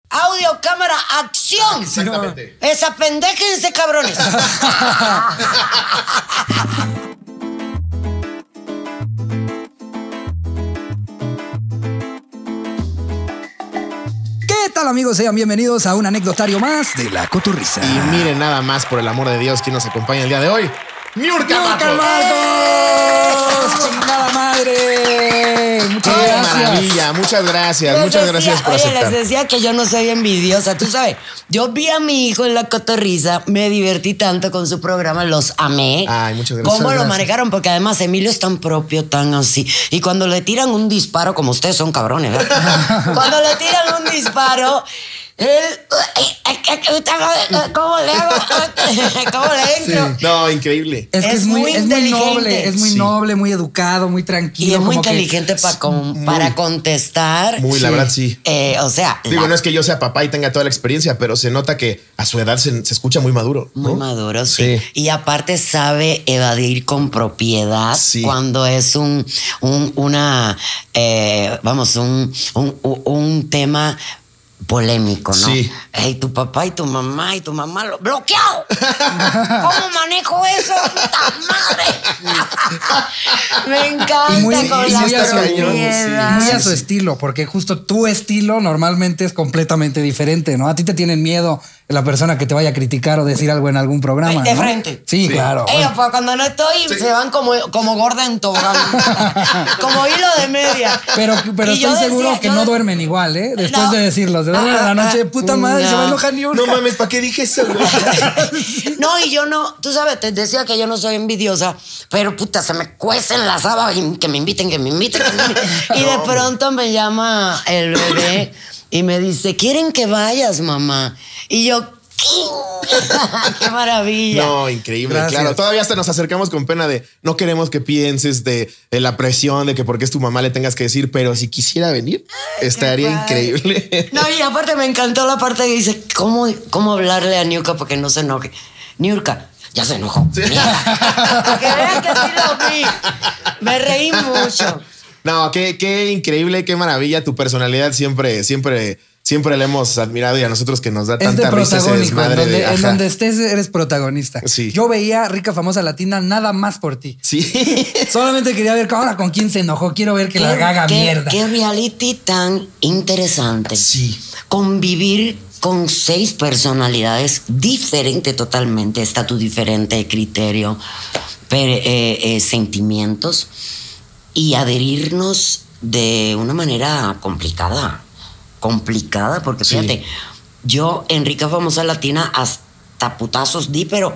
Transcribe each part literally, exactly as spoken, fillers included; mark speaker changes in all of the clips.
Speaker 1: Audio, cámara, acción.
Speaker 2: Exactamente.
Speaker 1: Esa pendéjense, cabrones.
Speaker 3: ¿Qué tal, amigos? Sean bienvenidos a un anecdotario más de La Cotorrisa.
Speaker 2: Y miren nada más, por el amor de Dios, quién nos acompaña el día de hoy. ¡Niurka
Speaker 3: ¡Niurka
Speaker 2: Marcos!
Speaker 3: Marcos! ¡Chingada madre! Muchas
Speaker 2: ¡Qué
Speaker 3: gracias.
Speaker 2: maravilla! Muchas gracias,
Speaker 1: Les
Speaker 2: muchas
Speaker 1: decía,
Speaker 2: gracias por
Speaker 1: oye,
Speaker 2: aceptar.
Speaker 1: les decía que yo no soy envidiosa. Tú sabes, yo vi a mi hijo en La Cotorrisa, me divertí tanto con su programa, los amé.
Speaker 2: Ay, muchas gracias.
Speaker 1: Cómo lo
Speaker 2: Gracias.
Speaker 1: manejaron, porque además Emilio es tan propio, tan así. Y cuando le tiran un disparo, como ustedes son cabrones, ¿verdad? Cuando le tiran un disparo, él... ¿Cómo le hago? ¿Cómo le entro?
Speaker 3: Sí.
Speaker 2: No, increíble.
Speaker 3: Es que
Speaker 1: Es
Speaker 3: es muy,
Speaker 1: muy
Speaker 3: es muy
Speaker 1: inteligente.
Speaker 3: noble, es muy
Speaker 2: Sí.
Speaker 3: noble, muy educado, muy tranquilo.
Speaker 1: Y es muy
Speaker 3: como que-
Speaker 1: inteligente pa con-
Speaker 2: muy-
Speaker 1: para contestar.
Speaker 2: Muy, la
Speaker 3: Sí.
Speaker 2: verdad, sí.
Speaker 1: Eh, o sea,
Speaker 2: Digo,
Speaker 1: la-
Speaker 2: no es que yo sea papá y tenga toda la experiencia, pero se nota que a su edad se, se escucha muy maduro, ¿no?
Speaker 1: muy maduro, sí.
Speaker 2: Sí.
Speaker 1: Y aparte sabe evadir con propiedad
Speaker 2: Sí.
Speaker 1: cuando es un, un una, eh, vamos, un, un, un tema polémico, ¿no?
Speaker 2: Sí.
Speaker 1: Hey, tu papá y tu mamá y tu mamá lo bloqueado. ¿Cómo manejo eso? ¡Puta madre! Me encanta
Speaker 3: Y muy,
Speaker 1: con
Speaker 3: y
Speaker 1: la
Speaker 3: muy a su,
Speaker 2: cañón,
Speaker 1: propiedad.
Speaker 3: muy a
Speaker 2: Sí,
Speaker 3: su
Speaker 2: sí.
Speaker 3: estilo, porque justo tu estilo normalmente es completamente diferente, ¿no? A ti te tienen miedo la persona que te vaya a criticar o decir algo en algún programa,
Speaker 1: De
Speaker 3: ¿no?
Speaker 1: frente.
Speaker 3: Sí,
Speaker 2: Sí.
Speaker 3: claro.
Speaker 1: Ellos, pues, cuando no estoy,
Speaker 2: Sí.
Speaker 1: se van como, como gorda en tobogán. Como hilo de media.
Speaker 3: Pero, pero
Speaker 1: Y yo
Speaker 3: estoy seguro
Speaker 1: decía,
Speaker 3: que
Speaker 1: yo no-
Speaker 3: no duermen igual, ¿eh? Después
Speaker 1: No.
Speaker 3: de decirlo. Se duermen en la noche, puta madre, se va a enojar ni
Speaker 2: No mames, ¿para qué dije eso, güey?
Speaker 1: No, y yo no, tú sabes, te decía que yo no soy envidiosa, pero puta, se me cuecen las habas y que me inviten, que me inviten, que me inviten. Y de pronto me llama el bebé y me dice, ¿quieren que vayas, mamá? Y yo, ¡qué maravilla!
Speaker 2: No, increíble,
Speaker 3: Gracias.
Speaker 2: claro. Todavía hasta nos acercamos con pena de no queremos que pienses de, de la presión de que porque es tu mamá le tengas que decir, pero si quisiera venir, estaría
Speaker 1: Qué padre.
Speaker 2: increíble.
Speaker 1: No, y aparte me encantó la parte que dice, ¿cómo, cómo hablarle a Niurka para que no se enoje? Niurka, ya se enojó.
Speaker 2: Sí.
Speaker 1: Para que vean que sí lo vi. Me reí mucho.
Speaker 2: No, qué, qué increíble, qué maravilla. Tu personalidad siempre, siempre, siempre la hemos admirado y a nosotros que nos da
Speaker 3: Es de
Speaker 2: tanta risa ese
Speaker 3: protagónico. En
Speaker 2: desmadre
Speaker 3: donde,
Speaker 2: de,
Speaker 3: en
Speaker 2: ajá.
Speaker 3: donde estés eres protagonista.
Speaker 2: Sí.
Speaker 3: Yo veía Rica Famosa Latina nada más por ti.
Speaker 2: Sí.
Speaker 3: Solamente quería ver ahora con quién se enojó. Quiero ver que la gaga
Speaker 1: qué-
Speaker 3: mierda.
Speaker 1: Qué reality tan interesante.
Speaker 2: Sí.
Speaker 1: Convivir con seis personalidades diferentes totalmente, estatus diferente, criterio, per- eh, eh, sentimientos y adherirnos de una manera complicada. Complicada, porque
Speaker 2: Sí.
Speaker 1: fíjate, yo en Rica Famosa Latina hasta putazos di, pero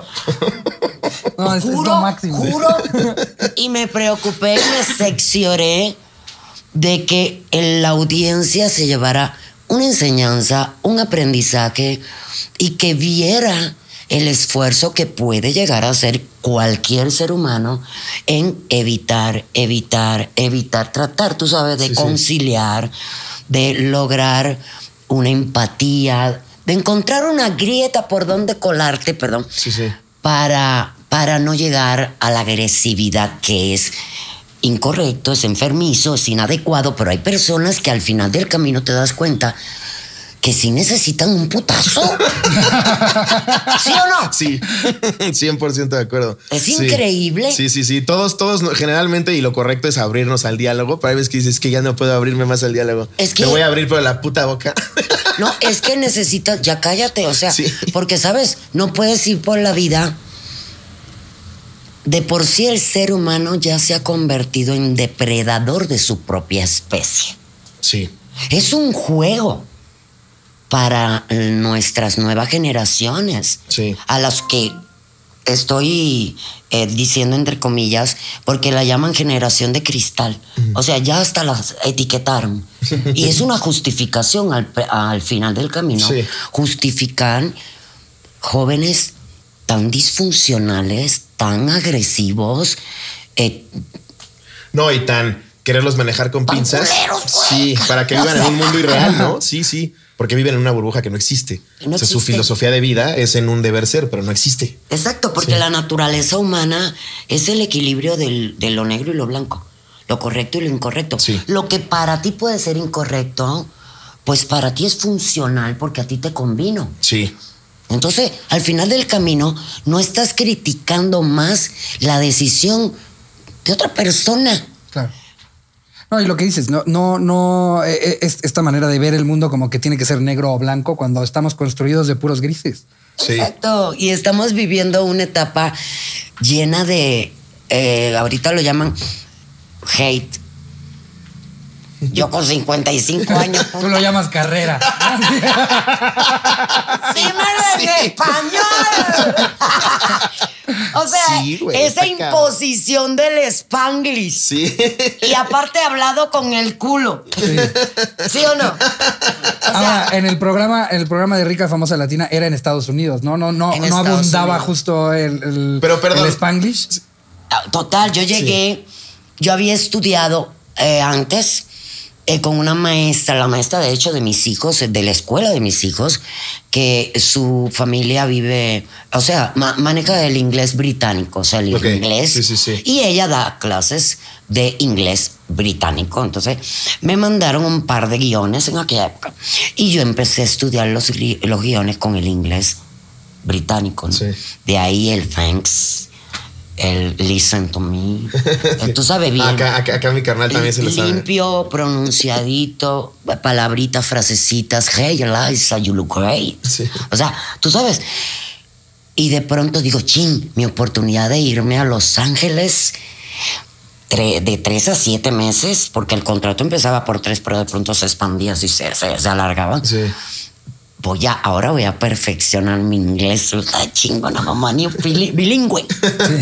Speaker 3: No, es, es
Speaker 1: juro,
Speaker 3: lo máximo.
Speaker 1: juro, y me preocupé y me seccioré de que en la audiencia se llevara una enseñanza, un aprendizaje y que viera el esfuerzo que puede llegar a hacer cualquier ser humano en evitar, evitar, evitar, tratar, tú sabes, de
Speaker 2: Sí, sí.
Speaker 1: conciliar, de lograr una empatía, de encontrar una grieta por donde colarte, perdón,
Speaker 2: Sí, sí.
Speaker 1: para, para no llegar a la agresividad que es incorrecto, es enfermizo, es inadecuado, pero hay personas que al final del camino te das cuenta que sí necesitan un putazo. ¿Sí o no?
Speaker 2: Sí, cien por ciento de acuerdo.
Speaker 1: Es
Speaker 2: Sí.
Speaker 1: increíble.
Speaker 2: Sí, sí, sí. Todos, todos, no- generalmente, y lo correcto es abrirnos al diálogo. Pero hay veces que dices que ya no puedo abrirme más al diálogo.
Speaker 1: Es que-
Speaker 2: Te voy a abrir por la puta boca.
Speaker 1: No, es que necesitas, ya cállate, o sea,
Speaker 2: Sí.
Speaker 1: porque sabes, no puedes ir por la vida. De por sí el ser humano ya se ha convertido en depredador de su propia especie.
Speaker 2: Sí.
Speaker 1: Es un juego para nuestras nuevas generaciones,
Speaker 2: Sí.
Speaker 1: a las que estoy eh, diciendo entre comillas, porque la llaman generación de cristal. O sea, ya hasta las etiquetaron. Y es una justificación al, al final del camino.
Speaker 2: Sí.
Speaker 1: Justifican jóvenes tan disfuncionales, tan agresivos, eh,
Speaker 2: No, y tan quererlos manejar con
Speaker 1: Tan
Speaker 2: pinzas.
Speaker 1: culeros, güey.
Speaker 2: Sí, para que vivan en un mundo irreal, ¿no? Sí, sí. Porque viven en una burbuja que no existe.
Speaker 1: No
Speaker 2: o sea, su
Speaker 1: existe.
Speaker 2: filosofía de vida es en un deber ser, pero no existe.
Speaker 1: Exacto, porque
Speaker 2: Sí.
Speaker 1: la naturaleza humana es el equilibrio del, de lo negro y lo blanco, lo correcto y lo incorrecto.
Speaker 2: Sí.
Speaker 1: Lo que para ti puede ser incorrecto, pues para ti es funcional porque a ti te convino.
Speaker 2: Sí.
Speaker 1: Entonces, al final del camino, no estás criticando más la decisión de otra persona.
Speaker 3: Claro. No, y lo que dices, no, no, no, eh, es esta manera de ver el mundo como que tiene que ser negro o blanco cuando estamos construidos de puros grises.
Speaker 2: Sí.
Speaker 1: Exacto. Y estamos viviendo una etapa llena de, eh, ahorita lo llaman hate. Yo con cincuenta y cinco años.
Speaker 3: Tú lo llamas carrera.
Speaker 1: ¡Dímelo en
Speaker 2: Sí.
Speaker 1: español! O sea,
Speaker 2: Sí, güey,
Speaker 1: esa
Speaker 2: está cabrón.
Speaker 1: imposición del Spanglish.
Speaker 2: Sí.
Speaker 1: Y aparte hablado con el culo.
Speaker 3: Sí.
Speaker 1: ¿Sí o no? O
Speaker 3: Ahora,
Speaker 1: sea,
Speaker 3: en el programa, en el programa de Rica Famosa Latina era en Estados Unidos, ¿no? No, no,
Speaker 1: En
Speaker 3: no
Speaker 1: Estados
Speaker 3: abundaba
Speaker 1: Unidos.
Speaker 3: justo el, el,
Speaker 2: Pero, perdón.
Speaker 3: el Spanglish.
Speaker 1: total, yo llegué, yo había estudiado eh, antes eh, con una maestra, la maestra de hecho de mis hijos, de la escuela de mis hijos, que su familia vive, o sea, ma- maneja el inglés británico, o sea, el
Speaker 2: Ok,
Speaker 1: inglés.
Speaker 2: sí, sí, sí.
Speaker 1: Y ella da clases de inglés británico. Entonces me mandaron un par de guiones en aquella época. Y yo empecé a estudiar los, gui- los guiones con el inglés británico, ¿no?
Speaker 2: Sí.
Speaker 1: De ahí el thanks, el listen to me. Tú sabes bien.
Speaker 2: Acá, acá, acá mi carnal también se le sabe.
Speaker 1: Limpio, pronunciadito, palabritas, frasecitas. Hey, Eliza, you look great.
Speaker 2: Sí.
Speaker 1: O sea, tú sabes. Y de pronto digo, chin, mi oportunidad de irme a Los Ángeles tre- de tres a siete meses, porque el contrato empezaba por tres, pero de pronto se expandía así, se, se, se alargaba.
Speaker 2: Sí.
Speaker 1: Voy a, ahora voy a perfeccionar mi inglés. Está chingona, mamá, ni bili- bilingüe.
Speaker 3: Sí.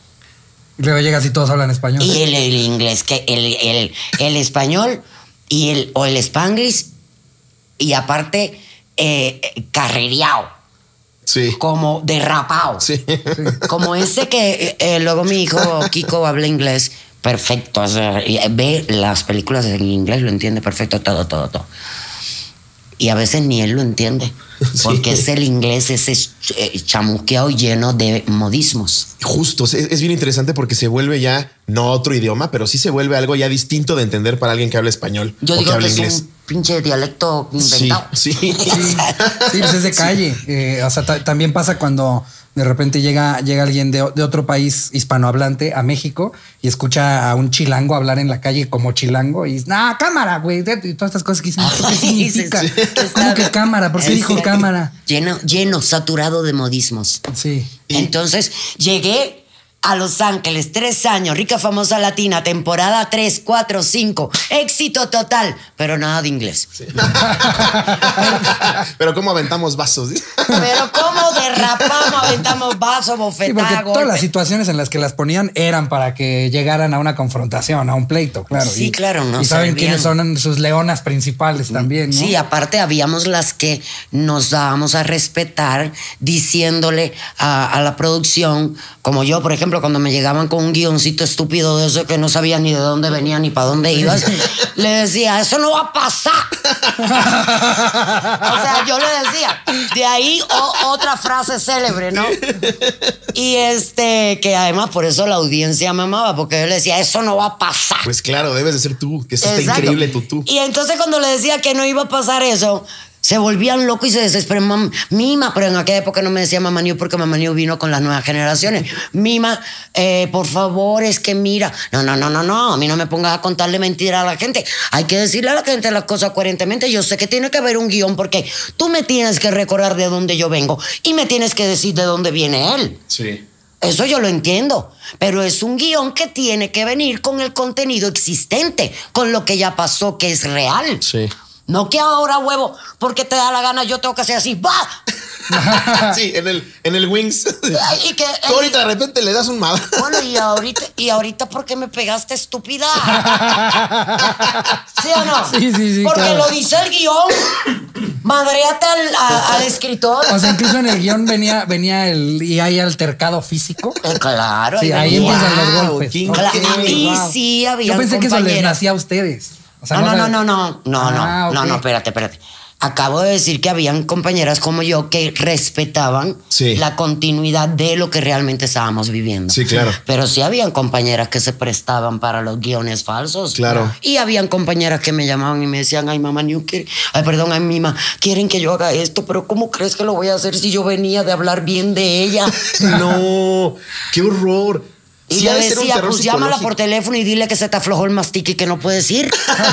Speaker 3: Y luego llegas y todos hablan español.
Speaker 1: Y el, el inglés, que el, el, el español y el, o el spanglish, y aparte, eh, carrereado,
Speaker 2: Sí.
Speaker 1: como derrapado.
Speaker 2: Sí.
Speaker 1: Como ese que eh, luego mi hijo Kiko habla inglés perfecto. O sea, y ve las películas en inglés, lo entiende perfecto, todo, todo, todo. Y a veces ni él lo entiende. Porque
Speaker 2: Sí.
Speaker 1: es el inglés, ese eh, chamusqueado lleno de modismos.
Speaker 2: Justo, es, es bien interesante porque se vuelve ya no otro idioma, pero sí se vuelve algo ya distinto de entender para alguien que habla español
Speaker 1: Yo
Speaker 2: o
Speaker 1: digo
Speaker 2: que habla
Speaker 1: que es
Speaker 2: inglés.
Speaker 1: un pinche dialecto
Speaker 2: Sí,
Speaker 1: inventado.
Speaker 2: sí.
Speaker 3: Sí, sí, pues es de calle. Eh, o sea, ta- también pasa cuando de repente llega, llega alguien de, o- de otro país hispanohablante a México y escucha a un chilango hablar en la calle como chilango y dice, nah, cámara, güey. Y todas estas cosas que dicen, ¿esto ¿qué significa?
Speaker 1: Sí, sí.
Speaker 3: ¿Cómo que cámara? ¿Por qué dijo
Speaker 1: Exacto.
Speaker 3: cámara?
Speaker 1: Lleno, lleno, saturado de modismos.
Speaker 3: Sí.
Speaker 2: Y-
Speaker 1: Entonces llegué a Los Ángeles, tres años, Rica Famosa Latina, temporada tres, cuatro, cinco, éxito total, pero nada de inglés.
Speaker 2: Pero cómo aventamos vasos.
Speaker 1: Pero cómo derrapamos, aventamos vasos,
Speaker 3: Sí,
Speaker 1: bofetadas,
Speaker 3: porque todas
Speaker 1: golpes.
Speaker 3: las situaciones en las que las ponían eran para que llegaran a una confrontación, a un pleito, claro.
Speaker 1: Sí,
Speaker 3: y,
Speaker 1: claro, no
Speaker 3: Y saben
Speaker 1: servían.
Speaker 3: quiénes son sus leonas principales también, ¿no?
Speaker 1: Sí, aparte habíamos las que nos dábamos a respetar diciéndole a, a la producción, como yo, por ejemplo, cuando me llegaban con un guioncito estúpido de eso que no sabía ni de dónde venía ni para dónde ibas, le decía, eso no va a pasar. O sea, yo le decía, de ahí o- otra frase célebre, ¿no? Y este, que además por eso la audiencia me amaba, porque yo le decía, eso no va a pasar.
Speaker 2: Pues claro, debes de ser tú, que eso está
Speaker 1: Exacto.
Speaker 2: increíble tú, tú.
Speaker 1: Y entonces cuando le decía que no iba a pasar eso, se volvían locos y se desesperaban. Mima, pero en aquella época no me decía Mamá New porque Mamá New vino con las nuevas generaciones. Mima, eh, por favor, es que mira. No, no, no, no, no. A mí no me pongas a contarle mentiras a la gente. Hay que decirle a la gente las cosas coherentemente. Yo sé que tiene que haber un guión porque tú me tienes que recordar de dónde yo vengo y me tienes que decir de dónde viene él.
Speaker 2: Sí.
Speaker 1: Eso yo lo entiendo, pero es un guión que tiene que venir con el contenido existente, con lo que ya pasó, que es real.
Speaker 2: Sí.
Speaker 1: No que ahora, huevo, porque te da la gana, yo tengo que hacer así, ¡va!
Speaker 2: Sí, en el, en el Wings.
Speaker 1: Y que,
Speaker 2: Tú ahorita de repente le das un mal.
Speaker 1: Bueno, y ahorita, y ahorita, ¿por qué me pegaste, estúpida? ¿Sí o no?
Speaker 3: Sí, sí, sí,
Speaker 1: Porque
Speaker 3: claro.
Speaker 1: lo dice el guión. Madreate al, a- al escritor.
Speaker 3: O sea, incluso en el guión venía, venía el y hay altercado físico.
Speaker 1: Eh, claro.
Speaker 3: Sí,
Speaker 1: ahí
Speaker 3: ahí
Speaker 1: venía.
Speaker 3: empiezan los
Speaker 2: Wow,
Speaker 3: golpes.
Speaker 2: qué
Speaker 3: Ok,
Speaker 1: increíble. Y
Speaker 3: wow.
Speaker 1: sí, había
Speaker 3: Yo pensé que eso les
Speaker 1: compañeras.
Speaker 3: nacía a ustedes. O sea,
Speaker 1: No, no, no,
Speaker 3: sabe-
Speaker 1: no, no, no, no,
Speaker 3: Ah,
Speaker 1: no,
Speaker 3: ok.
Speaker 1: no, espérate, espérate. acabo de decir que habían compañeras como yo que respetaban
Speaker 2: sí.
Speaker 1: la continuidad de lo que realmente estábamos viviendo.
Speaker 2: Sí, claro.
Speaker 1: Pero sí habían compañeras que se prestaban para los guiones falsos.
Speaker 2: Claro.
Speaker 1: Y habían compañeras que me llamaban y me decían, ay, mamá, New, quiere, ay, perdón, ay, mima, quieren que yo haga esto, pero ¿cómo crees que lo voy a hacer si yo venía de hablar bien de ella?
Speaker 2: No, qué horror.
Speaker 1: Y
Speaker 2: Sí,
Speaker 1: le
Speaker 2: ha de ser un
Speaker 1: decía,
Speaker 2: terror
Speaker 1: pues llámala
Speaker 2: psicológico.
Speaker 1: por teléfono y dile que se te aflojó el mastique y que no puedes ir.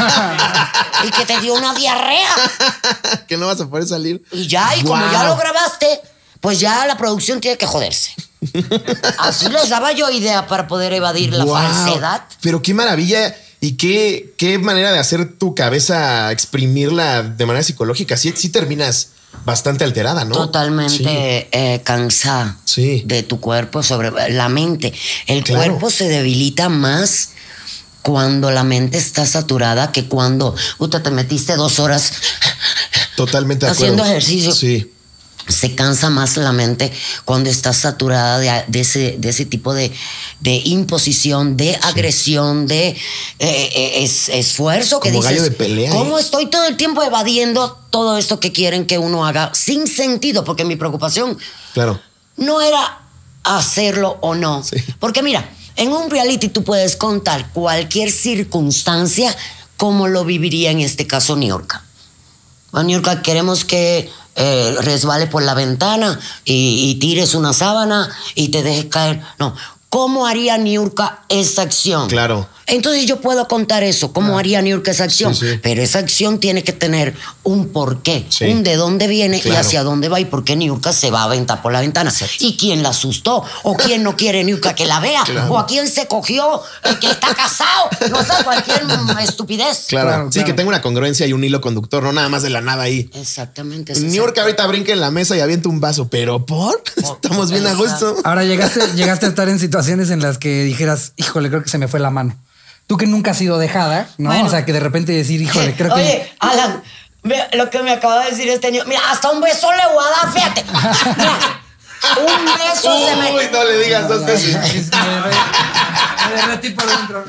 Speaker 1: Y que te dio una diarrea.
Speaker 2: Que no vas a poder salir.
Speaker 1: Y ya, y como
Speaker 2: Wow.
Speaker 1: ya lo grabaste, pues ya la producción tiene que joderse. Así les daba yo idea para poder evadir la
Speaker 2: Wow.
Speaker 1: falsedad.
Speaker 2: Pero qué maravilla y qué, qué manera de hacer tu cabeza exprimirla de manera psicológica. Sí, sí terminas bastante alterada, ¿no?
Speaker 1: Totalmente
Speaker 2: Sí.
Speaker 1: eh, cansada
Speaker 2: Sí.
Speaker 1: de tu cuerpo sobre la mente. El
Speaker 2: Claro.
Speaker 1: cuerpo se debilita más cuando la mente está saturada que cuando puta, te metiste dos horas
Speaker 2: Totalmente de acuerdo.
Speaker 1: haciendo ejercicio.
Speaker 2: Sí.
Speaker 1: Se cansa más la mente cuando está saturada de, de ese, de ese tipo de, de imposición, de agresión, de eh, eh, es, esfuerzo que
Speaker 2: Como
Speaker 1: dices,
Speaker 2: gallo de pelea,
Speaker 1: ¿cómo
Speaker 2: ¿eh?
Speaker 1: estoy todo el tiempo evadiendo todo esto que quieren que uno haga sin sentido? Porque mi preocupación
Speaker 2: Claro.
Speaker 1: no era hacerlo o no.
Speaker 2: Sí.
Speaker 1: Porque mira, en un reality tú puedes contar cualquier circunstancia como lo viviría en este caso Niurka. Bueno, Niurka, queremos que eh, resbale por la ventana y, y tires una sábana y te dejes caer. No. ¿Cómo haría Niurka esa acción?
Speaker 2: Claro.
Speaker 1: Entonces yo puedo contar eso, cómo haría Niurka esa acción.
Speaker 2: Sí, sí.
Speaker 1: Pero esa acción tiene que tener un porqué,
Speaker 2: Sí.
Speaker 1: un de dónde viene
Speaker 2: Claro.
Speaker 1: y hacia dónde va y por qué Niurka se va a aventar por la ventana.
Speaker 2: Exacto.
Speaker 1: Y quién la asustó, o quién no quiere Niurka que la vea,
Speaker 2: Claro.
Speaker 1: o a quién se cogió el que está casado. No sé, cualquier mm, estupidez.
Speaker 2: Claro.
Speaker 3: Claro,
Speaker 2: Sí,
Speaker 3: claro.
Speaker 2: que tenga una congruencia y un hilo conductor, no nada más de la nada ahí.
Speaker 1: Exactamente. es
Speaker 2: New York ahorita brinca en la mesa y avienta un vaso, pero ¿por? Estamos bien a gusto.
Speaker 3: Ahora llegaste, llegaste a estar en situaciones en las que dijeras, híjole, creo que se me fue la mano. Tú que nunca has sido dejada, ¿no?
Speaker 1: Bueno.
Speaker 3: O sea, que de repente decir, híjole, creo que...
Speaker 1: Oye, Alan, ve lo que me acaba de decir este niño. Mira, hasta un beso le voy a dar, fíjate. Mira, un beso se me...
Speaker 2: Uy, no le digas dos veces.
Speaker 3: Me derretí por dentro.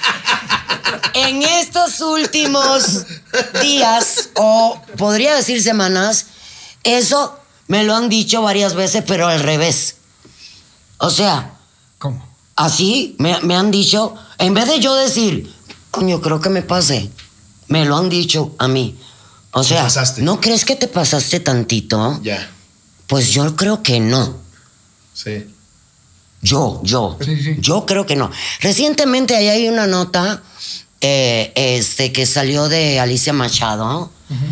Speaker 1: En estos últimos días, o podría decir semanas, eso me lo han dicho varias veces, pero al revés. O sea,
Speaker 3: ¿Cómo?
Speaker 1: así me, me han dicho, en vez de yo decir, coño, creo que me pasé, me lo han dicho a mí. O sea,
Speaker 2: pasaste.
Speaker 1: ¿no crees que te pasaste tantito?
Speaker 2: Ya.
Speaker 1: Pues yo creo que no.
Speaker 2: Sí.
Speaker 1: Yo, yo.
Speaker 3: Sí, sí.
Speaker 1: Yo creo que no. Recientemente ahí hay una nota eh, este, que salió de Alicia Machado.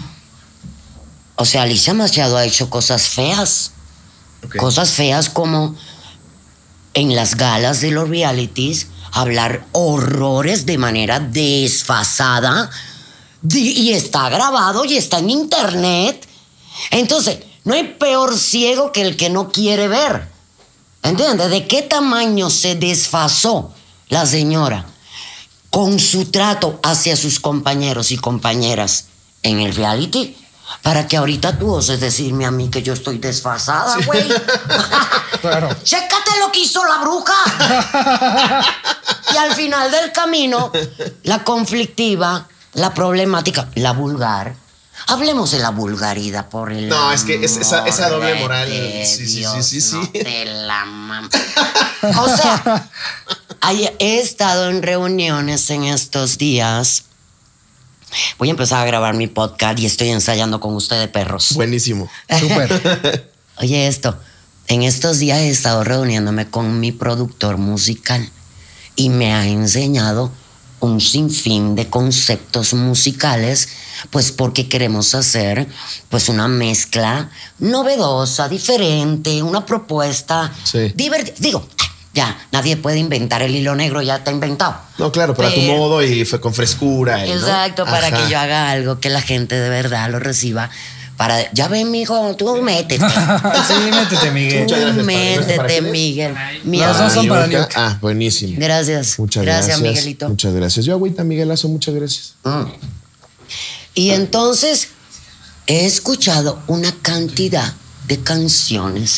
Speaker 1: O sea, Alicia Machado ha hecho cosas feas.
Speaker 2: Ok.
Speaker 1: Cosas feas como en las galas de los realities hablar horrores de manera desfasada. Di- Y está grabado y está en internet. Entonces, no hay peor ciego que el que no quiere ver. ¿Entiendes? ¿De qué tamaño se desfasó la señora con su trato hacia sus compañeros y compañeras en el reality? Para que ahorita tú oses decirme a mí que yo estoy desfasada, güey.
Speaker 3: Claro.
Speaker 1: Chécate lo que hizo la bruja. Y al final del camino, la conflictiva, la problemática, la vulgar. Hablemos de la vulgaridad por el
Speaker 2: No, es que es- esa- esa doble
Speaker 1: amor
Speaker 2: moral,
Speaker 1: de
Speaker 2: sí, sí, sí,
Speaker 1: Dios,
Speaker 2: sí, sí.
Speaker 1: no te la mam- O sea, hay- he estado en reuniones en estos días. Voy a empezar a grabar mi podcast y estoy ensayando con ustedes, perros.
Speaker 2: Buenísimo.
Speaker 3: Súper.
Speaker 1: Oye, esto, en estos días he estado reuniéndome con mi productor musical y me ha enseñado un sinfín de conceptos musicales, pues porque queremos hacer pues una mezcla novedosa, diferente, una propuesta
Speaker 2: Sí.
Speaker 1: divertida. Digo, ya, nadie puede inventar el hilo negro, ya está inventado.
Speaker 2: No, claro, pero a tu
Speaker 1: Pero-
Speaker 2: modo y fue con frescura. y, ¿no?
Speaker 1: Exacto, para
Speaker 2: Ajá.
Speaker 1: que yo haga algo que la gente de verdad lo reciba. Para, ya ven, mijo, tú métete.
Speaker 3: Sí, métete, Miguel.
Speaker 2: Muchas
Speaker 1: Tú
Speaker 2: gracias, padre.
Speaker 1: métete,
Speaker 2: ¿Para quién es?
Speaker 1: Miguel. Mi
Speaker 3: Los
Speaker 1: amor.
Speaker 3: dos son para
Speaker 2: Niurka.
Speaker 3: Niurka.
Speaker 2: Ah, buenísimo.
Speaker 1: Gracias.
Speaker 2: Muchas
Speaker 1: gracias,
Speaker 2: gracias.
Speaker 1: Miguelito.
Speaker 2: Muchas gracias. Yo agüita, Miguelazo, muchas gracias.
Speaker 1: Mm. Y entonces he escuchado una cantidad de canciones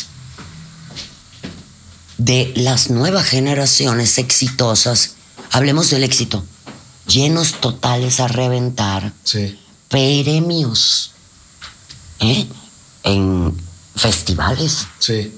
Speaker 1: de las nuevas generaciones exitosas. Hablemos del éxito. Llenos totales a reventar.
Speaker 2: Sí.
Speaker 1: Premios. ¿eh? En festivales.
Speaker 2: Sí.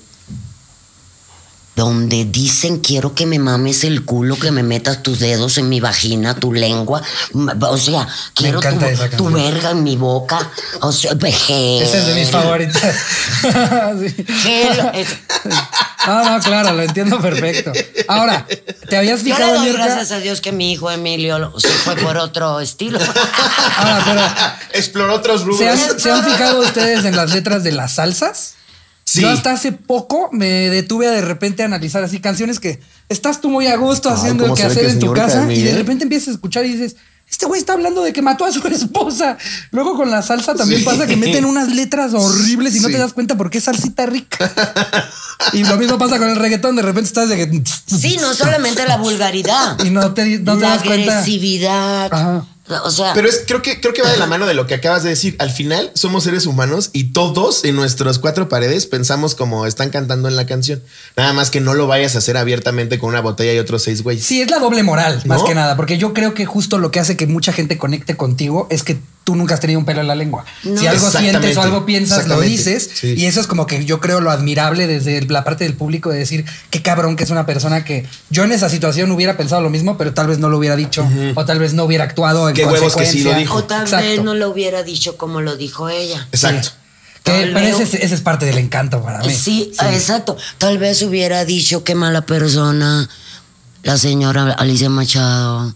Speaker 1: Donde dicen quiero que me mames el culo, que me metas tus dedos en mi vagina, tu lengua. O sea, quiero tu, tu verga en mi boca. O sea, vejez.
Speaker 3: Esa es de mis favoritas. Sí.
Speaker 1: ¿Qué?
Speaker 3: Ah, no, claro, lo entiendo perfecto. Ahora, ¿te habías fijado?
Speaker 1: Yo le doy
Speaker 3: Niurka?
Speaker 1: gracias a Dios que mi hijo Emilio se fue por otro estilo.
Speaker 3: Ahora, pero
Speaker 2: exploró otros rubros.
Speaker 3: ¿se han, ¿se han fijado ustedes en las letras de las salsas?
Speaker 2: Sí.
Speaker 3: Yo hasta hace poco me detuve a de repente a analizar así canciones que estás tú muy a gusto haciendo
Speaker 2: Ay,
Speaker 3: el
Speaker 2: ¿cómo se ve
Speaker 3: quehacer
Speaker 2: que
Speaker 3: en tu
Speaker 2: señorita,
Speaker 3: casa
Speaker 2: Miguel?
Speaker 3: y de repente empiezas a escuchar y dices, este güey está hablando de que mató a su esposa. Luego con la salsa también
Speaker 2: Sí.
Speaker 3: pasa que meten unas letras horribles y no
Speaker 2: Sí.
Speaker 3: te das cuenta por qué es salsita rica. Y lo mismo pasa con el reggaetón, de repente estás de que...
Speaker 1: Sí, no solamente la vulgaridad.
Speaker 3: Y no te, no te
Speaker 1: la
Speaker 3: das cuenta.
Speaker 1: agresividad.
Speaker 3: Ajá.
Speaker 1: O sea,
Speaker 2: Pero es, creo que creo que va de la mano de lo que acabas de decir. Al final somos seres humanos y todos en nuestras cuatro paredes pensamos como están cantando en la canción. Nada más que no lo vayas a hacer abiertamente con una botella y otros seis güeyes.
Speaker 3: Sí, es la doble moral, más
Speaker 2: ¿No?
Speaker 3: que nada, porque yo creo que justo lo que hace que mucha gente conecte contigo es que tú nunca has tenido un pelo en la lengua.
Speaker 1: No.
Speaker 3: Si algo sientes
Speaker 2: Exactamente,
Speaker 3: o algo piensas, lo
Speaker 2: exactamente,
Speaker 3: dices.
Speaker 2: sí.
Speaker 3: Y eso es como que yo creo lo admirable desde la parte del público de decir qué cabrón que es una persona que yo en esa situación hubiera pensado lo mismo, pero tal vez no lo hubiera dicho o tal vez no hubiera actuado en
Speaker 2: Qué huevos que sí lo
Speaker 3: consecuencia.
Speaker 2: dijo.
Speaker 1: o tal
Speaker 3: Exacto.
Speaker 1: vez no lo hubiera dicho como lo dijo ella.
Speaker 2: Exacto.
Speaker 3: Sí. Que-
Speaker 1: Tal
Speaker 3: pero
Speaker 1: vez-
Speaker 3: ese, es- ese es parte del encanto para mí.
Speaker 1: Sí, exacto. Tal vez hubiera dicho qué mala persona la señora Alicia Machado.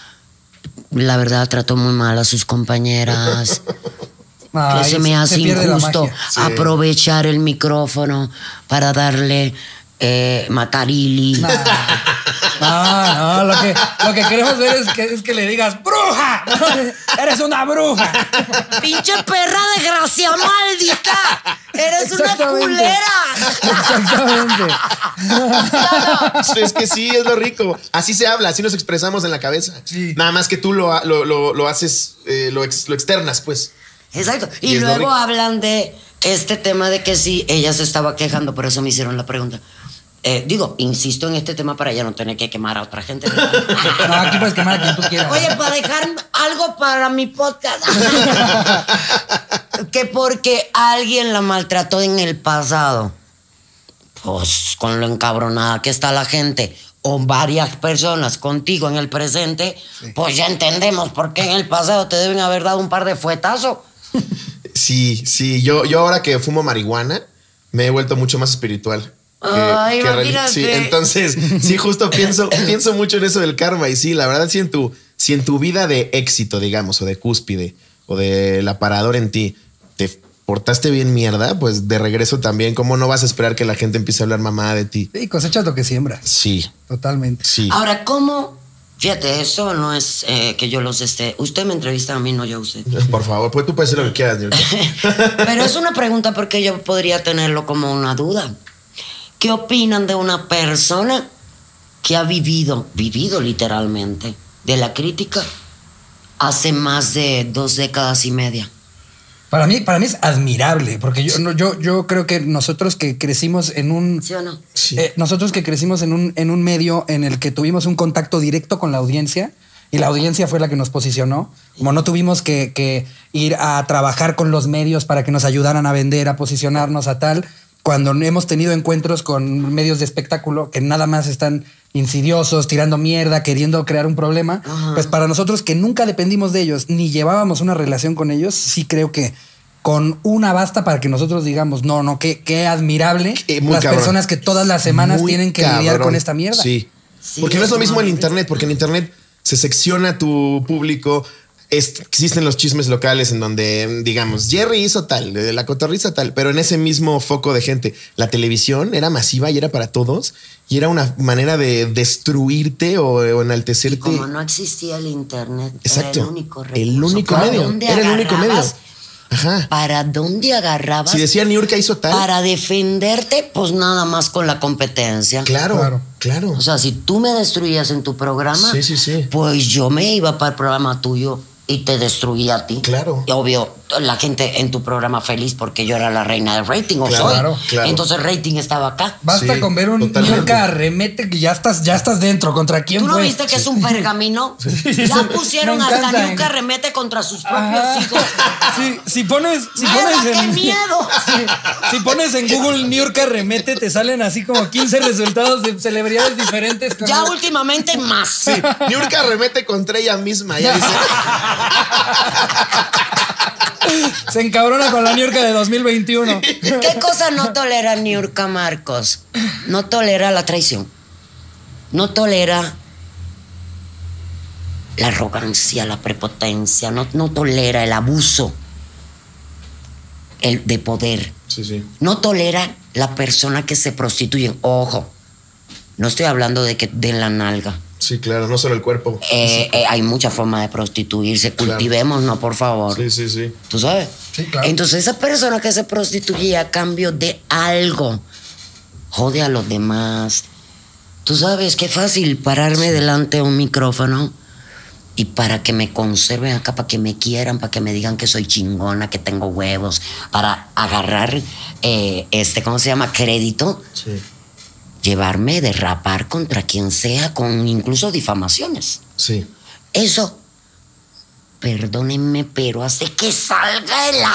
Speaker 1: La verdad trató muy mal a sus compañeras.
Speaker 3: Ay,
Speaker 1: que se me hace
Speaker 3: pierde la
Speaker 1: injusto
Speaker 3: magia.
Speaker 2: Sí.
Speaker 1: aprovechar el micrófono para darle eh, matarili.
Speaker 3: No, no, no, lo que, lo que queremos ver es que, es que le digas ¡bruja! ¡Eres una bruja!
Speaker 1: ¡Pinche perra desgracia maldita! ¡Eres una
Speaker 3: Exactamente.
Speaker 1: culera!
Speaker 3: Exactamente.
Speaker 2: Es que sí, es lo rico. Así se habla, así nos expresamos en la cabeza.
Speaker 3: Sí.
Speaker 2: Nada más que tú lo, lo, lo, lo haces, eh, lo, ex, lo externas, pues.
Speaker 1: Exacto.
Speaker 2: Y
Speaker 1: Y,
Speaker 2: es lo
Speaker 1: luego
Speaker 2: rico.
Speaker 1: hablan de este tema de que sí, ella se estaba quejando, por eso me hicieron la pregunta. Eh, digo, insisto en este tema para ya no tener que quemar a otra gente.
Speaker 3: No, aquí puedes quemar a quien tú quieras.
Speaker 1: Oye, para dejar algo para mi podcast. Que porque alguien la maltrató en el pasado. Pues con lo encabronada que está la gente, o varias personas contigo en el presente, pues ya entendemos por qué en el pasado te deben haber dado un par de fuetazos.
Speaker 2: Sí, sí. Yo, yo ahora que fumo marihuana, me he vuelto mucho más espiritual. que-
Speaker 1: Ay,
Speaker 2: que reli-
Speaker 1: imagínate.
Speaker 2: sí, entonces, sí, justo pienso, pienso mucho en eso del karma. Y sí, la verdad, si en tu, si en tu vida de éxito, digamos, o de cúspide, o del aparador en ti, te portaste bien mierda, pues de regreso también, ¿cómo no vas a esperar que la gente empiece a hablar mamada de ti?
Speaker 3: Sí, cosechas lo que siembras.
Speaker 2: Sí,
Speaker 3: Totalmente.
Speaker 2: sí.
Speaker 1: Ahora, ¿cómo? Fíjate, eso no es eh, que yo los esté. Usted me entrevista a mí, no yo a usted.
Speaker 2: Por favor, pues tú puedes hacer lo que quieras. Niurka.
Speaker 1: Pero es una pregunta porque yo podría tenerlo como una duda. ¿Qué opinan de una persona que ha vivido, vivido literalmente, de la crítica hace más de dos décadas y media?
Speaker 3: Para mí, para mí es admirable, porque yo, no, yo, yo creo que nosotros que crecimos en un...
Speaker 1: ¿Sí o no?
Speaker 2: Sí.
Speaker 3: Eh, nosotros que crecimos en un, en un medio en el que tuvimos un contacto directo con la audiencia y la audiencia fue la que nos posicionó, como no tuvimos que, que ir a trabajar con los medios para que nos ayudaran a vender, a posicionarnos a tal, cuando hemos tenido encuentros con medios de espectáculo que nada más están insidiosos, tirando mierda, queriendo crear un problema,
Speaker 1: Ajá.
Speaker 3: pues para nosotros que nunca dependimos de ellos ni llevábamos una relación con ellos, sí creo que con una basta para que nosotros digamos, no, no, qué, qué admirable
Speaker 2: Eh, muy
Speaker 3: las
Speaker 2: cabrón.
Speaker 3: personas que todas las semanas
Speaker 2: Muy
Speaker 3: tienen que lidiar
Speaker 2: cabrón.
Speaker 3: con esta mierda.
Speaker 2: Sí.
Speaker 1: Sí,
Speaker 2: porque no es
Speaker 1: es
Speaker 2: lo mismo en
Speaker 1: horrible.
Speaker 2: internet, porque en internet se secciona tu público. Es- existen los chismes locales en donde, digamos, Jerry hizo tal, eh, la cotorriza tal, pero en ese mismo foco de gente, la televisión era masiva y era para todos y era una manera de destruirte o, o enaltecerte.
Speaker 1: Como no existía el internet,
Speaker 2: Exacto.
Speaker 1: era el único recurso.
Speaker 2: El único
Speaker 1: ¿Para
Speaker 2: medio.
Speaker 1: dónde
Speaker 2: Era el único medio.
Speaker 1: agarrabas?
Speaker 2: Ajá.
Speaker 1: ¿Para dónde agarrabas?
Speaker 2: Si decía Niurka hizo tal.
Speaker 1: Para defenderte, pues nada más con la competencia.
Speaker 2: Claro,
Speaker 3: Claro.
Speaker 2: claro.
Speaker 1: O sea, si tú me destruías en tu programa,
Speaker 2: Sí, sí, sí.
Speaker 1: pues yo me iba para el programa tuyo y te destruía a ti.
Speaker 2: Claro.
Speaker 1: Y obvio, la gente en tu programa feliz porque yo era la reina del rating, o
Speaker 2: Claro,
Speaker 1: soy.
Speaker 2: claro, claro.
Speaker 1: Entonces el rating estaba acá.
Speaker 3: Basta
Speaker 2: Sí,
Speaker 3: con ver un
Speaker 2: totalmente.
Speaker 3: Niurka arremete que ya estás, ya estás dentro. ¿Contra quién
Speaker 1: ¿Tú no
Speaker 3: fue?
Speaker 1: viste que es un pergamino? Ya pusieron
Speaker 3: Me
Speaker 1: hasta
Speaker 3: encanta.
Speaker 1: Niurka remete contra sus propios
Speaker 3: Ajá.
Speaker 1: hijos.
Speaker 3: Sí, si pones, si
Speaker 1: ¡Mierda,
Speaker 3: pones
Speaker 1: qué
Speaker 3: en
Speaker 1: miedo!
Speaker 3: Si pones en Google Niurka remete, te salen así como quince resultados de celebridades diferentes. con
Speaker 1: Ya
Speaker 3: el-
Speaker 1: últimamente más.
Speaker 2: Sí, Niurka remete contra ella misma. Ya dice,
Speaker 3: Se encabrona con la Niurka de dos mil veintiuno.
Speaker 1: ¿Qué cosa no tolera Niurka Marcos? No tolera la traición. No tolera la arrogancia, la prepotencia. No, no tolera el abuso el de poder.
Speaker 2: sí, sí.
Speaker 1: No tolera la persona que se prostituyen. Ojo, no estoy hablando de que den la nalga.
Speaker 2: Sí, claro, no solo el cuerpo.
Speaker 1: Eh, eh, hay mucha forma de prostituirse.
Speaker 2: Claro.
Speaker 1: Cultivémonos, por favor.
Speaker 2: Sí, sí, sí.
Speaker 1: ¿Tú sabes?
Speaker 3: Sí, claro.
Speaker 1: Entonces esa persona que se prostituye a cambio de algo jode a los demás. Tú sabes qué fácil pararme delante de un micrófono y para que me conserven acá, para que me quieran, para que me digan que soy chingona, que tengo huevos, para agarrar eh, este, ¿cómo se llama? Crédito.
Speaker 2: Sí.
Speaker 1: Llevarme, derrapar contra quien sea, con incluso difamaciones.
Speaker 2: Sí.
Speaker 1: Eso, perdónenme, pero hace que salga el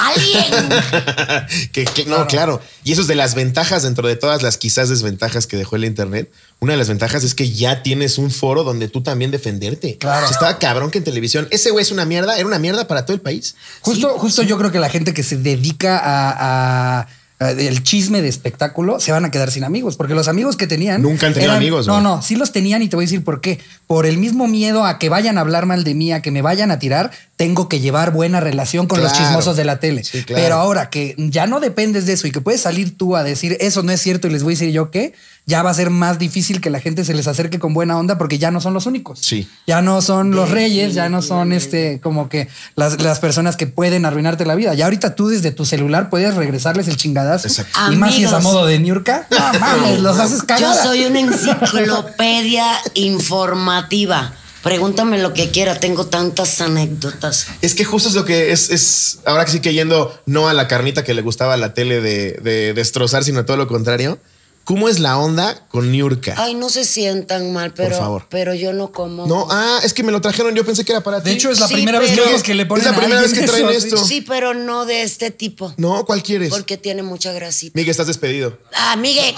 Speaker 1: alien.
Speaker 2: que, que- no, claro. Y eso es de las ventajas dentro de todas las quizás desventajas que dejó el internet. Una de las ventajas es que ya tienes un foro donde tú también defenderte.
Speaker 3: Claro.
Speaker 2: O sea, estaba cabrón que en televisión ese güey es una mierda, era una mierda para todo el país.
Speaker 3: Justo, justo yo creo que la gente que se dedica a, a- a el chisme de espectáculo se van a quedar sin amigos, porque los amigos que tenían
Speaker 2: Nunca han tenido amigos,
Speaker 3: No,
Speaker 2: güey.
Speaker 3: no, sí los tenían y te voy a decir por qué. Por el mismo miedo a que vayan a hablar mal de mí, a que me vayan a tirar, tengo que llevar buena relación con los
Speaker 2: Claro.
Speaker 3: chismosos de la tele.
Speaker 2: Sí, claro.
Speaker 3: Pero ahora que ya no dependes de eso y que puedes salir tú a decir eso no es cierto y les voy a decir yo qué, ya va a ser más difícil que la gente se les acerque con buena onda porque ya no son los únicos.
Speaker 2: Sí.
Speaker 3: Ya no son los reyes, ya no son este como que las, las personas que pueden arruinarte la vida. Ya ahorita tú desde tu celular puedes regresarles el chingadazo.
Speaker 2: Exacto.
Speaker 3: Y más si es a
Speaker 1: Amigos.
Speaker 3: modo de Niurka. No mames, los haces
Speaker 1: Yo
Speaker 3: cagar.
Speaker 1: soy una enciclopedia informativa. Pregúntame lo que quiera, tengo tantas anécdotas.
Speaker 2: Es que justo es lo que es, es ahora que sí que yendo no a la carnita que le gustaba a la tele de, de destrozar, sino todo lo contrario. ¿Cómo es la onda con Niurka?
Speaker 1: Ay, no se sientan mal, pero,
Speaker 2: favor.
Speaker 1: pero yo no como.
Speaker 2: No, ah, es que me lo trajeron, yo pensé que era para ti.
Speaker 3: De hecho, es la
Speaker 1: Sí,
Speaker 3: primera vez que
Speaker 1: pero-
Speaker 3: vemos que le ponen
Speaker 2: Es la
Speaker 3: a
Speaker 2: primera vez
Speaker 3: alguien
Speaker 2: que traen
Speaker 3: eso, sí.
Speaker 2: esto.
Speaker 1: Sí, pero no de este tipo.
Speaker 2: No, ¿cuál quieres?
Speaker 1: Porque tiene mucha grasita.
Speaker 2: Miguel, estás despedido.
Speaker 1: Ah, Miguel.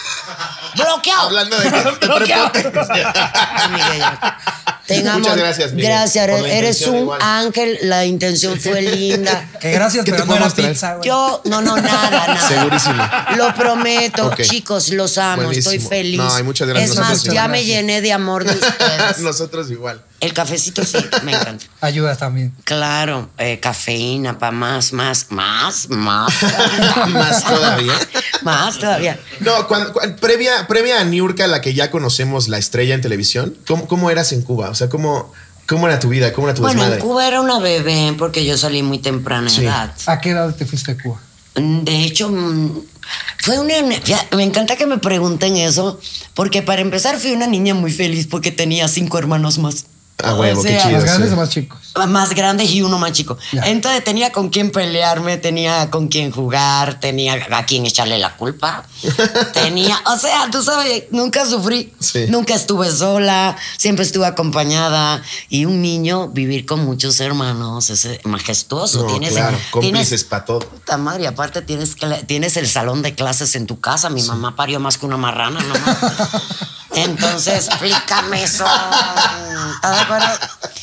Speaker 1: Bloqueado.
Speaker 2: Hablando de, de prepotencia.
Speaker 1: Ah, Miguel, ya. Tengamos-
Speaker 2: Muchas gracias, Miguel,
Speaker 1: Gracias,
Speaker 2: por la
Speaker 1: eres
Speaker 2: intención
Speaker 1: un
Speaker 2: igual.
Speaker 1: ángel. La intención fue linda.
Speaker 3: Que gracias,
Speaker 2: ¿Qué te
Speaker 3: pero no era
Speaker 2: podemos traer?
Speaker 3: pizza, güey.
Speaker 1: Yo, no, no, nada, nada.
Speaker 2: Segurísimo.
Speaker 1: Lo prometo,
Speaker 2: Ok.
Speaker 1: chicos, los amo,
Speaker 2: Buenísimo.
Speaker 1: estoy feliz.
Speaker 2: No, y muchas gracias.
Speaker 1: Es más,
Speaker 2: Nosotros
Speaker 1: ya
Speaker 3: igual.
Speaker 1: me llené de amor de ustedes.
Speaker 2: Nosotros igual.
Speaker 1: El cafecito sí, me encanta.
Speaker 3: Ayuda también.
Speaker 1: Claro, eh, cafeína para más, más, más, más.
Speaker 2: Más todavía.
Speaker 1: Más todavía.
Speaker 2: No, cuando, cuan- previa, previa a Niurka, la que ya conocemos, la estrella en televisión, ¿cómo, cómo eras en Cuba? O sea, ¿cómo, cómo era tu vida? ¿Cómo era tu
Speaker 1: Bueno, en
Speaker 2: desmadre?
Speaker 1: Cuba era una bebé porque yo salí muy temprana
Speaker 2: Sí.
Speaker 1: edad.
Speaker 3: ¿A qué edad te fuiste a Cuba?
Speaker 1: De hecho, mm, fue una... fíjate, me encanta que me pregunten eso, porque para empezar fui una niña muy feliz porque tenía cinco hermanos más.
Speaker 2: Ah, huevo,
Speaker 1: O
Speaker 2: qué
Speaker 1: sea,
Speaker 2: chido.
Speaker 3: ¿Más grandes
Speaker 2: sí.
Speaker 3: o más chicos?
Speaker 1: Más grandes y uno más chico.
Speaker 3: Ya.
Speaker 1: Entonces tenía con quién pelearme, tenía con quién jugar, tenía a quién echarle la culpa. Tenía, o sea, tú sabes, nunca sufrí,
Speaker 2: Sí.
Speaker 1: nunca estuve sola, siempre estuve acompañada. Y un niño vivir con muchos hermanos es eh, majestuoso.
Speaker 2: No,
Speaker 1: tienes,
Speaker 2: claro, cómplices
Speaker 1: tienes,
Speaker 2: para todo.
Speaker 1: puta madre, aparte tienes, cla- tienes el salón de clases en tu casa. Mi mamá parió más que una marrana, ¿no? Entonces, explícame eso. ¿Estás de acuerdo?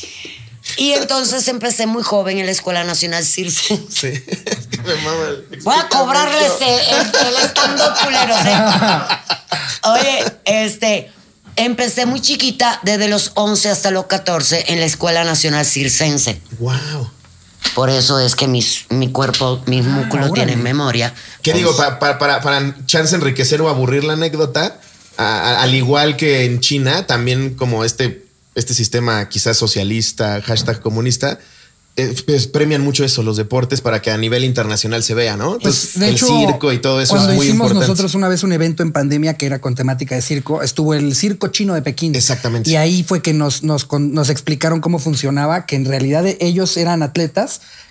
Speaker 1: Y entonces empecé muy joven en la Escuela Nacional Circense.
Speaker 2: Sí. Es que me mama el-
Speaker 1: Voy a cobrarles el, el, el stand-up culero, ¿sí? Oye, este, empecé muy chiquita, desde los once hasta los catorce, en la Escuela Nacional Circense.
Speaker 2: Wow.
Speaker 1: Por eso es que mis, mi cuerpo, mis músculos
Speaker 3: órale.
Speaker 1: tienen memoria.
Speaker 2: ¿Qué digo?
Speaker 1: Pues,
Speaker 2: Pa- pa- para, para chance enriquecer o aburrir la anécdota, a- a- al igual que en China, también como este, este sistema quizás socialista, hashtag comunista, eh, pues premian mucho eso, los deportes, para que a nivel internacional se vea, ¿no? Entonces,
Speaker 3: Pues, de
Speaker 2: el
Speaker 3: hecho,
Speaker 2: circo y todo eso es
Speaker 3: cuando
Speaker 2: muy
Speaker 3: hicimos
Speaker 2: importante.
Speaker 3: nosotros una vez un evento en pandemia que era con temática de circo, estuvo el Circo Chino de Pekín.
Speaker 2: Exactamente.
Speaker 3: Y ahí fue que nos, nos, con- nos explicaron cómo funcionaba, que en realidad ellos eran atletas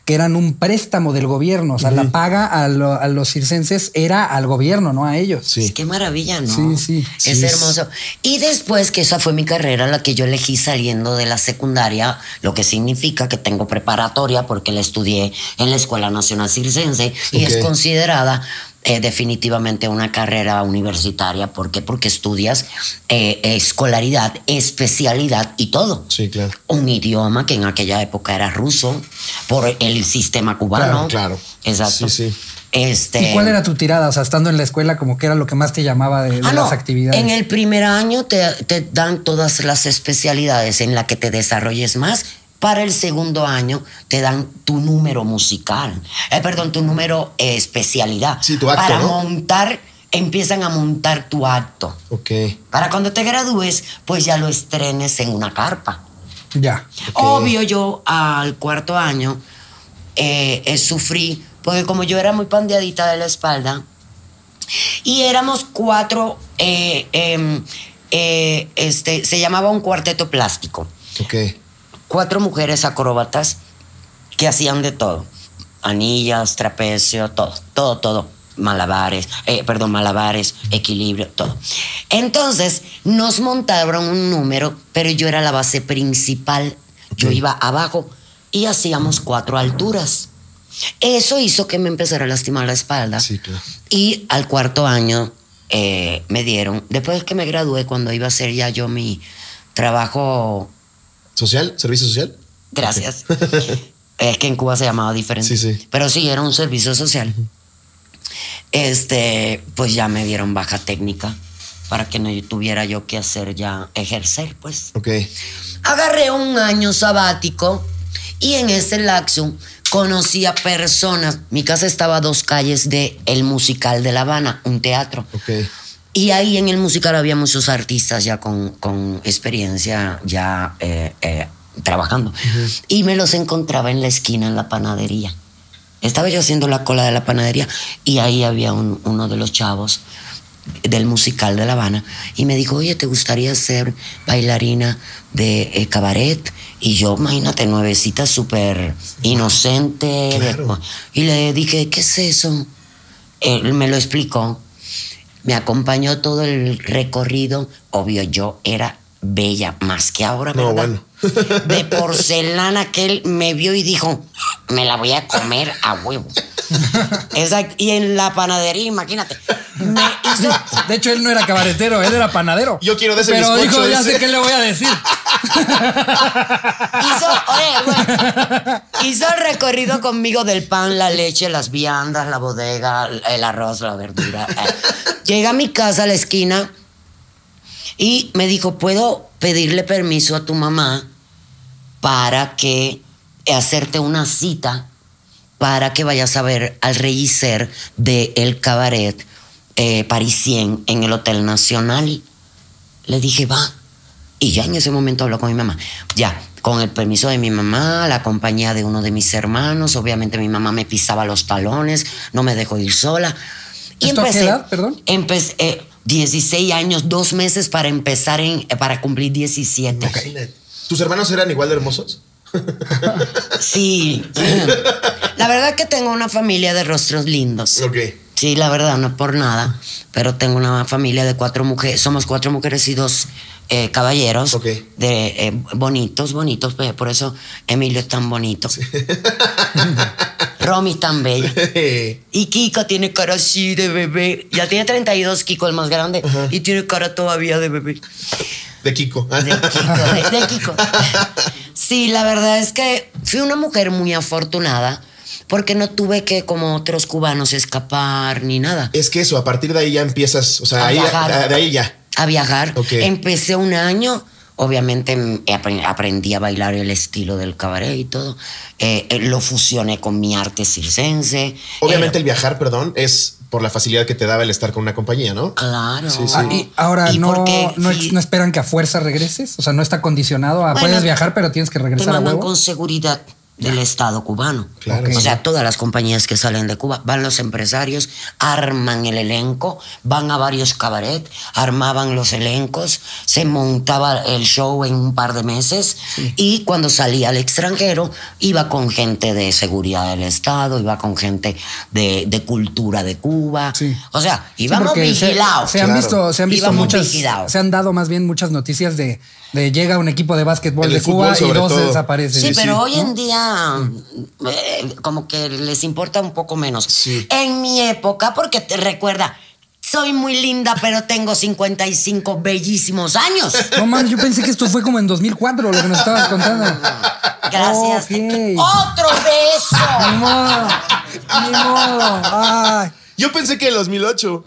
Speaker 3: que eran un préstamo del gobierno. O sea, uh-huh. la paga a, lo, a los circenses era al gobierno, no a ellos.
Speaker 1: Sí. Qué maravilla, ¿no?
Speaker 3: Sí, sí.
Speaker 1: Es
Speaker 3: sí,
Speaker 1: hermoso. Y después, que esa fue mi carrera, la que yo elegí saliendo de la secundaria, lo que significa que tengo preparatoria porque la estudié en la Escuela Nacional Circense y okay. es considerada Eh, definitivamente una carrera universitaria. ¿Por qué? Porque estudias eh, escolaridad, especialidad y todo.
Speaker 2: Sí, claro.
Speaker 1: Un idioma que en aquella época era ruso por el sistema cubano.
Speaker 2: Claro, claro.
Speaker 1: Exacto.
Speaker 2: Sí, sí.
Speaker 1: Este,
Speaker 3: ¿Y cuál era tu tirada? O sea, estando en la escuela, como que era lo que más te llamaba de, de ah, las
Speaker 1: no.
Speaker 3: actividades.
Speaker 1: En el primer año te, te dan todas las especialidades en las que te desarrolles más. Para el segundo año te dan tu número musical, eh, perdón, tu número eh, especialidad.
Speaker 2: Sí, tu acto,
Speaker 1: Para
Speaker 2: ¿no?
Speaker 1: montar, empiezan a montar tu acto.
Speaker 2: Ok.
Speaker 1: Para cuando te gradúes, pues ya lo estrenes en una carpa.
Speaker 3: Ya.
Speaker 2: Okay.
Speaker 1: Obvio, yo al cuarto año eh, eh, sufrí, porque como yo era muy pandeadita de la espalda, y éramos cuatro, eh, eh, eh, este, se llamaba un cuarteto plástico.
Speaker 2: Ok.
Speaker 1: Cuatro mujeres acróbatas que hacían de todo. Anillas, trapecio, todo, todo, todo. Malabares, eh, perdón, malabares, equilibrio, todo. Entonces, nos montaron un número, pero yo era la base principal. Okay. Yo iba abajo y hacíamos cuatro alturas. Eso hizo que me empezara a lastimar la espalda.
Speaker 2: Sí, claro.
Speaker 1: Y al cuarto año eh, me dieron, después que me gradué, cuando iba a hacer ya yo mi trabajo...
Speaker 2: ¿Social? ¿Servicio social?
Speaker 1: Gracias. Okay. Es que en Cuba se llamaba diferente.
Speaker 2: Sí, sí.
Speaker 1: Pero sí, era un servicio social. Uh-huh. Este, pues ya me dieron baja técnica para que no tuviera yo que hacer ya ejercer, pues.
Speaker 2: Ok.
Speaker 1: Agarré un año sabático y en ese lapso conocí a personas. Mi casa estaba a dos calles de el Musical de La Habana, un teatro.
Speaker 2: Ok.
Speaker 1: Y ahí en el musical había muchos artistas ya con, con experiencia, ya eh, eh, trabajando. Uh-huh. Y me los encontraba en la esquina, en la panadería. Estaba yo haciendo la cola de la panadería y ahí había un, uno de los chavos del Musical de La Habana y me dijo, oye, ¿te gustaría ser bailarina de eh, cabaret? Y yo, imagínate, nuevecita, súper inocente.
Speaker 2: Claro.
Speaker 1: De, y le dije, ¿qué es eso? Él me lo explicó. Me acompañó todo el recorrido. Obvio, yo era bella, más que ahora, ¿verdad?
Speaker 2: No, bueno.
Speaker 1: De porcelana, que él me vio y dijo, me la voy a comer a huevo. Exacto. Y en la panadería, imagínate. Me hizo...
Speaker 3: De hecho, él no era cabaretero, él era panadero.
Speaker 2: Yo quiero de ese
Speaker 3: Pero
Speaker 2: bizcocho.
Speaker 3: dijo, ya
Speaker 2: ese.
Speaker 3: sé qué le voy a decir.
Speaker 1: Hizo, oye, güey, hizo el recorrido conmigo del pan, la leche, las viandas, la bodega, el arroz, la verdura. Llegué a mi casa a la esquina y me dijo, ¿puedo pedirle permiso a tu mamá para que hacerte una cita para que vayas a ver al regisser del cabaret eh, parisien en el Hotel Nacional? Le dije, va. Y ya en ese momento habló con mi mamá. Ya, con el permiso de mi mamá, la compañía de uno de mis hermanos. Obviamente mi mamá me pisaba los talones, no me dejó ir sola. Y
Speaker 3: ¿Esto
Speaker 1: empecé,
Speaker 3: a qué edad, perdón?
Speaker 1: Empecé eh, dieciséis años, dos meses para empezar, en, eh, para cumplir diecisiete.
Speaker 2: Okay. ¿Tus hermanos eran igual de hermosos?
Speaker 1: Sí. La verdad que tengo una familia de rostros lindos.
Speaker 2: Ok.
Speaker 1: Sí, la verdad, no por nada. Pero tengo una familia de cuatro mujeres. Somos cuatro mujeres y dos eh, caballeros.
Speaker 2: Ok.
Speaker 1: De, eh, bonitos, bonitos. Por eso Emilio es tan bonito. Sí. Romy es tan bella. Y Kiko tiene cara así de bebé. Ya tiene treinta y dos, Kiko, el más grande. Uh-huh. Y tiene cara todavía de bebé.
Speaker 2: De Kiko.
Speaker 1: De Kiko, de, de Kiko. Sí, la verdad es que fui una mujer muy afortunada porque no tuve que, como otros cubanos, escapar ni nada.
Speaker 2: Es que eso, a partir de ahí ya empiezas, o sea,
Speaker 1: a
Speaker 2: ahí,
Speaker 1: viajar,
Speaker 2: de ahí ya.
Speaker 1: A viajar.
Speaker 2: Okay.
Speaker 1: Empecé un año, obviamente aprendí a bailar el estilo del cabaret y todo. Eh, lo fusioné con mi arte circense.
Speaker 2: Obviamente
Speaker 1: eh,
Speaker 2: el viajar, perdón, es por la facilidad que te daba el estar con una compañía, ¿no?
Speaker 1: Claro.
Speaker 2: Sí, sí.
Speaker 3: Ah, y ahora, ¿Y no, no,
Speaker 1: sí.
Speaker 3: no esperan que a fuerza regreses? O sea, no está condicionado a bueno, puedes viajar, pero tienes que regresar
Speaker 1: te
Speaker 3: a huevo.
Speaker 1: con seguridad. del Estado cubano.
Speaker 2: Claro.
Speaker 1: O sea, todas las compañías que salen de Cuba, van los empresarios, arman el elenco, van a varios cabaret, armaban los elencos, se montaba el show en un par de meses sí. y cuando salía al extranjero iba con gente de seguridad del Estado, iba con gente de, de cultura de Cuba. Sí. O sea, íbamos sí, vigilados.
Speaker 3: Se, se han
Speaker 1: claro.
Speaker 3: visto, se han visto
Speaker 1: íbamos
Speaker 3: muchas,
Speaker 1: vigilados.
Speaker 3: se han dado más bien muchas noticias de, de llega un equipo de básquetbol
Speaker 2: el
Speaker 3: de Cuba y dos
Speaker 2: todo.
Speaker 3: desaparecen.
Speaker 1: Sí,
Speaker 3: sí,
Speaker 1: pero
Speaker 3: sí.
Speaker 1: hoy
Speaker 3: ¿no?
Speaker 1: en día eh, como que les importa un poco menos.
Speaker 2: Sí.
Speaker 1: En mi época, porque te recuerda, soy muy linda, pero tengo cincuenta y cinco bellísimos años.
Speaker 3: No mames, yo pensé que esto fue como en dos mil cuatro lo que nos estabas contando.
Speaker 1: Gracias.
Speaker 3: Okay.
Speaker 1: ¡Otro beso!
Speaker 3: Ni modo, ni modo. Ay.
Speaker 2: Yo pensé que en dos mil ocho.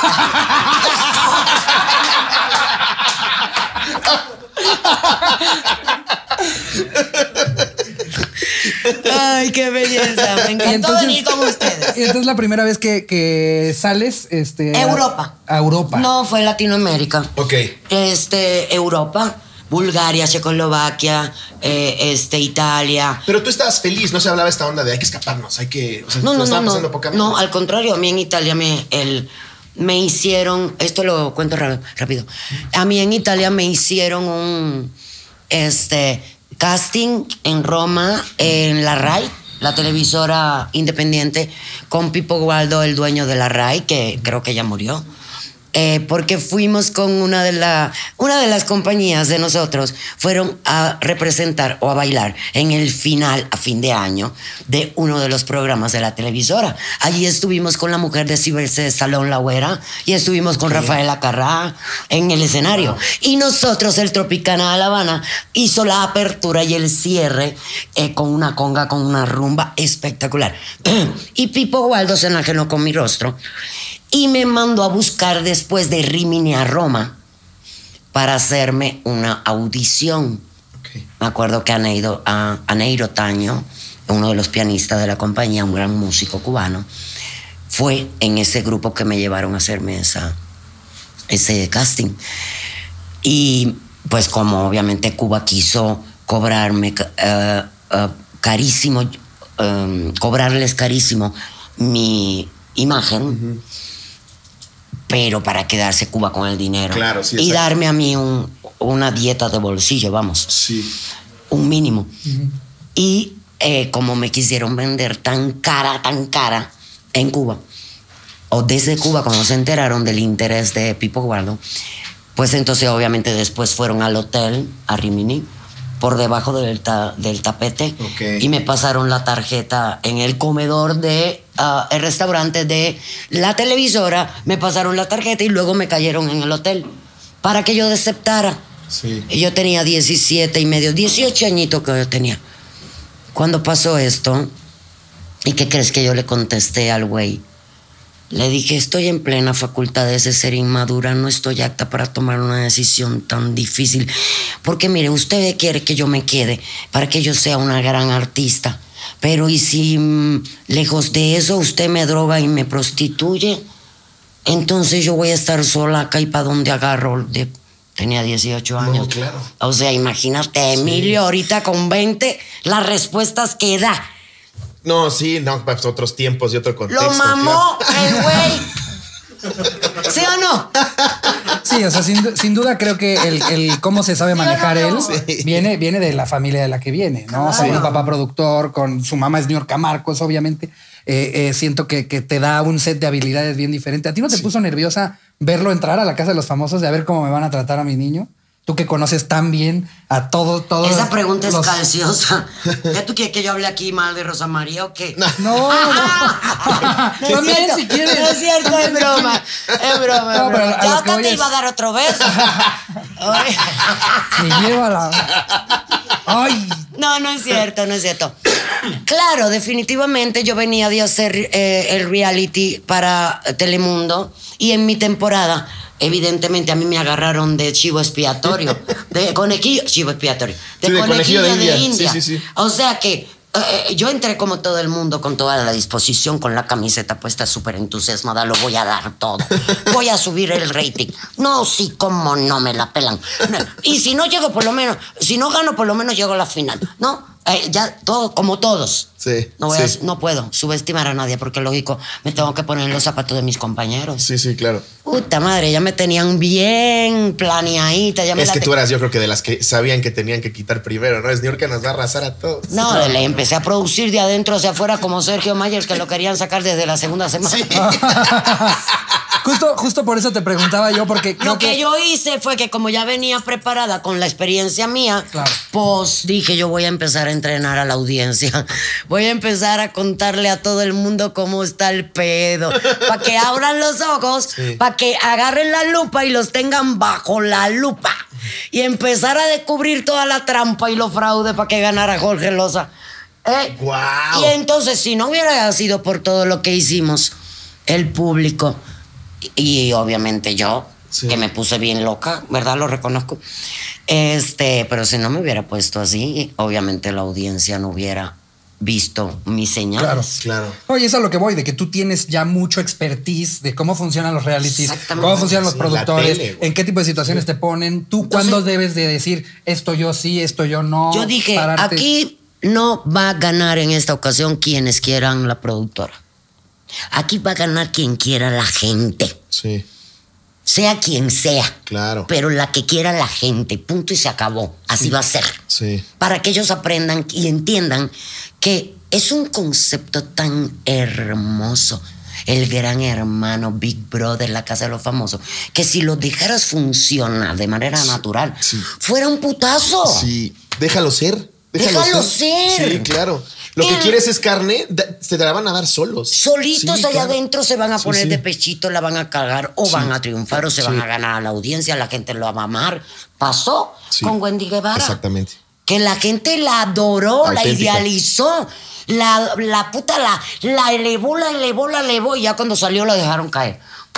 Speaker 1: Ay, qué belleza. Me encantó
Speaker 3: entonces,
Speaker 1: venir con ustedes.
Speaker 3: Y entonces la primera vez que, que sales, este.
Speaker 1: Europa.
Speaker 3: A Europa.
Speaker 1: No, fue Latinoamérica.
Speaker 2: Ok.
Speaker 1: Este, Europa. Bulgaria, Checoslovaquia, eh, este, Italia.
Speaker 2: Pero tú estabas feliz, no se hablaba esta onda de hay que escaparnos, hay que. O sea,
Speaker 1: no, no, no,
Speaker 2: no.
Speaker 1: No, no, al contrario, a mí en Italia me, el, me hicieron, esto lo cuento rápido. A mí en Italia me hicieron un este, casting en Roma, en la RAI, la televisora independiente, con Pipo Gualdo, el dueño de la RAI, que creo que ya murió. Eh, porque fuimos con una de, la, una de las compañías de nosotros, fueron a representar o a bailar en el final, a fin de año, de uno de los programas de la televisora. Allí estuvimos con la mujer de Ciberse Salón La Güera y estuvimos con sí. Rafaela Carrá en el escenario. Wow. Y nosotros, el Tropicana de La Habana, hizo la apertura y el cierre eh, con una conga, con una rumba espectacular. Y Pipo Gualdo se enajenó con mi rostro y me mandó a buscar después de Rimini a Roma para hacerme una audición. Okay. Me acuerdo que Aneiro, a, Aneiro Taño, uno de los pianistas de la compañía, un gran músico cubano, fue en ese grupo que me llevaron a hacerme esa, ese casting. Y pues como obviamente Cuba quiso cobrarme uh, uh, carísimo, um, cobrarles carísimo mi imagen, uh-huh. pero para quedarse Cuba con el dinero.
Speaker 2: Claro, sí,
Speaker 1: y darme a mí un, una dieta de bolsillo, vamos.
Speaker 2: Sí.
Speaker 1: Un mínimo. Uh-huh. Y eh, como me quisieron vender tan cara, tan cara en Cuba, o desde Cuba, cuando se enteraron del interés de Pipo Gualdo, pues entonces obviamente después fueron al hotel, a Rimini, por debajo del, ta, del tapete, okay. y me pasaron la tarjeta en el comedor de uh, el restaurante de la televisora, me pasaron la tarjeta y luego me cayeron en el hotel para que yo aceptara.
Speaker 2: Sí.
Speaker 1: Y yo tenía diecisiete y medio, dieciocho añitos que yo tenía. Cuando pasó esto, ¿y qué crees que yo le contesté al güey? Le dije, estoy en plena facultades de ser inmadura, no estoy apta para tomar una decisión tan difícil. Porque mire, usted quiere que yo me quede para que yo sea una gran artista. Pero ¿y si mmm, lejos de eso usted me droga y me prostituye? Entonces yo voy a estar sola acá y para dónde agarro. De... Tenía dieciocho años.
Speaker 2: No, claro.
Speaker 1: O sea, imagínate, Emilio, sí. ahorita con veinte, las respuestas que da.
Speaker 2: No, sí, no, pues otros tiempos y otro contexto.
Speaker 1: Lo mamó claro. el güey. ¿Sí o no?
Speaker 3: Sí, o sea, sin, sin duda creo que el, el cómo se sabe manejar él sí. viene, viene de la familia de la que viene, ¿no? Claro. O sea, un papá productor, con su mamá es Niurka Marcos, obviamente. Eh, eh, siento que, que te da un set de habilidades bien diferente. ¿A ti no te sí. puso nerviosa verlo entrar a la casa de los famosos, de a ver cómo me van a tratar a mi niño? Tú que conoces tan bien a todo, todo.
Speaker 1: Esa pregunta
Speaker 3: los...
Speaker 1: es calciosa. ¿Qué tú quieres que yo hable aquí mal de Rosa María o qué?
Speaker 3: No, no.
Speaker 1: no, no, es si quieres. No es cierto, es broma. Es broma. No, pero ya hasta te es... iba a dar otro beso.
Speaker 3: Me llévala. Ay.
Speaker 1: No, no es cierto, no es cierto. Claro, definitivamente yo venía de hacer eh, el reality para Telemundo y en mi temporada, evidentemente a mí me agarraron de chivo expiatorio, de conejillo, chivo expiatorio, de,
Speaker 2: sí, de
Speaker 1: conejillo, conejillo de, de India.
Speaker 2: India. Sí, sí, sí.
Speaker 1: O sea que eh, yo entré como todo el mundo con toda la disposición, con la camiseta puesta súper entusiasmada, lo voy a dar todo, voy a subir el rating. No, sí, cómo no me la pelan. Y si no llego por lo menos, si no gano por lo menos llego a la final, ¿no? Eh, ya, todo, como todos.
Speaker 2: Sí,
Speaker 1: No, voy
Speaker 2: sí.
Speaker 1: a, no puedo subestimar a nadie porque, lógico, me tengo que poner en los zapatos de mis compañeros.
Speaker 2: Sí, sí, claro.
Speaker 1: Puta madre, ya me tenían bien planeadita. Ya me
Speaker 2: Es
Speaker 1: la
Speaker 2: que
Speaker 1: te-
Speaker 2: tú eras, yo creo que de las que sabían que tenían que quitar primero, ¿no? Es Niurka nos va a arrasar a todos.
Speaker 1: No, le empecé a producir de adentro hacia afuera como Sergio Mayer, que lo querían sacar desde la segunda semana.
Speaker 2: Sí.
Speaker 3: Justo, justo por eso te preguntaba yo, porque creo
Speaker 1: Lo que yo hice fue que como ya venía preparada con la experiencia mía,
Speaker 3: Claro.
Speaker 1: pues dije yo voy a empezar a entrenar a la audiencia. Voy a empezar a contarle a todo el mundo cómo está el pedo. Para que abran los ojos,
Speaker 2: Sí.
Speaker 1: para que agarren la lupa y los tengan bajo la lupa. Y empezar a descubrir toda la trampa y los fraudes para que ganara Jorge Loza. ¿Eh?
Speaker 2: Guau.
Speaker 1: Y entonces, si no hubiera sido por todo lo que hicimos, el público y, y obviamente yo,
Speaker 2: Sí.
Speaker 1: que me puse bien loca, ¿verdad? Lo reconozco. Este, pero si no me hubiera puesto así, obviamente la audiencia no hubiera visto mis señales.
Speaker 3: Claro.
Speaker 2: Claro.
Speaker 3: Oye, eso es a lo que voy, de que tú tienes ya mucho expertise de cómo funcionan los realities,
Speaker 1: Exactamente.
Speaker 3: cómo funcionan los
Speaker 2: Sí,
Speaker 3: productores,
Speaker 2: la tele, güey.
Speaker 3: en qué tipo de situaciones te ponen, tú
Speaker 1: Entonces-
Speaker 3: cuándo debes de decir esto yo sí, esto yo no.
Speaker 1: Yo dije,
Speaker 3: pararte.
Speaker 1: aquí no va a ganar en esta ocasión quienes quieran la productora. Aquí va a ganar quien quiera la gente,
Speaker 2: Sí,
Speaker 1: sea quien sea.
Speaker 2: claro.
Speaker 1: Pero la que quiera la gente, punto y se acabó. Así va a ser.
Speaker 2: Sí.
Speaker 1: Para que ellos aprendan y entiendan que es un concepto tan hermoso. El gran hermano, Big Brother, la casa de los famosos, que si lo dejaras funcionar de manera natural,
Speaker 2: sí.
Speaker 1: fuera un putazo.
Speaker 2: Sí, déjalo ser.
Speaker 1: Déjalo ser.
Speaker 2: Sí, claro. Lo que
Speaker 1: El-
Speaker 2: quieres es carne, da- te la van a dar solos.
Speaker 1: Solitos
Speaker 2: Sí,
Speaker 1: allá
Speaker 2: claro.
Speaker 1: adentro se van a
Speaker 2: Sí,
Speaker 1: poner
Speaker 2: sí.
Speaker 1: de pechito, la van a cagar o
Speaker 2: Sí.
Speaker 1: van a triunfar o se
Speaker 2: Sí.
Speaker 1: van a ganar a la audiencia, la gente lo va a amar. Pasó
Speaker 2: Sí.
Speaker 1: con Wendy Guevara.
Speaker 2: Exactamente.
Speaker 1: Que la gente la adoró, la
Speaker 2: Auténtica.
Speaker 1: idealizó, la, la puta la, la elevó, la elevó, la elevó y ya cuando salió la dejaron caer.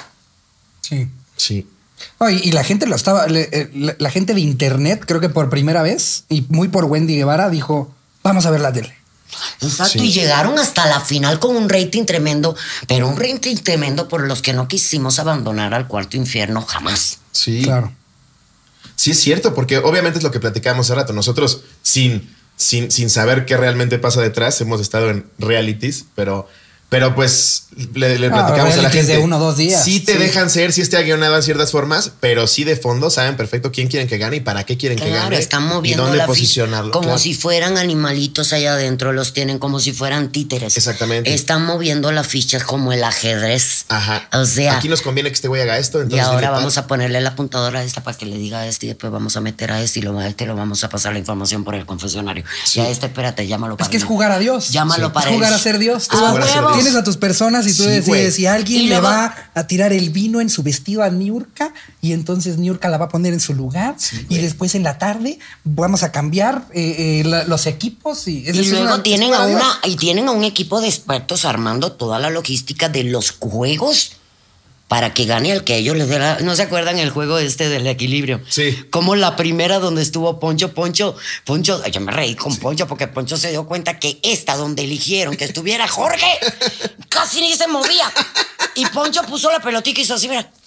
Speaker 3: Sí.
Speaker 2: Sí.
Speaker 3: Oye, y la gente lo estaba, le- eh, la, la gente de internet, creo que por primera vez, y muy por Wendy Guevara, dijo, vamos a ver la tele.
Speaker 1: Exacto,
Speaker 2: Sí.
Speaker 1: y llegaron hasta la final con un rating tremendo, pero un rating tremendo por los que no quisimos abandonar al cuarto infierno jamás.
Speaker 2: Sí.
Speaker 3: Claro.
Speaker 2: Sí, es cierto, porque obviamente es lo que platicábamos hace rato. Nosotros, sin, sin, sin saber qué realmente pasa detrás, hemos estado en realities, pero, pero pues le, le
Speaker 3: Ah,
Speaker 2: platicamos a la
Speaker 3: realities
Speaker 2: gente.
Speaker 3: de uno o dos días.
Speaker 2: Sí te
Speaker 3: Sí.
Speaker 2: dejan ser, sí está guionado en ciertas formas, pero sí de fondo saben perfecto quién quieren que gane y para qué quieren que
Speaker 1: Claro,
Speaker 2: gane.
Speaker 1: están
Speaker 2: y
Speaker 1: moviendo
Speaker 2: dónde
Speaker 1: la ficha
Speaker 2: posicionarlo.
Speaker 1: como
Speaker 2: claro.
Speaker 1: si fueran animalitos allá adentro, los tienen como si fueran títeres.
Speaker 2: Exactamente.
Speaker 1: Están moviendo las fichas como el ajedrez.
Speaker 2: Ajá.
Speaker 1: O sea,
Speaker 2: Aquí nos conviene que este güey haga esto.
Speaker 1: y
Speaker 2: Entonces
Speaker 1: ahora
Speaker 2: dile tal.
Speaker 1: vamos a ponerle la apuntadora a esta para que le diga a este y después vamos a meter a este y lo, a este lo vamos a pasar la información por el confesionario.
Speaker 2: Sí.
Speaker 1: Y a este, espérate, llámalo
Speaker 3: Es
Speaker 1: para
Speaker 3: que es
Speaker 1: mí.
Speaker 3: jugar a Dios.
Speaker 1: Llámalo
Speaker 3: Sí.
Speaker 1: para
Speaker 3: Es jugar
Speaker 1: él.
Speaker 3: a ser Dios. Tú
Speaker 1: Ah,
Speaker 2: jugar a ser
Speaker 1: huevos.
Speaker 2: Dios.
Speaker 3: tienes a tus personas y tú
Speaker 2: Sí,
Speaker 3: decides
Speaker 2: güey.
Speaker 3: si alguien
Speaker 1: Y
Speaker 3: le
Speaker 1: luego-
Speaker 3: va a tirar el vino en su vestido a Niurka y entonces Niurka la va a poner en su lugar y después en la tarde vamos a cambiar eh, eh, la- los equipos y, es
Speaker 1: Y
Speaker 3: decir,
Speaker 1: luego
Speaker 3: una-
Speaker 1: tienen
Speaker 3: es
Speaker 1: a
Speaker 3: jugar
Speaker 1: una
Speaker 3: Dios.
Speaker 1: y tienen a un equipo de expertos armando toda la logística de los juegos para que gane el que ellos les dé la... ¿No se acuerdan el juego este del equilibrio?
Speaker 2: Sí.
Speaker 1: Como la primera donde estuvo Poncho, Poncho, Poncho, yo me reí con Poncho porque Poncho se dio cuenta que esta donde eligieron que estuviera Jorge, casi ni se movía. Y Poncho puso la pelotita y hizo así, mira.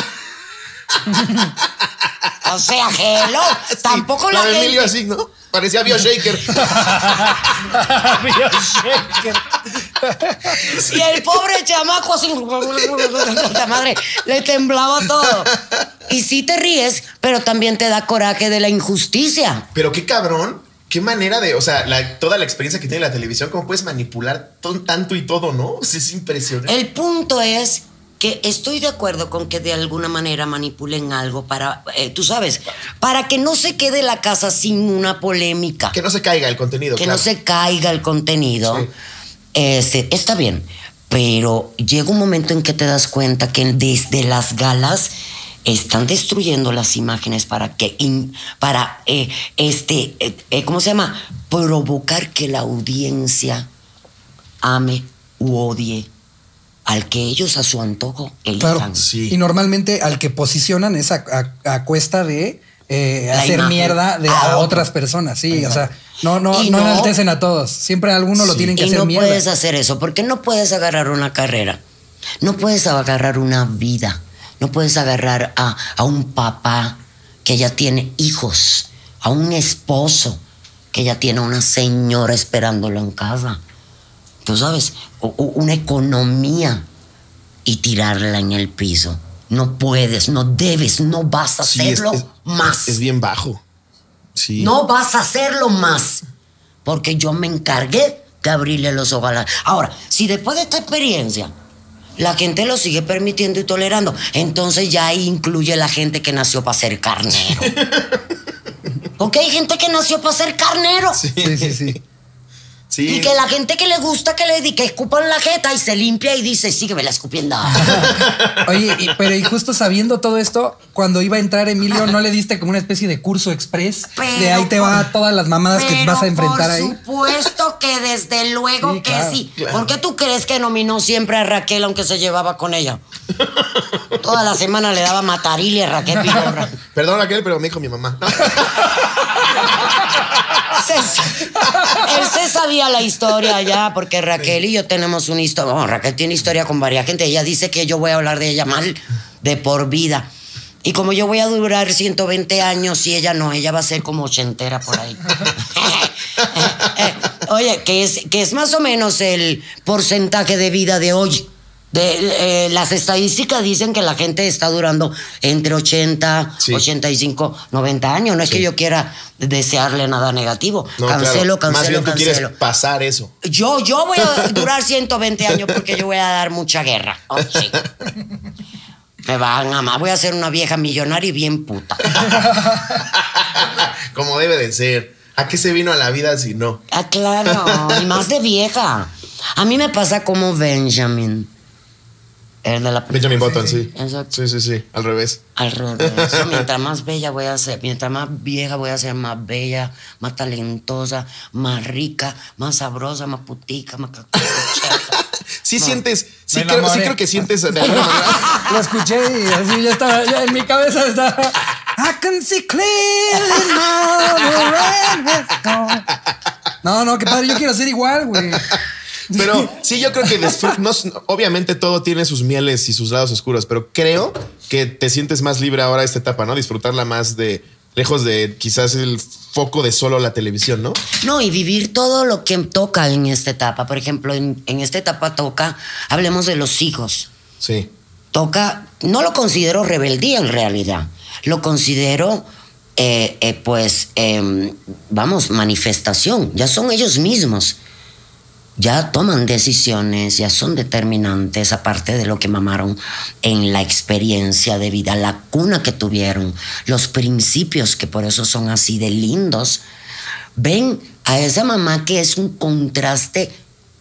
Speaker 1: O sea, hello,
Speaker 2: Sí,
Speaker 1: tampoco la,
Speaker 2: la de
Speaker 1: gente...
Speaker 2: Emilio así, ¿no? Parecía BioShaker.
Speaker 1: Y el pobre chamaco así, la madre, le temblaba todo. Y sí te ríes, pero también te da coraje de la injusticia.
Speaker 2: Pero qué cabrón, qué manera de, o sea, la- toda la experiencia que tiene la televisión, cómo puedes manipular todo, tanto y todo, ¿no? O sea, es impresionante.
Speaker 1: El punto es que estoy de acuerdo con que de alguna manera manipulen algo para, eh, tú sabes, para que no se quede la casa sin una polémica.
Speaker 2: Que no se caiga el contenido.
Speaker 1: Que
Speaker 2: claro.
Speaker 1: no se caiga el contenido.
Speaker 2: Sí.
Speaker 1: Este, está bien, pero llega un momento en que te das cuenta que desde las galas están destruyendo las imágenes para que in- para eh, este eh, eh, ¿cómo se llama? Provocar que la audiencia ame u odie al que ellos a su antojo elijan.
Speaker 3: Claro.
Speaker 2: Sí.
Speaker 3: Y normalmente al que posicionan es a, a- a cuesta de eh,
Speaker 1: La
Speaker 3: hacer
Speaker 1: imagen
Speaker 3: mierda de,
Speaker 1: a
Speaker 3: a,
Speaker 1: otro.
Speaker 3: otras personas. Sí, o sea, no, no,
Speaker 1: Y
Speaker 3: no,
Speaker 1: no-
Speaker 3: enaltecen a todos. Siempre a alguno lo
Speaker 2: Sí.
Speaker 3: tienen que
Speaker 1: Y
Speaker 3: hacer
Speaker 1: no
Speaker 3: mierda.
Speaker 1: puedes hacer eso, porque no puedes agarrar una carrera, no puedes agarrar una vida, no puedes agarrar a, a un papá que ya tiene hijos, a un esposo que ella tiene una señora esperándolo en casa. Tú sabes, una economía y tirarla en el piso. No puedes, no debes, no vas a hacerlo
Speaker 2: sí, es, es,
Speaker 1: más.
Speaker 2: Es bien bajo. Sí.
Speaker 1: No vas a hacerlo más. Porque yo me encargué de abrirle los ojos a la... Ahora, si después de esta experiencia la gente lo sigue permitiendo y tolerando, entonces ya ahí incluye la gente que nació para ser carnero. Porque hay gente que nació para ser carnero.
Speaker 2: Sí,
Speaker 3: Sí, sí, sí.
Speaker 2: sí.
Speaker 1: Y que la gente que le gusta que le que escupan la jeta y se limpia y dice, sígueme la escupiendo.
Speaker 3: Oye, y, pero y justo sabiendo todo esto, cuando iba a entrar Emilio, ¿no le diste como una especie de curso express?
Speaker 1: Pero
Speaker 3: de ahí te va
Speaker 1: por,
Speaker 3: todas las mamadas que vas a enfrentar ahí.
Speaker 1: Por supuesto que desde luego
Speaker 3: Sí,
Speaker 1: que
Speaker 3: claro,
Speaker 1: sí.
Speaker 2: claro.
Speaker 1: ¿Por qué tú crees que nominó siempre a Raquel aunque se llevaba con ella? Toda la semana le daba matarile a Raquel Vigorra.
Speaker 2: Perdón, Raquel, pero me dijo mi mamá.
Speaker 1: Se, él se sabía la historia ya, porque Raquel y yo tenemos una historia. Bueno, Raquel tiene historia con varias gente. Ella dice que yo voy a hablar de ella mal de por vida. Y como yo voy a durar ciento veinte años y ella no, ella va a ser como ochentera por ahí. Oye, que es, que es más o menos el porcentaje de vida de hoy. De, eh, las estadísticas dicen que la gente está durando entre ochenta,
Speaker 2: sí.
Speaker 1: ochenta y cinco, noventa años. No es sí. que yo quiera desearle nada negativo.
Speaker 2: No,
Speaker 1: cancelo,
Speaker 2: claro.
Speaker 1: cancelo,
Speaker 2: Más bien tú
Speaker 1: cancelo.
Speaker 2: quieres pasar eso.
Speaker 1: Yo, yo voy a durar ciento veinte años porque yo voy a dar mucha guerra. Oh, sí. Me van a amar. Voy a ser una vieja millonaria y bien puta.
Speaker 2: Como debe de ser. ¿A qué se vino a la vida si no?
Speaker 1: Ah, claro. Y más de vieja. A mí me pasa como Benjamin. El de la
Speaker 2: Benjamin Button, sí.
Speaker 1: Exacto.
Speaker 2: Sí, sí, sí. Al revés.
Speaker 1: Al revés. Mientras más bella voy a ser, mientras más vieja voy a ser, más bella, más talentosa, más rica, más sabrosa, más putica, más cacucheta.
Speaker 2: Sí
Speaker 1: No.
Speaker 2: sientes, sí creo, sí creo que sientes de alguna manera.
Speaker 3: Lo escuché y así ya estaba, ya en mi cabeza estaba. I can see clearly now the rain has gone. No, no, qué padre, yo quiero ser igual, güey.
Speaker 2: Pero sí, yo creo que disfr- no, obviamente todo tiene sus mieles y sus lados oscuros, pero creo que te sientes más libre ahora esta etapa, ¿no? Disfrutarla más de lejos de quizás el foco de solo la televisión, ¿no?
Speaker 1: No, y vivir todo lo que toca en esta etapa. Por ejemplo, en, en esta etapa toca, hablemos de los hijos.
Speaker 2: Sí.
Speaker 1: Toca, no lo considero rebeldía en realidad, lo considero, eh, eh, pues, eh, vamos, manifestación. Ya son ellos mismos. Ya toman decisiones, ya son determinantes, aparte de lo que mamaron en la experiencia de vida, la cuna que tuvieron, los principios que por eso son así de lindos. Ven a esa mamá que es un contraste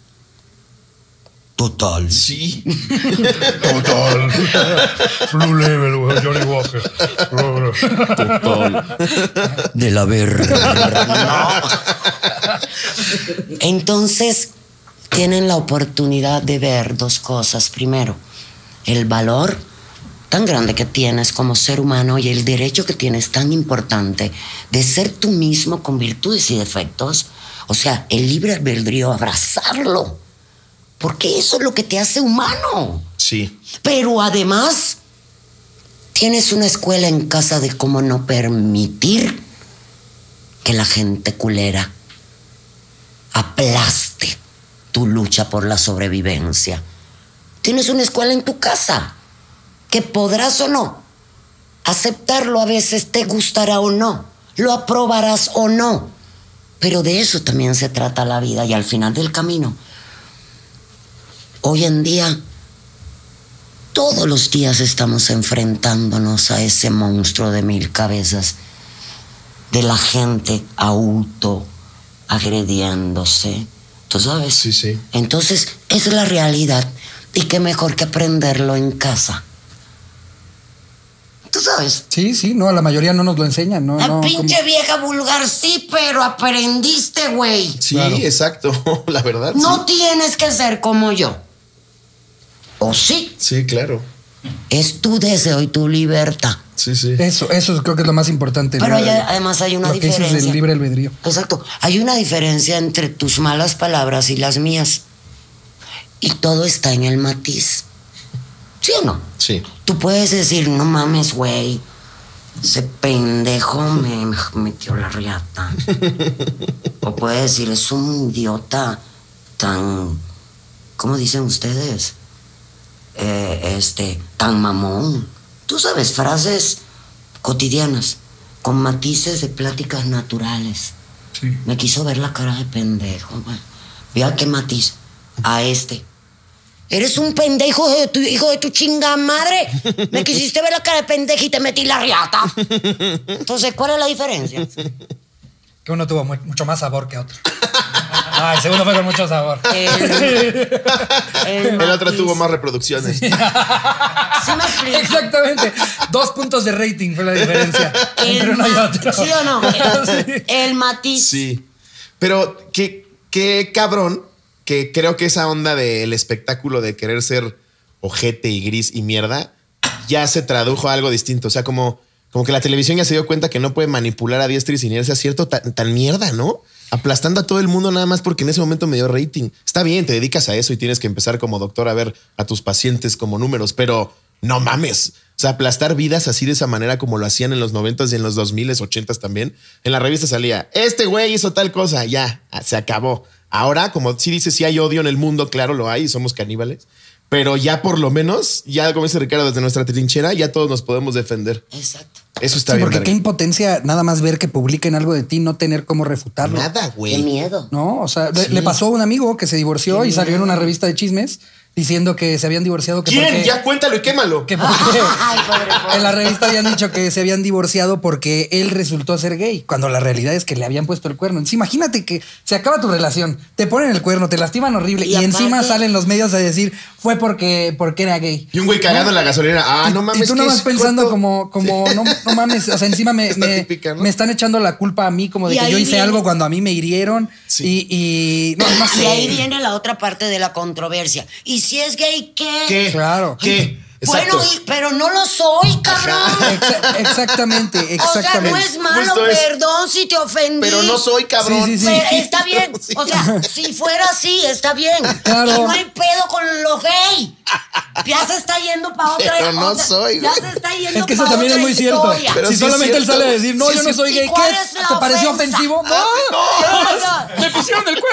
Speaker 1: total.
Speaker 2: Sí.
Speaker 4: Total. Blue Label, güey, Johnny Walker.
Speaker 1: Total. De la verga. No. Entonces, tienen la oportunidad de ver dos cosas. Primero, el valor tan grande que tienes como ser humano y el derecho que tienes tan importante de ser tú mismo con virtudes y defectos. O sea, el libre albedrío, abrazarlo. Porque eso es lo que te hace humano.
Speaker 2: Sí.
Speaker 1: Pero además, tienes una escuela en casa de cómo no permitir que la gente culera aplaste tu lucha por la sobrevivencia. Tienes una escuela en tu casa que podrás o no aceptarlo, a veces te gustará o no, lo aprobarás o no, pero de eso también se trata la vida. Y al final del camino, hoy en día, todos los días estamos enfrentándonos a ese monstruo de mil cabezas de la gente auto agrediéndose. ¿Tú sabes?
Speaker 2: Sí, sí.
Speaker 1: Entonces, esa es la realidad. Y qué mejor que aprenderlo en casa. ¿Tú sabes?
Speaker 3: Sí, sí, no, a la mayoría no nos lo enseñan, ¿no?
Speaker 1: La
Speaker 3: no,
Speaker 1: pinche
Speaker 3: como...
Speaker 1: vieja vulgar, sí, pero aprendiste, güey.
Speaker 2: Sí,
Speaker 3: Claro.
Speaker 2: exacto. La verdad.
Speaker 1: No
Speaker 2: sí.
Speaker 1: tienes que ser como yo. ¿O sí?
Speaker 2: Sí, claro.
Speaker 1: Es tu deseo y tu libertad.
Speaker 2: Sí, sí.
Speaker 3: Eso, eso creo que es lo más importante.
Speaker 1: Pero
Speaker 3: ¿no?
Speaker 1: hay- además hay una
Speaker 3: lo que dices
Speaker 1: diferencia.
Speaker 3: del libre albedrío.
Speaker 1: Exacto. Hay una diferencia entre tus malas palabras y las mías. Y todo está en el matiz. ¿Sí o no?
Speaker 2: Sí.
Speaker 1: Tú puedes decir, no mames, güey. ese pendejo me metió la riata. O puede decir, es un idiota tan, ¿cómo dicen ustedes? Eh, este, tan mamón. Tú sabes, frases cotidianas, con matices de pláticas naturales.
Speaker 3: Sí.
Speaker 1: Me quiso ver la cara de pendejo, güey. Mira qué matiz. A este. Eres un pendejo, de tu, hijo de tu chinga madre. Me quisiste ver la cara de pendejo y te metí la riata. Entonces, ¿cuál es la diferencia?
Speaker 3: Que uno tuvo muy, mucho más sabor que otro. Ah, el segundo fue con mucho sabor.
Speaker 1: El,
Speaker 2: el, el otro tuvo más reproducciones.
Speaker 1: Sí me explico.
Speaker 3: Exactamente. Dos puntos de rating fue la diferencia
Speaker 1: El
Speaker 3: entre uno y otro.
Speaker 1: ¿Sí o no? El,
Speaker 3: Sí.
Speaker 1: el matiz.
Speaker 2: Sí. Pero qué, qué cabrón que creo que esa onda del espectáculo de querer ser ojete y gris y mierda ya se tradujo a algo distinto. O sea, como, como que la televisión ya se dio cuenta que no puede manipular a diestra y siniestra cierto tan, tan mierda, ¿no? Aplastando a todo el mundo nada más porque en ese momento me dio rating. Está bien, te dedicas a eso y tienes que empezar como doctor a ver a tus pacientes como números, pero no mames. O sea, aplastar vidas así de esa manera como lo hacían en los noventas y en los dos miles, ochentas también. En la revista salía, este güey hizo tal cosa, ya, se acabó. Ahora, como sí dice, sí hay odio en el mundo, claro lo hay, somos caníbales. Pero ya por lo menos, ya como dice Ricardo, desde nuestra trinchera, ya todos nos podemos defender.
Speaker 1: Exacto.
Speaker 2: Eso está
Speaker 3: Sí,
Speaker 2: bien.
Speaker 3: porque
Speaker 2: verga.
Speaker 3: qué impotencia nada más ver que publiquen algo de ti, no tener cómo refutarlo.
Speaker 2: Nada,
Speaker 1: Qué
Speaker 2: güey.
Speaker 1: miedo.
Speaker 3: No, o sea, le,
Speaker 2: Sí.
Speaker 3: le pasó a un amigo que se divorció y salió en una revista de chismes diciendo que se habían divorciado. Que
Speaker 2: ¿Quién?
Speaker 3: porque-
Speaker 2: Ya cuéntalo y quémalo.
Speaker 3: que porque
Speaker 1: Ay, pobre, pobre.
Speaker 3: en la revista habían dicho que se habían divorciado porque él resultó ser gay, cuando la realidad es que le habían puesto el cuerno. Entonces, imagínate que se acaba tu relación, te ponen el cuerno, te lastiman horrible y,
Speaker 1: Y
Speaker 3: encima
Speaker 1: aparte-
Speaker 3: salen los medios a decir fue porque, porque era gay.
Speaker 2: Y un güey cagado en la gasolinera. Ah, no mames.
Speaker 3: Y tú
Speaker 2: ¿qué
Speaker 3: nomás
Speaker 2: es,
Speaker 3: pensando
Speaker 2: Joto?
Speaker 3: como, como no, no mames, o sea, encima me,
Speaker 2: Está
Speaker 3: me,
Speaker 2: típica, ¿no?
Speaker 3: me están echando la culpa a mí, como de
Speaker 1: Y
Speaker 3: que
Speaker 1: ahí
Speaker 3: yo hice
Speaker 1: viene-
Speaker 3: algo cuando a mí me hirieron.
Speaker 2: Sí.
Speaker 3: Y, y no, no sé.
Speaker 1: Y ahí viene la otra parte de la controversia. ¿Y si es gay, qué?
Speaker 2: ¿Qué?
Speaker 3: Claro.
Speaker 2: ¿Qué? Exacto.
Speaker 1: Bueno, y- pero no lo soy, cabrón.
Speaker 3: Exa- exactamente,
Speaker 1: O sea,
Speaker 3: exactamente.
Speaker 1: no es malo,
Speaker 2: Justo es.
Speaker 1: perdón si te ofendí.
Speaker 2: Pero no soy cabrón.
Speaker 3: Sí, sí, sí.
Speaker 1: Pero está bien.
Speaker 2: Sí.
Speaker 1: O sea, si fuera así, está bien.
Speaker 3: Claro.
Speaker 1: Y no hay pedo con lo gay. Ya se está yendo para otra.
Speaker 2: Pero no
Speaker 1: o sea,
Speaker 2: soy,
Speaker 1: Ya
Speaker 2: güey.
Speaker 1: se está yendo
Speaker 3: Es que eso
Speaker 1: pa'
Speaker 3: también es
Speaker 1: otra
Speaker 3: muy cierto.
Speaker 1: historia.
Speaker 2: Pero
Speaker 3: si
Speaker 2: sí es
Speaker 3: solamente él
Speaker 2: cierto,
Speaker 3: sale a
Speaker 2: güey.
Speaker 3: decir, no,
Speaker 2: Sí,
Speaker 3: yo no
Speaker 2: sí.
Speaker 3: soy
Speaker 1: ¿Y
Speaker 3: gay,
Speaker 1: cuál
Speaker 3: ¿qué?
Speaker 1: es la
Speaker 3: ¿Te pareció
Speaker 1: ofensa?
Speaker 3: ofensivo?
Speaker 1: No,
Speaker 3: ¡Ah!
Speaker 1: no,
Speaker 3: ¡Me pusieron el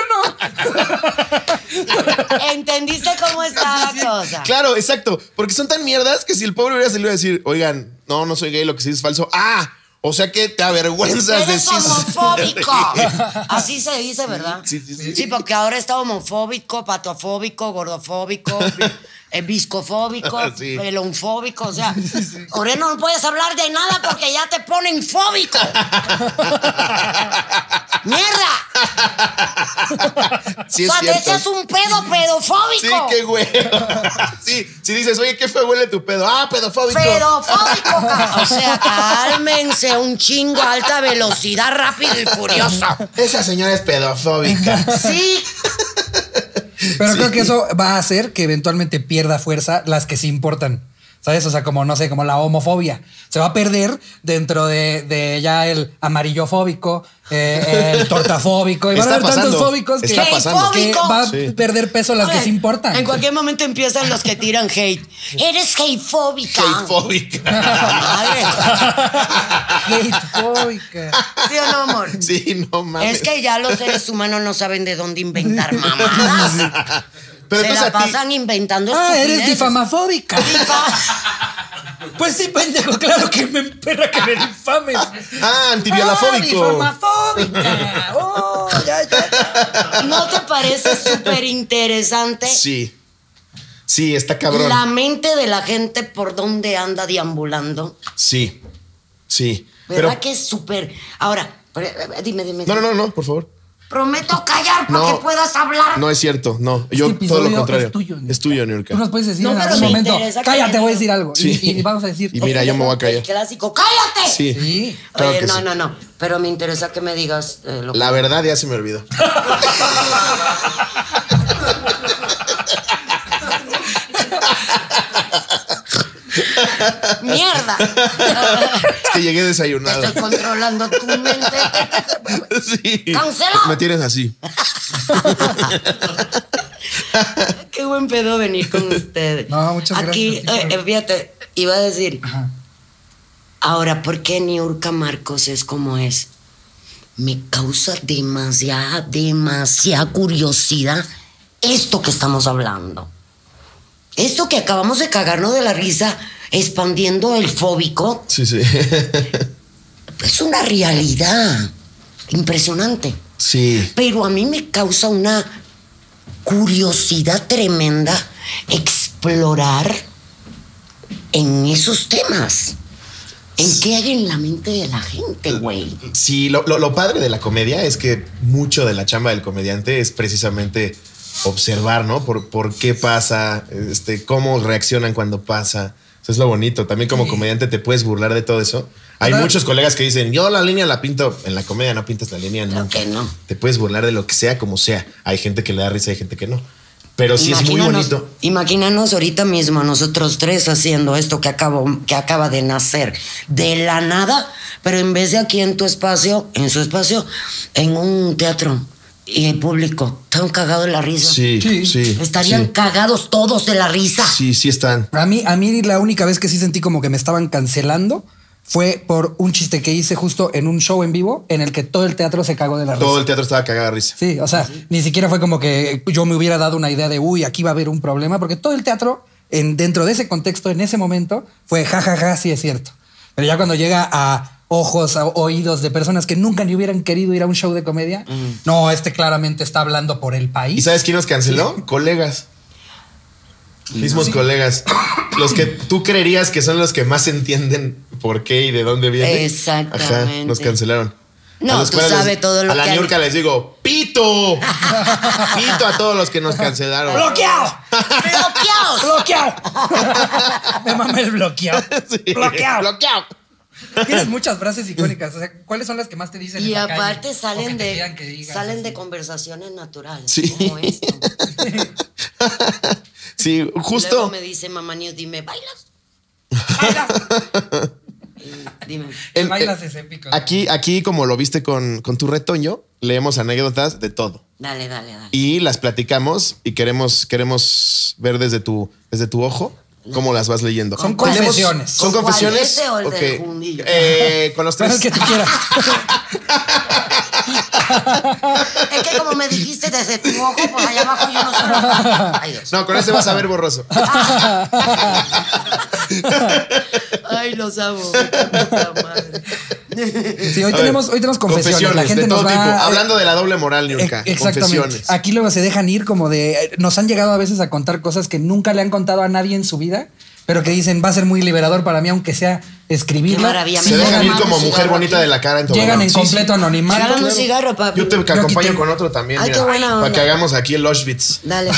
Speaker 3: cuerno!
Speaker 1: ¿Entendiste cómo está la cosa?
Speaker 2: Claro, exacto. Porque son tan mierdas que si el pobre hubiera salido a decir, oigan, no, no soy gay, lo que sí es falso. Ah, o sea que te avergüenzas de
Speaker 1: Eres
Speaker 2: sí.
Speaker 1: homofóbico. Así se dice, ¿verdad?
Speaker 2: Sí, sí, sí.
Speaker 1: Sí, porque ahora está homofóbico, patofóbico, gordofóbico, eh, viscofóbico,
Speaker 2: Sí.
Speaker 1: pelonfóbico. O sea, ahora no puedes hablar de nada porque ya te ponen fóbico. ¡Mierda!
Speaker 2: Sí,
Speaker 1: O
Speaker 2: es
Speaker 1: sea, te
Speaker 2: cierto.
Speaker 1: echas un pedo pedofóbico.
Speaker 2: Sí, qué güey. Sí, si dices, oye, qué feo huele tu pedo. Ah, pedofóbico.
Speaker 1: Pedofóbico, ca- o sea, cálmense un chingo a alta velocidad, rápido y furioso.
Speaker 2: Esa señora es pedofóbica.
Speaker 1: Sí,
Speaker 3: Pero
Speaker 2: Sí.
Speaker 3: creo que eso va a hacer que eventualmente pierda fuerza las que sí importan. ¿Sabes? O sea, como, no sé, como la homofobia. Se va a perder dentro de, de ya el amarillofóbico, eh, el tortafóbico. Y van a
Speaker 2: Está
Speaker 3: haber tantos
Speaker 2: pasando.
Speaker 3: fóbicos que,
Speaker 2: Está pasando.
Speaker 3: que va a
Speaker 2: Sí.
Speaker 3: perder peso las que
Speaker 1: Oye,
Speaker 3: sí importan.
Speaker 1: En cualquier momento empiezan los que tiran hate. Eres hatefóbica.
Speaker 2: Hatefóbica.
Speaker 1: Madre.
Speaker 3: Hatefóbica.
Speaker 1: ¿Sí o no, amor?
Speaker 2: Sí, no mames.
Speaker 1: Es que ya los seres humanos no saben de dónde inventar mamadas.
Speaker 2: Pero
Speaker 1: Se
Speaker 2: entonces
Speaker 1: la
Speaker 2: a ti,
Speaker 1: pasan inventando
Speaker 3: Ah, eres
Speaker 1: estupideces.
Speaker 3: difamafóbica.
Speaker 1: Difa-
Speaker 3: Pues sí, pendejo, claro que me emperra que me difames.
Speaker 2: ah, antiviolafóbico.
Speaker 3: Ah, difamafóbica. Oh, ya, ya.
Speaker 1: ¿No te parece súper interesante
Speaker 2: Sí. Sí, está cabrón.
Speaker 1: la mente de la gente por donde anda deambulando?
Speaker 2: Sí. Sí.
Speaker 1: ¿Verdad
Speaker 2: Pero.
Speaker 1: que es súper? Ahora, pero, eh, dime, dime.
Speaker 2: No, no, no, no, por favor.
Speaker 1: Prometo callar para
Speaker 2: No.
Speaker 1: que puedas hablar.
Speaker 2: No es cierto, no.
Speaker 3: Este
Speaker 2: Yo todo
Speaker 3: episodio
Speaker 2: lo contrario.
Speaker 3: es tuyo, Niurka.
Speaker 2: Es tuyo, Niurka.
Speaker 3: Tú nos puedes decir
Speaker 1: No,
Speaker 3: en
Speaker 1: pero
Speaker 3: algún
Speaker 1: me
Speaker 3: momento,
Speaker 1: interesa que
Speaker 3: cállate,
Speaker 1: me
Speaker 3: voy a
Speaker 1: digas.
Speaker 3: decir algo.
Speaker 2: Sí.
Speaker 3: Y, y vamos a decir.
Speaker 2: Y mira, yo me voy a callar.
Speaker 1: El clásico, ¡cállate!
Speaker 2: Sí.
Speaker 3: Sí.
Speaker 2: Claro
Speaker 1: Oye,
Speaker 2: que
Speaker 1: no,
Speaker 2: sí.
Speaker 1: no, no. Pero me interesa que me digas eh, lo
Speaker 2: La
Speaker 1: que...
Speaker 2: verdad ya se me olvidó.
Speaker 1: ¡Mierda!
Speaker 2: Es que llegué desayunado.
Speaker 1: Estoy controlando tu mente.
Speaker 2: Sí.
Speaker 1: ¡Cancelado!
Speaker 2: Me tienes así.
Speaker 1: Qué buen pedo venir con ustedes.
Speaker 3: No, muchas
Speaker 1: Aquí,
Speaker 3: gracias.
Speaker 1: eh, eh, fíjate, iba a decir,
Speaker 3: Ajá.
Speaker 1: Ahora, ¿por qué Niurka Marcos es como es? Me causa demasiada, demasiada curiosidad esto que estamos hablando. Esto que acabamos de cagarnos de la risa, expandiendo el fóbico.
Speaker 2: Sí, sí.
Speaker 1: Es una realidad impresionante.
Speaker 2: Sí.
Speaker 1: Pero a mí me causa una curiosidad tremenda explorar en esos temas. ¿En qué hay en la mente de la gente, güey?
Speaker 2: Sí, lo, lo, lo padre de la comedia es que mucho de la chamba del comediante es precisamente observar, ¿no? Por, por qué pasa, este, cómo reaccionan cuando pasa. Eso es lo bonito. También como sí. comediante te puedes burlar de todo eso. Hay ¿verdad? Muchos colegas que dicen, yo la línea la pinto. En la comedia no pintas la línea, no.
Speaker 1: que no.
Speaker 2: Te puedes burlar de lo que sea, como sea. Hay gente que le da risa y hay gente que no. Pero sí es muy bonito.
Speaker 1: Imagínanos ahorita mismo nosotros tres haciendo esto que, acabo, que acaba de nacer de la nada, pero en vez de aquí en tu espacio, en su espacio, en un teatro y el público, están cagados de la risa.
Speaker 2: Sí, sí. sí
Speaker 1: Estarían
Speaker 2: sí.
Speaker 1: cagados todos de la risa.
Speaker 2: Sí, sí están.
Speaker 3: A mí, a mí la única vez que sí sentí como que me estaban cancelando fue por un chiste que hice justo en un show en vivo en el que todo el teatro se cagó de la risa.
Speaker 2: Todo el teatro estaba cagado de risa.
Speaker 3: Sí, o sea, sí. ni siquiera fue como que yo me hubiera dado una idea de, uy, aquí va a haber un problema, porque todo el teatro, en, dentro de ese contexto, en ese momento, fue jajaja, ja, ja, sí es cierto. Pero ya cuando llega a ojos, a oídos de personas que nunca ni hubieran querido ir a un show de comedia, mm. no, este claramente está hablando por el país.
Speaker 2: ¿Y sabes quién nos canceló? Sí. Colegas. Mismos sí. colegas. Los que tú creerías que son los que más entienden por qué y de dónde viene.
Speaker 1: Exactamente.
Speaker 2: Ajá, nos cancelaron.
Speaker 1: No, tú sabes les, todo lo
Speaker 2: a que... A la Niurka les digo, ¡pito! ¡Pito a todos los que nos cancelaron!
Speaker 3: ¡Bloqueado!
Speaker 1: ¡Bloqueados!
Speaker 3: ¡Bloqueado! Me mama el bloqueado.
Speaker 2: Sí.
Speaker 3: ¡Bloqueado!
Speaker 2: ¡Bloqueado!
Speaker 3: Tienes muchas frases icónicas. O sea, ¿cuáles son las que más te dicen?
Speaker 1: Y
Speaker 3: en la
Speaker 1: aparte
Speaker 3: calle?
Speaker 1: salen de
Speaker 3: digas,
Speaker 1: salen
Speaker 3: así.
Speaker 1: de conversaciones naturales.
Speaker 2: Sí.
Speaker 1: Como esto.
Speaker 2: Sí, justo.
Speaker 1: Luego me dice mamá Niu, dime, ¿bailas?
Speaker 3: ¡Bailas!
Speaker 1: Dime.
Speaker 3: El bailas es épico.
Speaker 2: Aquí, aquí, como lo viste con, con tu retoño, leemos anécdotas de todo.
Speaker 1: Dale, dale, dale.
Speaker 2: Y las platicamos y queremos, queremos ver desde tu, desde tu ojo cómo las vas leyendo.
Speaker 3: Son confesiones.
Speaker 2: ¿Son confesiones?
Speaker 1: ¿Ese o el
Speaker 2: okay.
Speaker 1: del fundillo?
Speaker 2: Eh, con los tres.
Speaker 3: Con el que tú quieras.
Speaker 1: Es que como me dijiste desde tu ojo, pues allá abajo yo no sé. Ay, Dios.
Speaker 2: No, con ese vas a ver borroso.
Speaker 1: Ay, los amo. Puta madre.
Speaker 3: Sí, hoy tenemos, hoy tenemos confesiones.
Speaker 2: confesiones.
Speaker 3: La gente
Speaker 2: de todo
Speaker 3: nos va,
Speaker 2: tipo. Hablando de la doble moral, Niurka.
Speaker 3: Exactamente.
Speaker 2: Confesiones.
Speaker 3: Aquí luego se dejan ir como de... Nos han llegado a veces a contar cosas que nunca le han contado a nadie en su vida, pero que dicen, va a ser muy liberador para mí, aunque sea escribirla.
Speaker 1: Qué maravilla.
Speaker 2: Se
Speaker 1: me
Speaker 2: dejan ir
Speaker 1: tomar
Speaker 2: como
Speaker 1: un
Speaker 2: mujer
Speaker 1: cigarro
Speaker 2: bonita
Speaker 1: aquí.
Speaker 2: de la cara en tu
Speaker 3: Llegan
Speaker 2: mano.
Speaker 3: en
Speaker 2: Sí,
Speaker 3: completo
Speaker 2: sí.
Speaker 3: anonimato.
Speaker 1: Regálame un cigarro, papi.
Speaker 2: Yo te
Speaker 3: Yo
Speaker 2: acompaño
Speaker 3: quité.
Speaker 2: con otro también.
Speaker 1: Ay,
Speaker 2: mira,
Speaker 1: qué buena onda.
Speaker 2: para que hagamos aquí el Auschwitz.
Speaker 1: Dale.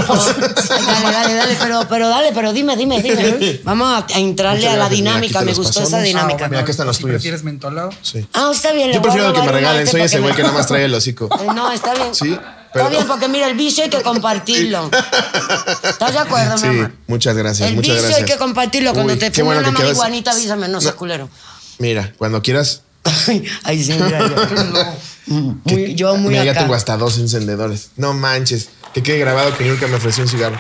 Speaker 1: dale, dale, dale, pero, pero dale, pero dime, dime, dime. Vamos a, a entrarle
Speaker 2: Muchas
Speaker 1: a la
Speaker 2: gracias. Mira,
Speaker 1: dinámica,
Speaker 2: aquí te
Speaker 1: me
Speaker 2: los
Speaker 1: gustó
Speaker 2: pasamos.
Speaker 1: esa dinámica.
Speaker 2: Ah, mira, aquí están los
Speaker 3: si
Speaker 2: tuyos.
Speaker 3: ¿Prefieres mentolado?
Speaker 2: Sí.
Speaker 1: Ah, está bien. le
Speaker 2: Yo
Speaker 1: voy a
Speaker 2: prefiero que me
Speaker 1: robar una
Speaker 2: regalen.
Speaker 1: este
Speaker 2: Soy ese
Speaker 1: porque
Speaker 2: güey
Speaker 1: me-
Speaker 2: que nada más trae el hocico.
Speaker 1: Eh, No, está bien.
Speaker 2: Sí.
Speaker 1: Está bien, porque mira, el vicio hay que compartirlo. ¿Estás de acuerdo,
Speaker 2: Sí,
Speaker 1: mamá?
Speaker 2: muchas gracias.
Speaker 1: El
Speaker 2: muchas
Speaker 1: vicio
Speaker 2: gracias.
Speaker 1: hay que compartirlo. Cuando
Speaker 2: Uy,
Speaker 1: te
Speaker 2: qué
Speaker 1: fuman
Speaker 2: bueno
Speaker 1: una
Speaker 2: que quedas-
Speaker 1: marihuanita, avísame, no seas culero.
Speaker 2: Mira, cuando quieras.
Speaker 1: Ay, sí, mira, yo. Muy, yo muy
Speaker 2: Mira, ya
Speaker 1: acá.
Speaker 2: tengo hasta dos encendedores. No manches. Que quede grabado que Niurka me ofreció un cigarro.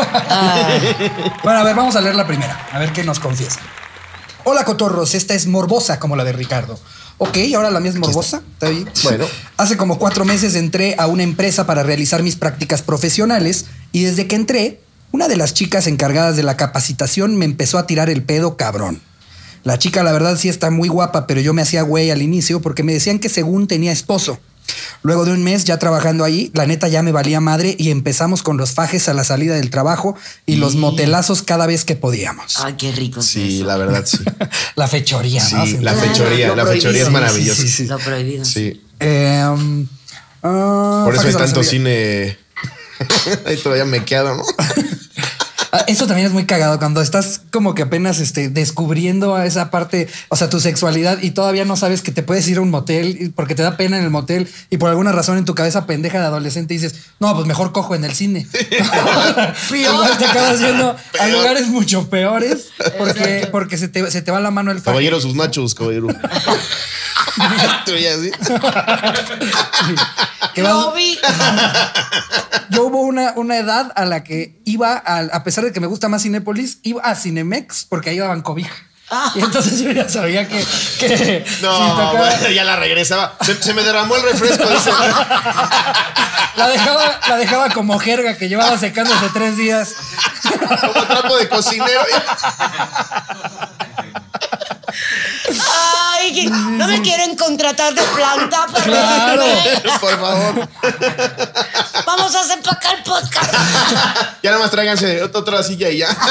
Speaker 1: Ay,
Speaker 3: Bueno, a ver, vamos a leer la primera. A ver qué nos confiesa. Hola, cotorros. Esta es morbosa como la de Ricardo. Ok, ahora la mía es morbosa. ¿Está bien?
Speaker 2: Bueno.
Speaker 3: Hace como cuatro meses entré a una empresa para realizar mis prácticas profesionales y desde que entré, una de las chicas encargadas de la capacitación me empezó a tirar el pedo cabrón. La chica, la verdad, sí está muy guapa, pero yo me hacía güey al inicio porque me decían que según tenía esposo. Luego de un mes ya trabajando ahí, la neta ya me valía madre y empezamos con los fajes a la salida del trabajo y los motelazos cada vez que podíamos.
Speaker 1: ay, qué rico. es
Speaker 2: Sí,
Speaker 1: eso.
Speaker 2: la verdad, sí.
Speaker 3: La fechoría, ¿no?
Speaker 2: Sí,
Speaker 3: Sí.
Speaker 2: la
Speaker 1: Claro,
Speaker 2: fechoría.
Speaker 1: lo
Speaker 2: La
Speaker 1: prohibido.
Speaker 2: fechoría es
Speaker 1: Sí,
Speaker 2: maravillosa.
Speaker 3: sí, sí.
Speaker 1: Lo prohibido.
Speaker 2: Sí.
Speaker 3: Eh, um, ah,
Speaker 2: Por eso hay
Speaker 3: fajes a la
Speaker 2: tanto
Speaker 3: salida.
Speaker 2: cine. Ahí todavía me quedo, ¿no?
Speaker 3: Ah, eso también es muy cagado cuando estás como que apenas este, descubriendo a esa parte, o sea, tu sexualidad y todavía no sabes que te puedes ir a un motel porque te da pena en el motel y por alguna razón en tu cabeza pendeja de adolescente dices, no, pues mejor cojo en el cine. Igual te acabas yendo a lugares mucho peores porque, porque se, te, se te va la mano el faje.
Speaker 2: Caballero, sus machos, caballero. Tú ya así.
Speaker 3: Que vas-
Speaker 1: Lo vi.
Speaker 3: Yo hubo una, una edad a la que iba, a, a pesar de que me gusta más Cinépolis, iba a Cinemex porque ahí daban cobija. Y entonces yo ya sabía que... que
Speaker 2: No,
Speaker 3: si tocaba,
Speaker 2: bueno, ya la regresaba. Se, se me derramó el refresco, dice.
Speaker 3: la, dejaba, la dejaba como jerga que llevaba secándose tres días.
Speaker 2: Como trapo de cocinero.
Speaker 1: Ay, que no me quieren contratar de planta, pero
Speaker 3: Claro.
Speaker 2: Por favor.
Speaker 1: vamos a hacer para acá el podcast.
Speaker 2: Ya nada más tráiganse otra, otra silla y ya.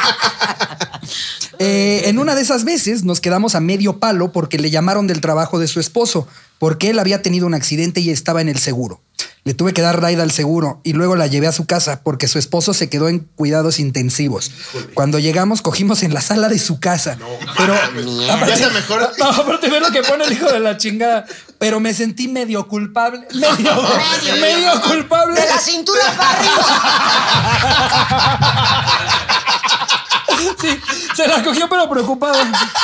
Speaker 3: Eh, en una de esas veces nos quedamos a medio palo porque le llamaron del trabajo de su esposo, porque él había tenido un accidente y estaba en el seguro. Le tuve que dar raida al seguro y luego la llevé a su casa porque su esposo se quedó en cuidados intensivos. Híjole. Cuando llegamos, cogimos en la sala de su casa. No, pero
Speaker 2: aparte, ya está mejor.
Speaker 3: No, aparte ve lo que pone el hijo de la chingada. Pero me sentí medio culpable. Medio, medio, medio culpable.
Speaker 1: De la cintura para arriba.
Speaker 3: Sí, se la cogió pero preocupado.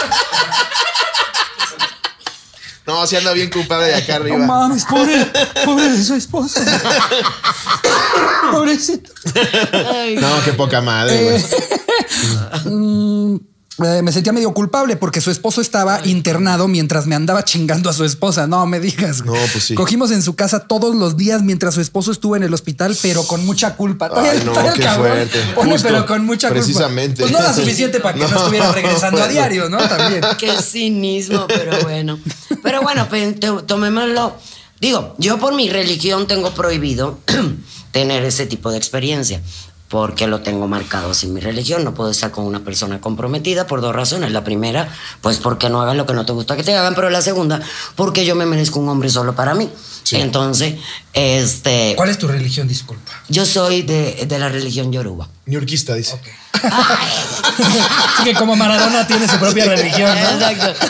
Speaker 2: No, si anda bien culpable de acá arriba.
Speaker 3: No mames, pobre, pobre de su esposo. Pobrecito.
Speaker 2: No, qué poca madre, güey.
Speaker 3: Eh, eh, me sentía medio culpable porque su esposo estaba internado mientras me andaba chingando a su esposa. No me digas.
Speaker 2: No, pues sí.
Speaker 3: Cogimos en su casa todos los días mientras su esposo estuvo en el hospital, pero con mucha culpa.
Speaker 2: Ay, no,
Speaker 3: el
Speaker 2: qué
Speaker 3: cabrón
Speaker 2: fuerte.
Speaker 3: pone,
Speaker 2: Justo,
Speaker 3: pero con mucha
Speaker 2: precisamente.
Speaker 3: culpa. Pues no era suficiente para que no,
Speaker 2: No,
Speaker 3: estuviera regresando a
Speaker 2: bueno.
Speaker 3: diario, ¿no? También.
Speaker 1: Qué cinismo, pero bueno. Pero bueno, pues, te- tomémoslo. Digo, yo por mi religión tengo prohibido tener ese tipo de experiencia. Porque lo tengo marcado así en mi religión. No puedo estar con una persona comprometida por dos razones. La primera, pues porque no hagan lo que no te gusta que te hagan. Pero la segunda, porque yo me merezco un hombre solo para mí. Sí. Entonces, este...
Speaker 3: ¿Cuál es tu religión? Disculpa.
Speaker 1: Yo soy de, de la religión yoruba.
Speaker 2: Niurquista, dice.
Speaker 3: Okay. Así que como Maradona tiene su propia religión, ¿no?
Speaker 1: Exacto.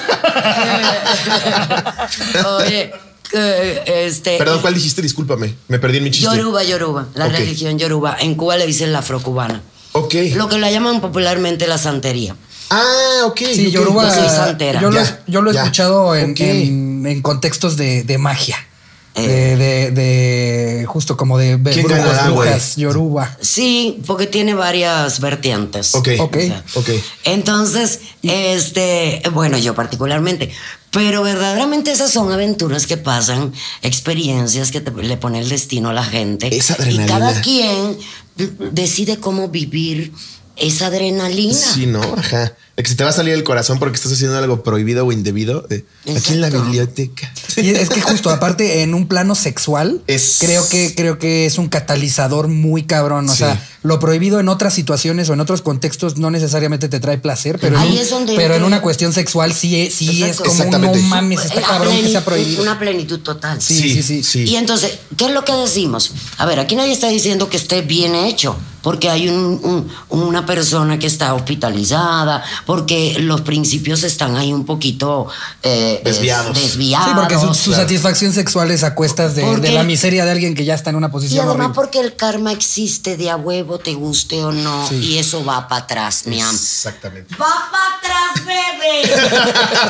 Speaker 1: Oye... Uh, este,
Speaker 2: Perdón, ¿cuál dijiste? Discúlpame, me perdí en mi chiste.
Speaker 1: Yoruba, Yoruba, la okay. religión Yoruba. En Cuba le dicen la afrocubana.
Speaker 2: Ok.
Speaker 1: Lo que la llaman popularmente la santería.
Speaker 2: Ah, ok.
Speaker 3: Sí,
Speaker 2: okay.
Speaker 3: Yoruba.
Speaker 1: Yo soy santera.
Speaker 3: Yo,
Speaker 2: ya,
Speaker 3: lo, yo lo he
Speaker 2: ya.
Speaker 3: escuchado en,
Speaker 2: okay.
Speaker 3: en, en contextos de, de magia.
Speaker 1: Eh.
Speaker 3: De, de, de justo como de
Speaker 2: ¿Quién
Speaker 3: brujos,
Speaker 2: ganará,
Speaker 3: brujas, Yoruba.
Speaker 1: Sí, porque tiene varias vertientes.
Speaker 2: Ok,
Speaker 3: ok,
Speaker 1: o sea,
Speaker 2: ok.
Speaker 1: Entonces, este, bueno, yo particularmente, pero verdaderamente esas son aventuras que pasan, experiencias que te, le pone el destino a la gente.
Speaker 2: Esa
Speaker 1: adrenalina. Y cada quien
Speaker 2: Mm.
Speaker 1: decide cómo vivir esa adrenalina.
Speaker 2: Sí, ¿no? Ajá. De que se te va a salir el corazón porque estás haciendo algo prohibido o indebido. Eh, aquí en la biblioteca.
Speaker 3: Y es que justo, aparte, en un plano sexual,
Speaker 2: es...
Speaker 3: creo que, creo que es un catalizador muy cabrón. O
Speaker 2: sí.
Speaker 3: sea, lo prohibido en otras situaciones o en otros contextos no necesariamente te trae placer, pero,
Speaker 1: Ahí
Speaker 3: en,
Speaker 1: es donde
Speaker 3: pero en
Speaker 1: te...
Speaker 3: una cuestión sexual sí, sí es como un no mames, está cabrón
Speaker 1: plenitud,
Speaker 3: que sea prohibido.
Speaker 1: Una plenitud total.
Speaker 3: Sí, sí, sí, sí,
Speaker 2: sí.
Speaker 1: Y entonces, ¿qué es lo que decimos? A ver, aquí nadie está diciendo que esté bien hecho, porque hay un, un, una persona que está hospitalizada, porque los principios están ahí un poquito eh,
Speaker 2: desviados.
Speaker 1: Es, desviados.
Speaker 3: Sí, porque su, su
Speaker 2: claro.
Speaker 3: satisfacción sexual es a cuestas de,
Speaker 1: porque,
Speaker 3: de la miseria de alguien que ya está en una
Speaker 1: y
Speaker 3: posición
Speaker 1: además
Speaker 3: horrible.
Speaker 1: porque el karma existe de a huevo, te guste o no,
Speaker 3: Sí.
Speaker 1: y eso va para atrás, mi am.
Speaker 2: Exactamente.
Speaker 1: ¡Va para atrás,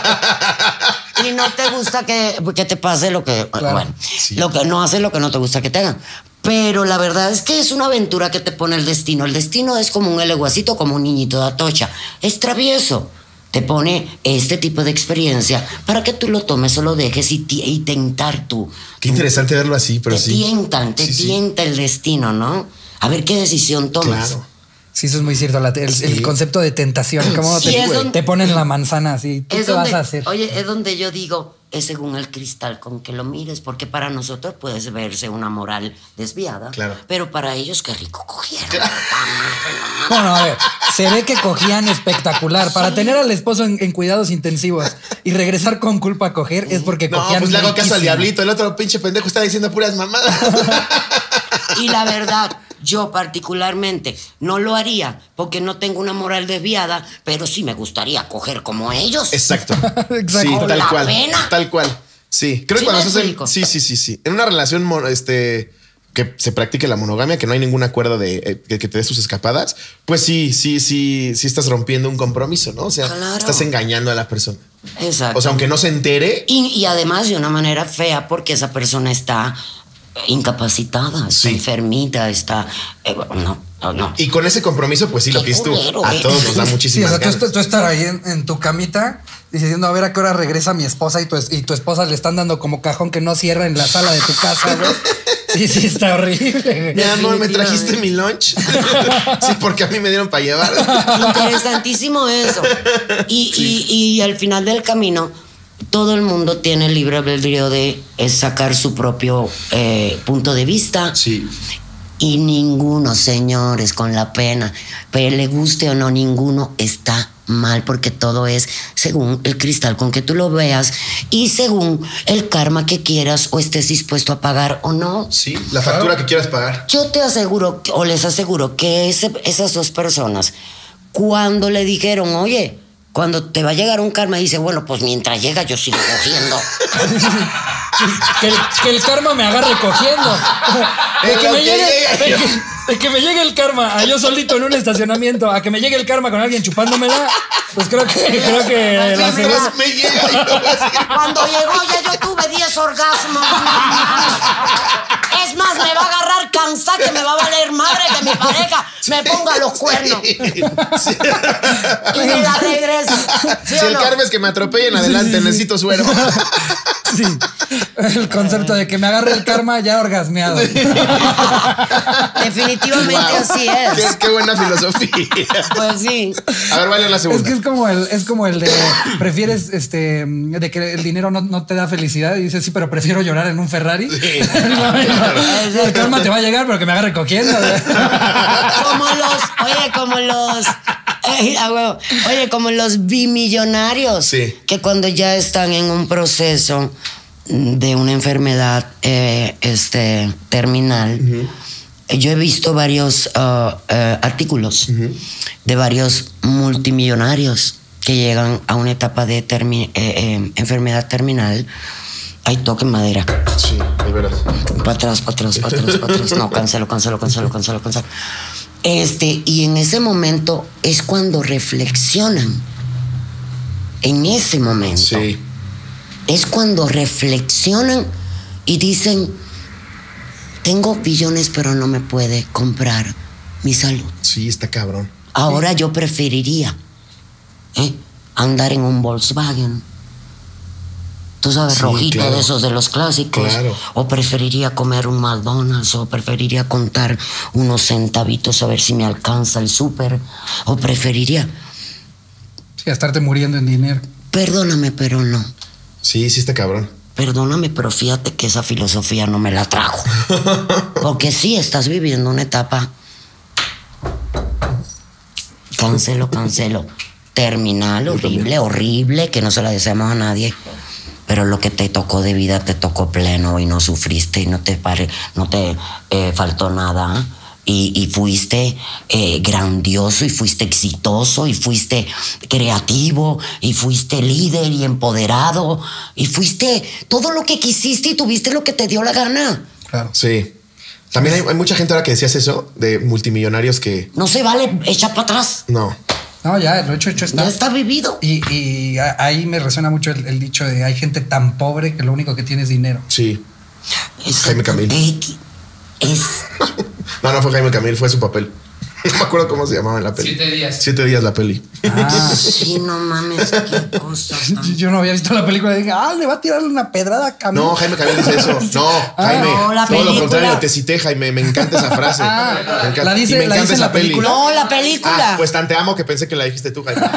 Speaker 1: bebé! Y no te gusta que, que te pase lo que...
Speaker 3: Claro.
Speaker 1: Bueno,
Speaker 2: Sí.
Speaker 1: lo que no hace lo que no te gusta que te hagan. Pero la verdad es que es una aventura que te pone el destino. El destino es como un eleguacito, como un niñito de atocha. Es travieso. Te pone este tipo de experiencia para que tú lo tomes o lo dejes y, y tentar tú.
Speaker 2: Qué interesante verlo así, pero
Speaker 1: te
Speaker 2: sí.
Speaker 1: tientan, te
Speaker 2: sí,
Speaker 1: tienta sí. el destino, ¿no? A ver qué decisión tomas.
Speaker 2: Claro.
Speaker 3: Sí, eso es muy cierto. La, el, sí. el concepto de tentación. ¿Cómo
Speaker 1: Sí,
Speaker 3: te,
Speaker 1: donde,
Speaker 3: te ponen la manzana así? ¿Tú
Speaker 1: es
Speaker 3: qué
Speaker 1: donde,
Speaker 3: vas a hacer?
Speaker 1: Oye, es donde yo digo, es según el cristal con que lo mires, porque para nosotros puede verse una moral desviada,
Speaker 2: claro.
Speaker 1: pero para ellos qué rico cogieron.
Speaker 3: Bueno, a ver, se ve que cogían espectacular. Para sí. tener al esposo en, en cuidados intensivos y regresar con culpa a coger es porque
Speaker 2: no,
Speaker 3: cogían.
Speaker 2: No, pues le hago caso al diablito. El otro pinche pendejo está diciendo puras mamadas.
Speaker 1: Y la verdad, yo particularmente no lo haría porque no tengo una moral desviada, pero sí me gustaría coger como ellos.
Speaker 2: Exacto.
Speaker 3: Exacto.
Speaker 2: Sí, tal
Speaker 1: la
Speaker 2: cual.
Speaker 1: Pena.
Speaker 2: Tal cual. Sí, creo
Speaker 1: ¿Sí
Speaker 2: que cuando
Speaker 1: me
Speaker 2: estás en, sí, sí, sí, sí. En una relación este que se practique la monogamia, que no hay ningún acuerdo de eh, que, que te des sus escapadas, pues sí, sí, sí, sí estás rompiendo un compromiso, ¿no? O sea,
Speaker 1: claro.
Speaker 2: estás engañando a la persona.
Speaker 1: Exacto.
Speaker 2: O sea, aunque no se entere.
Speaker 1: Y, y además de una manera fea porque esa persona está incapacitada, está
Speaker 2: sí.
Speaker 1: enfermita, está... Eh, no, No, no.
Speaker 2: Y con ese compromiso, pues sí, lo que es tú.
Speaker 1: culero,
Speaker 2: A
Speaker 1: güey.
Speaker 2: todos nos da
Speaker 3: Sí,
Speaker 2: muchísimas
Speaker 3: o sea, tú,
Speaker 2: ganas.
Speaker 3: tú- tú estar ahí en, en tu camita diciendo a ver a qué hora regresa mi esposa y tu, es- y tu esposa le están dando como cajón que no cierra en la sala de tu casa, güey. Sí, sí, está horrible, güey.
Speaker 2: Mi amor, ¿me trajiste
Speaker 1: Definitivamente.
Speaker 2: mi lunch? Sí, porque a mí me dieron para llevar.
Speaker 1: Interesantísimo eso. Y, y, y al final del camino, todo el mundo tiene libre albedrío de eh, sacar su propio eh, punto de vista.
Speaker 2: Sí.
Speaker 1: Y ninguno, señores, con la pena, pero le guste o no, ninguno está mal, porque todo es según el cristal con que tú lo veas y según el karma que quieras o estés dispuesto a pagar o no.
Speaker 2: Sí, la factura que quieras pagar.
Speaker 1: Yo te aseguro, o les aseguro, que ese- esas dos personas, cuando le dijeron, oye, cuando te va a llegar un karma, dice, bueno, pues mientras llega yo sigo cogiendo.
Speaker 3: Que el, que el karma me agarre cogiendo. De que,
Speaker 2: Lo
Speaker 3: me
Speaker 2: que
Speaker 3: llegue,
Speaker 2: llegue.
Speaker 3: de, que, de que me llegue el karma a yo solito en un estacionamiento, a que me llegue el karma con alguien chupándomela, pues creo que, creo que la
Speaker 1: Sí,
Speaker 3: segunda.
Speaker 2: Me llega y yo voy a decir,
Speaker 1: Cuando llegó ya yo tuve diez orgasmos. Es más, me va a agarrar cansada que me va a valer madre que mi pareja me ponga los cuernos
Speaker 2: sí.
Speaker 1: y me la regrese. ¿Sí
Speaker 2: Si
Speaker 1: o
Speaker 2: el
Speaker 1: no?
Speaker 2: karma es que me atropellen adelante,
Speaker 3: Sí, sí, sí.
Speaker 2: necesito suero.
Speaker 3: Sí, el concepto de que me agarre el karma ya orgasmeado.
Speaker 1: Definitivamente
Speaker 2: Wow.
Speaker 1: así
Speaker 2: Qué,
Speaker 1: es.
Speaker 2: qué buena filosofía.
Speaker 1: Pues sí.
Speaker 2: A ver, vale la
Speaker 3: Es
Speaker 2: segunda.
Speaker 3: que es como el, es como el de prefieres este de que el dinero no, no te da felicidad y dices sí, pero prefiero llorar en un Ferrari.
Speaker 2: Sí.
Speaker 3: El karma te va a llegar, pero que me agarre cogiendo.
Speaker 1: Como los, oye, como los, eh, ah, huevo. Oye, como los bimillonarios,
Speaker 2: Sí.
Speaker 1: que cuando ya están en un proceso de una enfermedad eh, este, terminal, yo he visto varios uh, uh, artículos de varios multimillonarios que llegan a una etapa de termi- eh, eh, enfermedad terminal. Ay, toque madera.
Speaker 2: Sí, de veras.
Speaker 1: Para atrás, para atrás, para atrás, para atrás. No, cancelo, cancelo, cancelo, cancelo, cancelo. Este, y en ese momento es cuando reflexionan. En ese momento.
Speaker 2: Sí.
Speaker 1: Es cuando reflexionan y dicen, tengo billones, pero no me puede comprar mi salud.
Speaker 2: Sí, está cabrón.
Speaker 1: Ahora yo preferiría ¿eh? andar en un Volkswagen. Tú sabes,
Speaker 2: Sí,
Speaker 1: rojito
Speaker 2: claro.
Speaker 1: de esos de los clásicos.
Speaker 2: Claro.
Speaker 1: O preferiría comer un McDonald's, o preferiría contar unos centavitos a ver si me alcanza el súper. O preferiría,
Speaker 3: Sí, a estarte muriendo en dinero.
Speaker 1: perdóname, pero no.
Speaker 2: Sí, sí está cabrón.
Speaker 1: Perdóname, pero fíjate que esa filosofía no me la trajo. Porque sí, estás viviendo una etapa. Cancelo, cancelo. Terminal, horrible, horrible, que no se la deseamos a nadie. Pero lo que te tocó de vida te tocó pleno y no sufriste y no te, pare, no te eh, faltó nada. Y, y fuiste eh, grandioso y fuiste exitoso y fuiste creativo y fuiste líder y empoderado y fuiste todo lo que quisiste y tuviste lo que te dio la gana.
Speaker 3: Claro.
Speaker 2: Sí. También hay, hay mucha gente ahora que decías eso, de multimillonarios que
Speaker 1: No se vale echar para atrás.
Speaker 2: no.
Speaker 3: No, ya, lo hecho, hecho está.
Speaker 1: Ya está vivido.
Speaker 3: Y, y a- ahí me resuena mucho el, el dicho de hay gente tan pobre que lo único que tiene es dinero.
Speaker 2: Sí.
Speaker 1: Es,
Speaker 2: Jaime Camil.
Speaker 1: es
Speaker 2: No, no fue Jaime Camil, fue su papel. No me acuerdo cómo se llamaba en la peli.
Speaker 5: Siete días.
Speaker 2: Siete días la peli.
Speaker 3: Ah,
Speaker 1: sí, no mames, qué cosa tan-
Speaker 3: yo no había visto la película y dije, ah, le va a tirar una pedrada a Camilo.
Speaker 2: No, Jaime Camil dice eso. No, Jaime.
Speaker 1: no, la
Speaker 2: todo lo
Speaker 1: película.
Speaker 2: contrario, te cité, Jaime. Me encanta esa frase.
Speaker 3: Ah,
Speaker 2: me encanta.
Speaker 3: la dice-
Speaker 2: Y me
Speaker 3: la
Speaker 2: encanta
Speaker 3: dice en
Speaker 2: esa
Speaker 3: la
Speaker 2: peli.
Speaker 3: película.
Speaker 1: No, la película.
Speaker 2: Ah, pues tan te amo que pensé que la dijiste tú, Jaime.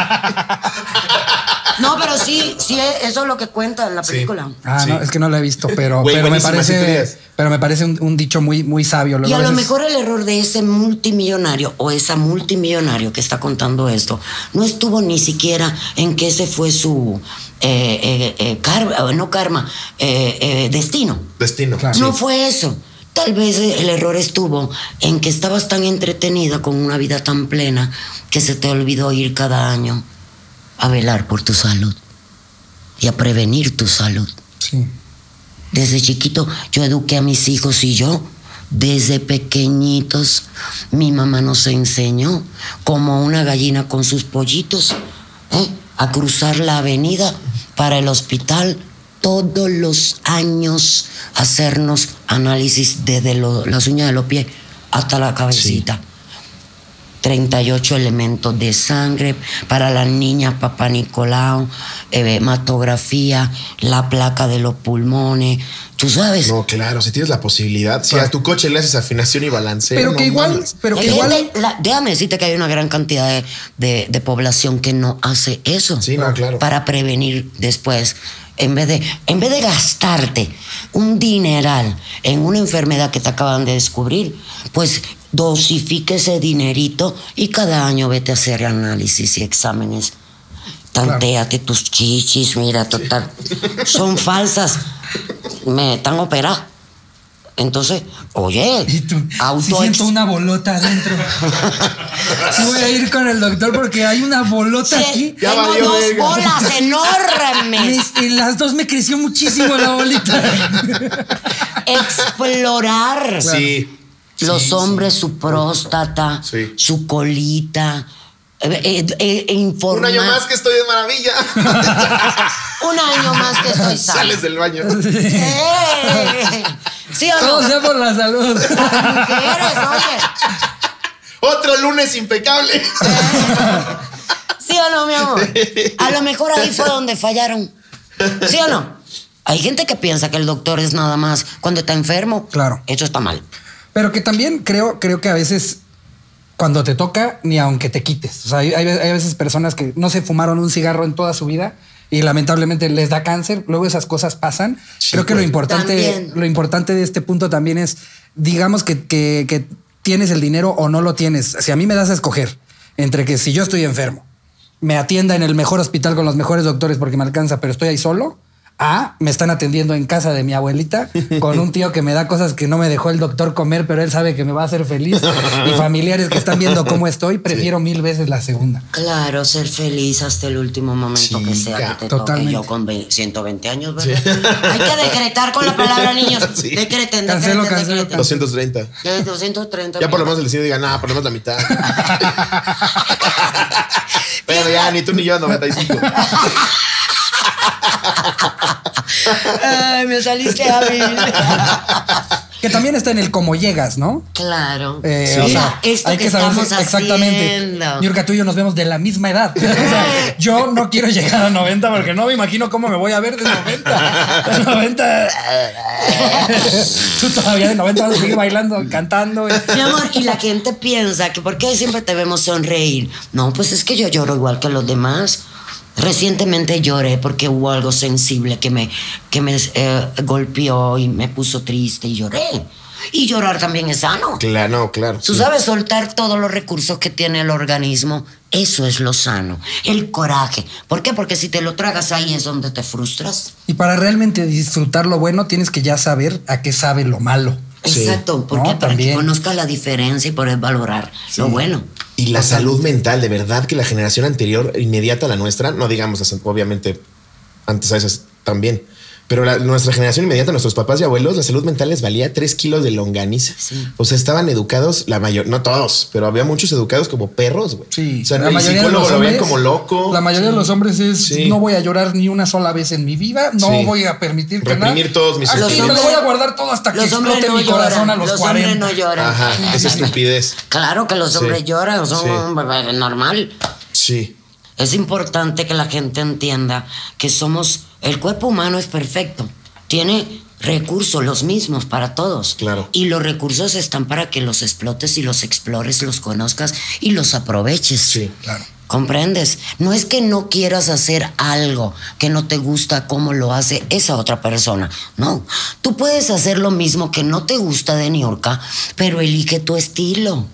Speaker 1: No, pero sí, sí, eso es lo que cuenta en la
Speaker 2: Sí.
Speaker 1: película.
Speaker 3: Ah,
Speaker 2: Sí.
Speaker 3: no, es que no la he visto, pero,
Speaker 2: Güey,
Speaker 3: pero me
Speaker 2: buenísima, siete
Speaker 3: parece,
Speaker 2: días.
Speaker 3: pero me parece un, un dicho muy, muy sabio.
Speaker 1: Y
Speaker 3: Luego
Speaker 1: a lo
Speaker 3: veces-
Speaker 1: mejor el error de ese multimillonario o esa multimillonario que está contando esto no estuvo ni siquiera en que ese fue su eh, eh, eh, karma, no karma, eh, eh, destino.
Speaker 2: Destino.
Speaker 3: Claro.
Speaker 2: Sí.
Speaker 1: No fue eso. Tal vez el error estuvo en que estabas tan entretenida con una vida tan plena que se te olvidó ir cada año a velar por tu salud y a prevenir tu salud.
Speaker 3: Sí.
Speaker 1: Desde chiquito yo eduqué a mis hijos y yo, desde pequeñitos, mi mamá nos enseñó como una gallina con sus pollitos ¿eh? a cruzar la avenida para el hospital todos los años, hacernos análisis desde lo- las uñas de los pies hasta la cabecita. treinta y ocho elementos de sangre para las niñas, Papá Nicolau, eh, hematografía, la placa de los pulmones. Tú sabes.
Speaker 2: No, claro, si tienes la posibilidad, si a tu coche le haces afinación y balanceo.
Speaker 3: Pero
Speaker 2: no
Speaker 3: que igual,
Speaker 2: mames.
Speaker 3: pero que
Speaker 1: Hay
Speaker 3: igual.
Speaker 1: gente- la- déjame decirte que hay una gran cantidad de, de- de población que no hace eso.
Speaker 2: Sí, no, claro.
Speaker 1: Para prevenir después. En vez, de, en vez de gastarte un dineral en una enfermedad que te acaban de descubrir, pues dosifique ese dinerito y cada año vete a hacer análisis y exámenes. Tantéate tus chichis, mira, total. Son falsas. Me están operando. Entonces, oye,
Speaker 3: Y tú,
Speaker 1: auto
Speaker 3: si siento una bolota adentro. Sí voy a ir con el doctor porque hay una bolota
Speaker 1: Sí,
Speaker 3: aquí.
Speaker 2: Ya
Speaker 1: tengo
Speaker 2: valió
Speaker 1: dos
Speaker 2: verga.
Speaker 1: bolas enormes.
Speaker 3: Y, y las dos me creció muchísimo la bolita.
Speaker 1: Explorar.
Speaker 2: Sí.
Speaker 1: Los
Speaker 2: Sí,
Speaker 1: hombres, su próstata,
Speaker 2: Sí.
Speaker 1: su colita. Eh, eh, eh,
Speaker 2: Un
Speaker 1: informar.
Speaker 2: año más que estoy de maravilla.
Speaker 1: Un año más que estoy sana.
Speaker 2: Sales del baño.
Speaker 1: Eh, ¿Sí o
Speaker 3: Todo
Speaker 1: no?
Speaker 3: sea por la salud.
Speaker 1: ¿Qué eres, oye?
Speaker 2: Otro lunes impecable.
Speaker 1: ¿Sí o no, mi amor? A lo mejor ahí fue donde fallaron. ¿Sí o no? Hay gente que piensa que el doctor es nada más cuando está enfermo.
Speaker 3: Claro.
Speaker 1: Eso está mal.
Speaker 3: Pero que también creo, creo que a veces cuando te toca, ni aunque te quites. O sea, hay, hay hay a veces personas que no se fumaron un cigarro en toda su vida y lamentablemente les da cáncer. Luego esas cosas pasan.
Speaker 2: Sí,
Speaker 3: creo que
Speaker 2: pues.
Speaker 3: lo importante,
Speaker 1: También.
Speaker 3: lo importante de este punto también es, digamos que, que, que tienes el dinero o no lo tienes. Si a mí me das a escoger entre que si yo estoy enfermo, me atienda en el mejor hospital con los mejores doctores porque me alcanza, pero estoy ahí solo. A, me están atendiendo en casa de mi abuelita con un tío que me da cosas que no me dejó el doctor comer, pero él sabe que me va a hacer feliz. Y familiares que están viendo cómo estoy, prefiero mil veces la segunda.
Speaker 1: Claro, ser feliz hasta el último momento
Speaker 2: Sí,
Speaker 1: que sea
Speaker 2: ca-
Speaker 1: que te
Speaker 3: totalmente.
Speaker 1: toque. Yo con ve- ciento veinte años, ¿verdad? Hay que decretar con la palabra, niños.
Speaker 2: Sí.
Speaker 1: Decreten,
Speaker 3: Cancelo,
Speaker 1: decreten,
Speaker 3: cancelo,
Speaker 1: decreten.
Speaker 2: doscientos treinta.
Speaker 1: De doscientos treinta.
Speaker 2: Ya por lo menos el vecino diga, nada, por lo menos la mitad. Pero ya, ni tú ni yo, noventa y cinco.
Speaker 1: Ay, me saliste hábil.
Speaker 3: Que también está en el cómo llegas, ¿no?
Speaker 1: Claro.
Speaker 3: Eh,
Speaker 2: Sí.
Speaker 3: o
Speaker 1: Mira,
Speaker 3: sea,
Speaker 1: esto
Speaker 3: hay
Speaker 1: que,
Speaker 3: que saber
Speaker 1: estamos
Speaker 3: si- exactamente.
Speaker 1: haciendo.
Speaker 3: Niurka, tú y yo nos vemos de la misma edad. O sea, yo no quiero llegar a noventa porque no me imagino cómo me voy a ver de noventa. De noventa. Tú todavía de noventa vas a seguir bailando, cantando.
Speaker 1: Mi amor, y la gente piensa que ¿por qué siempre te vemos sonreír? No, pues es que yo lloro igual que los demás. Recientemente lloré porque hubo algo sensible que me, que me eh, golpeó y me puso triste y lloré. Y llorar también es sano.
Speaker 2: Claro, no, claro.
Speaker 1: Tú
Speaker 2: sí.
Speaker 1: sabes soltar todos los recursos que tiene el organismo. Eso es lo sano. El coraje. ¿Por qué? Porque si te lo tragas ahí es donde te frustras.
Speaker 3: Y para realmente disfrutar lo bueno, tienes que ya saber a qué sabe lo malo.
Speaker 2: Sí.
Speaker 1: Exacto. Porque
Speaker 3: No,
Speaker 1: para que
Speaker 3: también.
Speaker 1: conozcas la diferencia y poder valorar lo bueno.
Speaker 2: Y la salud mental, de verdad que la generación anterior, inmediata a la nuestra, no digamos, obviamente, antes a esas también, pero la- nuestra generación inmediata, nuestros papás y abuelos, la salud mental les valía tres kilos de longaniza.
Speaker 1: Sí.
Speaker 2: O sea, estaban educados, la mayor, no todos, pero había muchos educados como perros, güey.
Speaker 3: Sí,
Speaker 2: O sea,
Speaker 3: la
Speaker 2: el
Speaker 3: mayoría de
Speaker 2: psicólogo
Speaker 3: los
Speaker 2: lo veía
Speaker 3: hombres-
Speaker 2: como loco.
Speaker 3: La mayoría de los hombres es
Speaker 2: Sí.
Speaker 3: no voy a llorar ni una sola vez en mi vida, no
Speaker 2: Sí.
Speaker 3: voy a permitir que
Speaker 2: Reprimir
Speaker 3: nada.
Speaker 2: todos mis
Speaker 3: Aquí me lo
Speaker 2: sentimientos.
Speaker 3: voy a guardar todo hasta que
Speaker 1: Los hombres
Speaker 3: explote
Speaker 1: no
Speaker 3: mi corazón
Speaker 1: lloran.
Speaker 3: a los,
Speaker 1: Los
Speaker 3: cuarenta.
Speaker 1: hombres no lloran.
Speaker 2: Ajá, esa estupidez.
Speaker 1: Claro que los
Speaker 2: Sí.
Speaker 1: hombres lloran, son
Speaker 2: Sí.
Speaker 1: un bebé normal.
Speaker 2: Sí.
Speaker 1: Es importante que la gente entienda que somos, el cuerpo humano es perfecto, tiene recursos los mismos para todos.
Speaker 2: Claro.
Speaker 1: Y los recursos están para que los explotes y los explores, los conozcas y los aproveches.
Speaker 2: Sí,
Speaker 3: claro.
Speaker 1: ¿Comprendes? No es que no quieras hacer algo que no te gusta como lo hace esa otra persona. No, tú puedes hacer lo mismo que no te gusta de Niurka, pero elige tu estilo.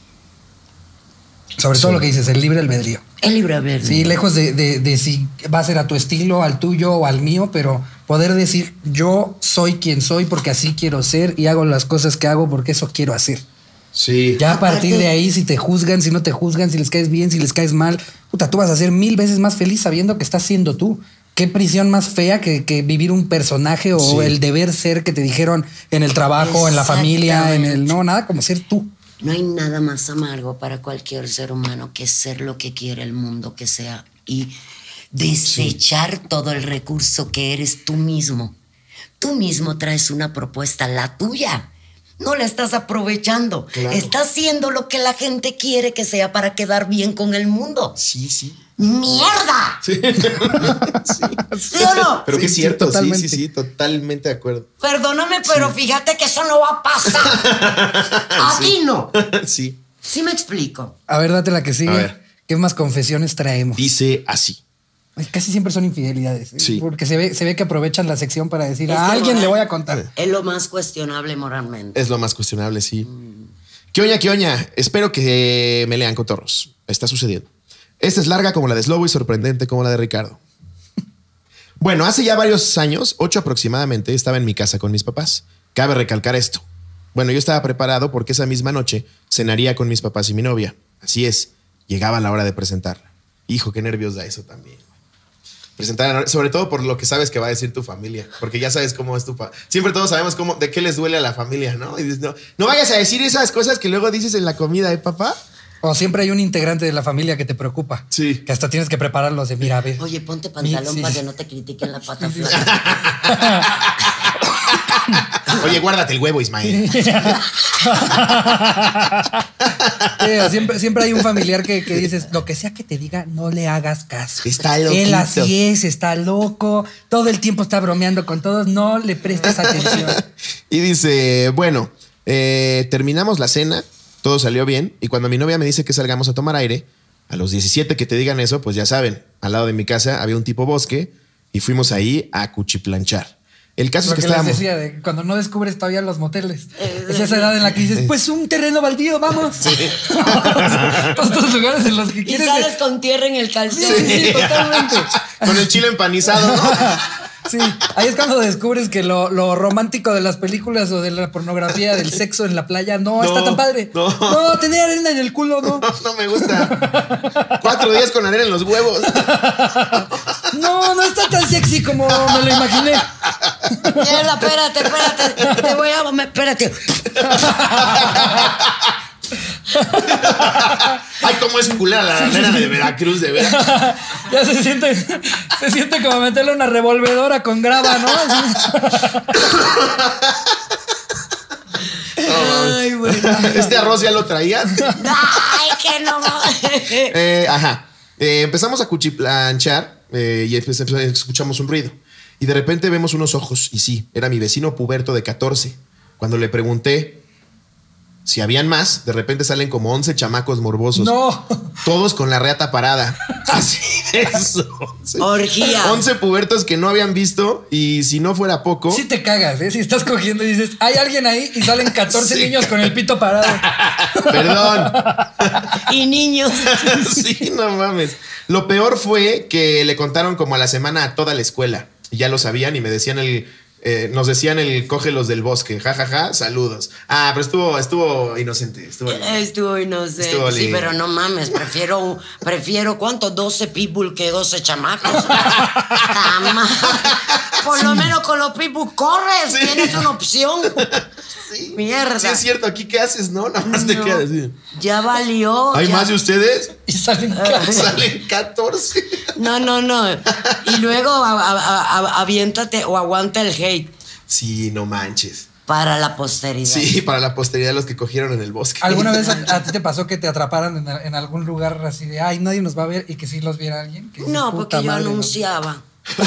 Speaker 3: Sobre todo lo que dices, el libre albedrío.
Speaker 1: El libre albedrío.
Speaker 3: Sí, lejos de, de, de si va a ser a tu estilo, al tuyo o al mío, pero poder decir yo soy quien soy porque así quiero ser y hago las cosas que hago porque eso quiero hacer.
Speaker 2: Sí.
Speaker 3: Ya a partir
Speaker 1: Aparte-
Speaker 3: de ahí, si te juzgan, si no te juzgan, si les caes bien, si les caes mal, puta, tú vas a ser mil veces más feliz sabiendo que estás siendo tú. Qué prisión más fea que, que vivir un personaje o
Speaker 2: Sí.
Speaker 3: el deber ser que te dijeron en el trabajo, en la familia, en el... No, nada como ser tú.
Speaker 1: No hay nada más amargo para cualquier ser humano que ser lo que quiere el mundo que sea y desechar todo el recurso que eres tú mismo. Tú mismo traes una propuesta, la tuya. no la estás aprovechando.
Speaker 2: Claro.
Speaker 1: Estás haciendo lo que la gente quiere que sea para quedar bien con el mundo.
Speaker 2: Sí, sí.
Speaker 1: ¡Mierda!
Speaker 2: Sí,
Speaker 1: ¿Sí o no?
Speaker 2: Pero que es
Speaker 3: Sí,
Speaker 2: cierto, sí,
Speaker 3: totalmente.
Speaker 2: sí, sí, totalmente de acuerdo.
Speaker 1: Perdóname, pero fíjate que eso no va a pasar. Aquí no.
Speaker 2: Sí.
Speaker 1: ¿Sí me explico?
Speaker 3: A ver, date la que sigue.
Speaker 2: A ver.
Speaker 3: ¿Qué más confesiones traemos?
Speaker 2: Dice así.
Speaker 3: Ay, casi siempre son infidelidades. ¿eh?
Speaker 2: Sí.
Speaker 3: Porque se ve, se ve que aprovechan la sección para decir
Speaker 1: Es
Speaker 3: a
Speaker 1: que
Speaker 3: alguien
Speaker 1: moral-
Speaker 3: le voy a contar.
Speaker 1: Es lo más cuestionable moralmente.
Speaker 2: Es lo más cuestionable, sí. ¿Qué oña, qué oña? Espero que me lean, cotorros. Está sucediendo. Esta es larga como la de Slobo y sorprendente como la de Ricardo. Bueno, hace ya varios años, ocho aproximadamente, estaba en mi casa con mis papás. Cabe recalcar esto. Bueno, yo estaba preparado porque esa misma noche cenaría con mis papás y mi novia. Así es, llegaba la hora de presentarla. Hijo, qué nervios da eso también. Presentar, sobre todo por lo que sabes que va a decir tu familia, porque ya sabes cómo es tu familia. Siempre todos sabemos cómo, de qué les duele a la familia, ¿no? Y dices, no, no vayas a decir esas cosas que luego dices en la comida, ¿eh, papá?
Speaker 3: O siempre hay un integrante de la familia que te preocupa.
Speaker 2: Sí.
Speaker 3: Que hasta tienes que prepararlos de, mira, a ver.
Speaker 1: Oye, ponte pantalón
Speaker 3: Sí.
Speaker 1: para que no te critiquen la pata flaca.
Speaker 2: Oye, guárdate el huevo, Ismael.
Speaker 3: Sí, siempre, siempre hay un familiar que, que dices, lo que sea que te diga, no le hagas caso.
Speaker 2: Está
Speaker 3: Él
Speaker 2: loquito.
Speaker 3: así es, está loco, todo el tiempo está bromeando con todos, no le prestes atención.
Speaker 2: Y dice, bueno, eh, terminamos la cena, todo salió bien, y cuando mi novia me dice que salgamos a tomar aire, a los diecisiete que te digan eso, pues ya saben, al lado de mi casa había un tipo bosque y fuimos ahí a cuchiplanchar. El caso
Speaker 3: Lo
Speaker 2: es que
Speaker 3: que les
Speaker 2: estábamos...
Speaker 3: decía, de cuando no descubres todavía los moteles. Es esa edad en la que dices, pues un terreno baldío, vamos. Todos estos lugares en los que
Speaker 1: Y
Speaker 3: quieres...
Speaker 1: sales con tierra en el
Speaker 3: Sí,
Speaker 1: calzón.
Speaker 3: sí, sí, totalmente.
Speaker 2: Con el chile empanizado, ¿no?
Speaker 3: Sí, ahí es cuando descubres que lo, lo romántico de las películas o de la pornografía del sexo en la playa no,
Speaker 2: No,
Speaker 3: está tan padre.
Speaker 2: no.
Speaker 3: No, tener arena en el culo, no.
Speaker 2: No, no me gusta. Cuatro días con arena en los huevos.
Speaker 3: No, no está tan sexy como me lo imaginé.
Speaker 1: Mierda, espérate, espérate. Te voy a... me- Espérate.
Speaker 2: Ay, cómo es culera la arena de Veracruz, de veras.
Speaker 3: Ya se siente, se siente como meterle una revolvedora con grava, ¿no?
Speaker 1: Ay, güey.
Speaker 2: Este arroz ya lo traías.
Speaker 1: Ay, que no.
Speaker 2: Eh, ajá. Eh, empezamos a cuchiplanchar eh, y después escuchamos un ruido. Y de repente vemos unos ojos. Y sí, era mi vecino puberto de catorce. Cuando le pregunté si habían más, de repente salen como once chamacos morbosos.
Speaker 3: No.
Speaker 2: Todos con la reata parada. Así eso.
Speaker 1: Orgía.
Speaker 2: once pubertos que no habían visto. Y si no fuera poco.
Speaker 3: Sí te cagas, ¿eh? Si estás cogiendo y dices, hay alguien ahí y salen catorce
Speaker 2: Sí.
Speaker 3: niños con el pito parado.
Speaker 2: Perdón.
Speaker 1: Y niños.
Speaker 2: Sí, no mames. Lo peor fue que le contaron como a la semana a toda la escuela. Y ya lo sabían y me decían el... eh, nos decían el cógelos del bosque. Ja, ja, ja, saludos. Ah, pero estuvo, estuvo inocente. Estuvo
Speaker 1: Estuvo inocente.
Speaker 2: Estuvo
Speaker 1: Sí,
Speaker 2: lindo.
Speaker 1: pero no mames, prefiero, prefiero ¿cuánto? doce pitbull que doce chamacos. Ah, ma- Por lo menos con los pitbull corres,
Speaker 2: Sí.
Speaker 1: tienes una opción.
Speaker 2: Sí.
Speaker 1: Mierda.
Speaker 2: Sí, es cierto. ¿Aquí qué haces, no? Nada más te
Speaker 1: No.
Speaker 2: quedas así.
Speaker 1: Ya valió.
Speaker 2: ¿Hay
Speaker 1: ya-
Speaker 2: más de ustedes?
Speaker 3: Y salen
Speaker 1: Ah.
Speaker 3: catorce.
Speaker 2: Salen catorce.
Speaker 1: No, no, no. Y luego a- a- a- aviéntate o aguanta el hate
Speaker 2: Sí, no manches.
Speaker 1: para la posteridad.
Speaker 2: Sí, para la posteridad los que cogieron en el bosque.
Speaker 3: ¿Alguna vez a, a ti te pasó que te atraparan en, en algún lugar así de, ay, nadie nos va a ver y que sí los viera alguien? Que dices,
Speaker 1: No,
Speaker 3: "Puta
Speaker 1: porque yo
Speaker 3: madre, no".
Speaker 1: anunciaba.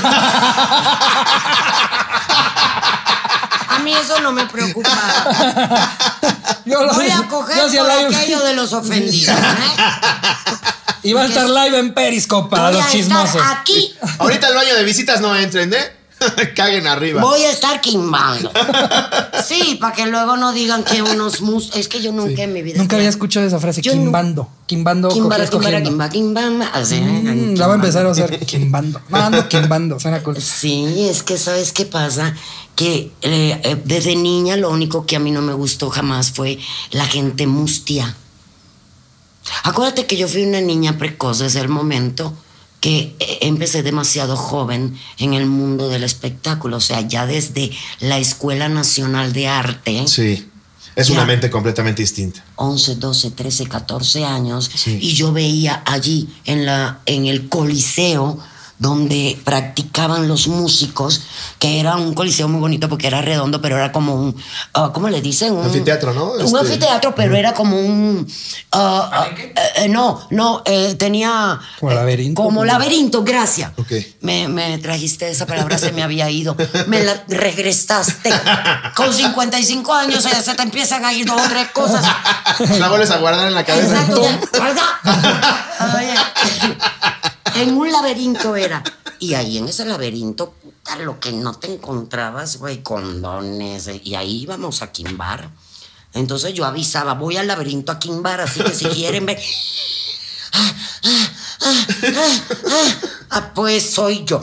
Speaker 1: A mí eso no me preocupa.
Speaker 3: Yo lo-
Speaker 1: Voy a
Speaker 3: yo
Speaker 1: coger
Speaker 3: hacía
Speaker 1: por
Speaker 3: live.
Speaker 1: aquello de los ofendidos. ¿eh?
Speaker 3: Y va a estar live en Periscope para
Speaker 1: Voy
Speaker 3: los
Speaker 1: a
Speaker 3: chismosos.
Speaker 1: estar aquí.
Speaker 2: Ahorita el baño de visitas no entren, ¿eh? Caguen arriba.
Speaker 1: Voy a estar quimbando. Sí, para que luego no digan que unos mus... Es que yo nunca en mi vida...
Speaker 3: Nunca había escuchado esa frase,
Speaker 1: Yo
Speaker 3: quimbando. Quimbando,
Speaker 1: Quimbara,
Speaker 3: cogías
Speaker 1: quimbara,
Speaker 3: cogiendo.
Speaker 1: quimba, quimba. Así,
Speaker 3: Mm, la voy a empezar a usar quimbando. No, ando quimbando, suena cool.
Speaker 1: Sí, es que ¿sabes qué pasa? Que eh, eh, desde niña lo único que a mí no me gustó jamás fue la gente mustia. Acuérdate que yo fui una niña precoz desde el momento que eh, empecé demasiado joven en el mundo del espectáculo. O sea, ya desde la Escuela Nacional de Arte,
Speaker 2: Sí. Es
Speaker 1: Ya.
Speaker 2: una mente completamente distinta.
Speaker 1: once, doce, trece, catorce años,
Speaker 2: Sí.
Speaker 1: y yo veía allí en, la, en el Coliseo donde practicaban los músicos, que era un coliseo muy bonito porque era redondo, pero era como un, uh, ¿cómo le dicen? Un
Speaker 2: anfiteatro, ¿no?
Speaker 1: Un
Speaker 2: Este...
Speaker 1: anfiteatro, pero era como un... Uh, uh, uh, no, no, eh, tenía...
Speaker 3: Como laberinto.
Speaker 1: Eh, como laberinto, gracias.
Speaker 2: Okay.
Speaker 1: Me, me trajiste esa palabra, se me había ido. Me la regresaste. Con cincuenta y cinco años ya se te empiezan a ir dos o tres cosas.
Speaker 2: La vuelves a guardar en la cabeza.
Speaker 1: Exacto, ya, guarda. Oye, en un laberinto era. Y ahí en ese laberinto, puta, lo que no te encontrabas, güey, condones. Y ahí íbamos a quimbar. Entonces yo avisaba, voy al laberinto a quimbar, así que si quieren ver... Ah, ah, ah, ah, ah, ah, pues soy yo.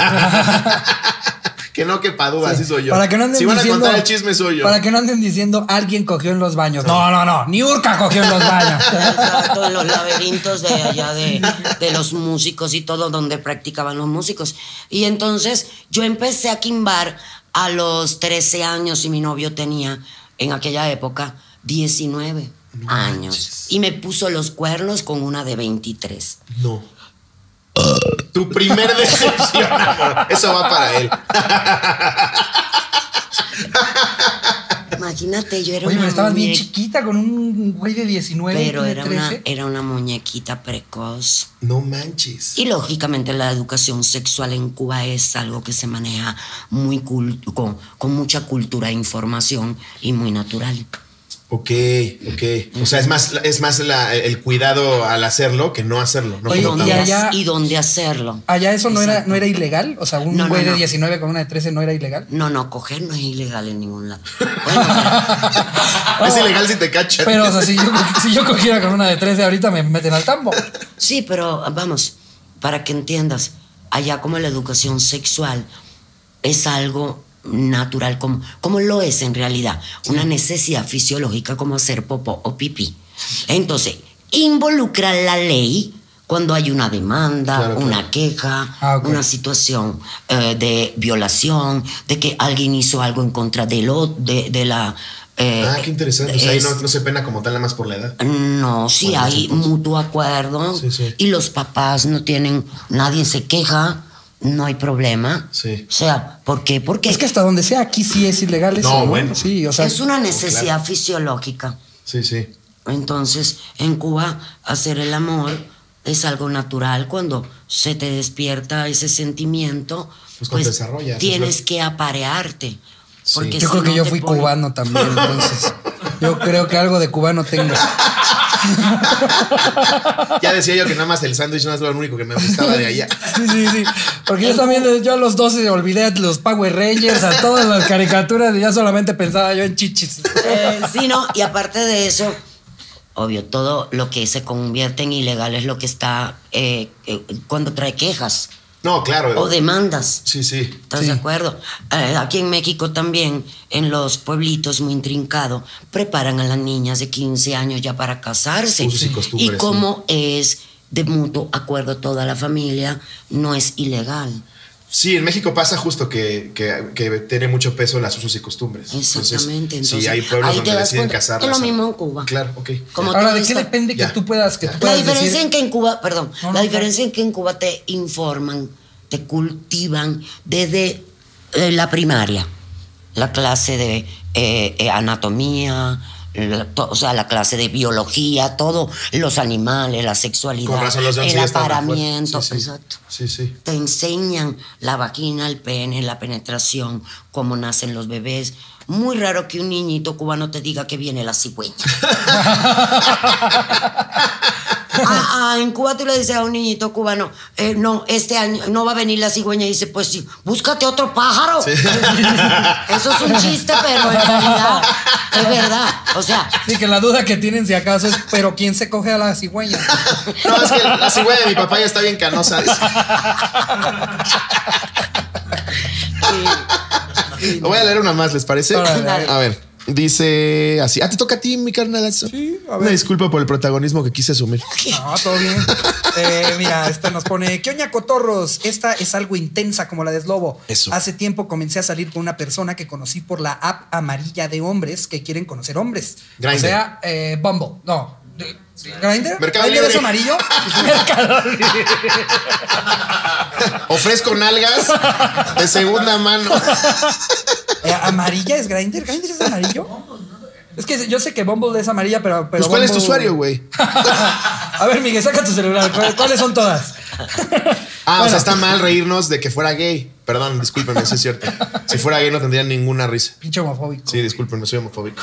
Speaker 2: Que no, que padúa,
Speaker 3: Sí.
Speaker 2: así soy yo.
Speaker 3: Para que no anden
Speaker 2: si van
Speaker 3: diciendo,
Speaker 2: a contar el chisme, soy yo.
Speaker 3: Para que no anden diciendo alguien cogió en los baños. No, no, no. Ni Urca cogió en los baños.
Speaker 1: Exacto, en los laberintos de allá de, de los músicos y todo, donde practicaban los músicos. Y entonces yo empecé a quimbar a los trece años y mi novio tenía, en aquella época, diecinueve no años. Manches. Y me puso los cuernos con una de veintitrés.
Speaker 2: No. Tu primer decepción, amor. Eso va para él.
Speaker 1: Imagínate, yo era
Speaker 3: Oye,
Speaker 1: una
Speaker 3: pero estabas
Speaker 1: muñe...
Speaker 3: bien chiquita con un güey de diecinueve.
Speaker 1: Pero
Speaker 3: de
Speaker 1: era una, era una muñequita precoz.
Speaker 2: No manches.
Speaker 1: Y lógicamente la educación sexual en Cuba es algo que se maneja muy cult- con, con mucha cultura e información y muy natural.
Speaker 2: Ok, ok. O sea, es más, es más la, el cuidado al hacerlo que no hacerlo. No
Speaker 1: Oye,
Speaker 2: como
Speaker 1: ¿y,
Speaker 2: tal.
Speaker 3: allá-
Speaker 1: y dónde hacerlo?
Speaker 3: Allá eso no
Speaker 1: Exacto.
Speaker 3: era, no era ilegal. O sea, un
Speaker 1: No, no,
Speaker 3: güey
Speaker 1: no.
Speaker 3: de diecinueve con una de trece no era ilegal.
Speaker 1: No, no, coger no es ilegal en ningún lado. Bueno,
Speaker 2: Es ilegal si te cachan.
Speaker 3: Pero, o sea, si yo, si yo cogiera con una de trece, ahorita me meten al tambo.
Speaker 1: sí, pero vamos, para que entiendas, allá como la educación sexual es algo natural, como, como lo es en realidad, una necesidad fisiológica como hacer popó o pipí. Entonces, involucra la ley cuando hay una demanda,
Speaker 2: Claro,
Speaker 1: una
Speaker 2: claro.
Speaker 1: queja,
Speaker 3: Ah, ok.
Speaker 1: una situación eh, de violación, de que alguien hizo algo en contra de, lo, de, de la... eh,
Speaker 2: Ah, qué interesante. O sea, ahí
Speaker 1: es-
Speaker 2: no, no se pena como tal, nada más por la edad.
Speaker 1: no, sí
Speaker 2: Bueno,
Speaker 1: hay
Speaker 2: entonces-
Speaker 1: mutuo acuerdo
Speaker 2: Sí, sí.
Speaker 1: y los papás no tienen, nadie se queja, no hay problema.
Speaker 2: Sí.
Speaker 1: O sea, ¿por qué? Porque
Speaker 3: Es que hasta donde sea, aquí sí es ilegal eso.
Speaker 2: No,
Speaker 3: No,
Speaker 2: bueno.
Speaker 3: Sí, o sea.
Speaker 1: es una necesidad
Speaker 2: claro.
Speaker 1: fisiológica.
Speaker 2: Sí, sí.
Speaker 1: Entonces, en Cuba, hacer el amor es algo natural. Cuando se te despierta ese sentimiento,
Speaker 2: Pues cuando te desarrollas,
Speaker 1: tienes
Speaker 2: eso.
Speaker 1: que aparearte.
Speaker 2: Sí.
Speaker 1: Porque
Speaker 3: Yo
Speaker 1: si
Speaker 3: creo que
Speaker 1: no
Speaker 3: yo
Speaker 1: te
Speaker 3: fui
Speaker 1: pone-
Speaker 3: cubano también, entonces. Yo creo que algo de cubano tengo.
Speaker 2: Ya decía yo que nada más el sándwich no es lo único que me gustaba de allá.
Speaker 3: Sí, sí, sí. Porque yo también, yo a los doce olvidé a los Power Rangers, a todas las caricaturas, y ya solamente pensaba yo en chichis.
Speaker 1: Eh, sí, no, y aparte de eso, obvio, todo lo que se convierte en ilegal es lo que está eh, eh, cuando trae quejas
Speaker 2: No, claro.
Speaker 1: o demandas.
Speaker 2: Sí, sí.
Speaker 1: ¿Estás
Speaker 3: Sí.
Speaker 1: de acuerdo? Eh, aquí en México también, en los pueblitos muy intrincados, preparan a las niñas de quince años ya para casarse.
Speaker 2: Usos y costumbres,
Speaker 1: Y como es de mutuo acuerdo toda la familia, no es ilegal.
Speaker 2: Sí, en México pasa justo que, que, que tiene mucho peso las usos y costumbres.
Speaker 1: Exactamente.
Speaker 2: Entonces, sí,
Speaker 1: Entonces,
Speaker 2: hay pueblos
Speaker 1: ahí te
Speaker 2: donde
Speaker 1: das
Speaker 2: deciden
Speaker 1: cuenta.
Speaker 2: casarlas.
Speaker 1: Es lo mismo en Cuba.
Speaker 2: Claro, ok.
Speaker 1: Como
Speaker 3: Ahora,
Speaker 1: todo
Speaker 3: ¿de qué
Speaker 1: esto-
Speaker 3: depende que
Speaker 2: Ya.
Speaker 3: tú puedas, que tú
Speaker 1: La
Speaker 3: puedas
Speaker 1: diferencia
Speaker 3: decir?
Speaker 1: en que en Cuba, perdón,
Speaker 3: No, no,
Speaker 1: la
Speaker 3: no.
Speaker 1: diferencia en que en Cuba te informan, te cultivan desde eh, la primaria, la clase de eh, eh, anatomía, la- to- o sea, la clase de biología, todo, los animales, la sexualidad,
Speaker 2: Con razón los de once
Speaker 1: el
Speaker 2: ya estaban afuera.
Speaker 1: aparamiento,
Speaker 2: Sí, sí.
Speaker 1: exacto.
Speaker 2: Sí, sí.
Speaker 1: Te enseñan la vagina, el pene, la penetración, cómo nacen los bebés. Muy raro que un niñito cubano te diga que viene la cigüeña. Ah, ah, en Cuba tú le dices a un niñito cubano, eh, no, este año no va a venir la cigüeña y dice, pues sí, búscate otro pájaro.
Speaker 2: Sí.
Speaker 1: Eso es un chiste, pero en realidad es verdad. O sea,
Speaker 3: Sí, que la duda que tienen si acaso es, pero ¿quién se coge a la cigüeña?
Speaker 2: No, es que la cigüeña de mi papá ya está bien canosa. dice. Voy a leer una más, ¿les parece?
Speaker 3: Órale.
Speaker 2: A ver, dice así. Ah, te toca a ti, mi carnalazo.
Speaker 3: Sí, a ver.
Speaker 2: Una disculpa por el protagonismo que quise asumir.
Speaker 3: No, todo bien. Eh, mira, esta nos pone, ¿qué oña cotorros? Esta es algo intensa como la de Slobo.
Speaker 2: Eso.
Speaker 3: Hace tiempo comencé a salir con una persona que conocí por la app amarilla de hombres que quieren conocer hombres.
Speaker 2: Grindr.
Speaker 3: O sea, eh, Bumble. No, ¿Grindr?
Speaker 2: Mercado
Speaker 3: ¿Grindr es
Speaker 2: Libre.
Speaker 3: amarillo? Mercado Libre.
Speaker 2: Ofrezco nalgas de segunda mano.
Speaker 3: Eh, ¿Amarilla es Grindr? ¿Grindr es amarillo? Es que yo sé que Bumble es amarilla, pero... pero
Speaker 2: Pues, ¿cuál es tu
Speaker 3: Bumble-
Speaker 2: usuario, güey?
Speaker 3: A ver, Miguel, saca tu celular. ¿Cuál- ¿Cuáles son todas?
Speaker 2: Ah, o
Speaker 3: Bueno.
Speaker 2: sea, está mal reírnos de que fuera gay. Perdón, discúlpenme, eso es cierto. Si fuera gay no tendría ninguna risa.
Speaker 3: Pinche homofóbico.
Speaker 2: Sí, discúlpenme, soy homofóbico.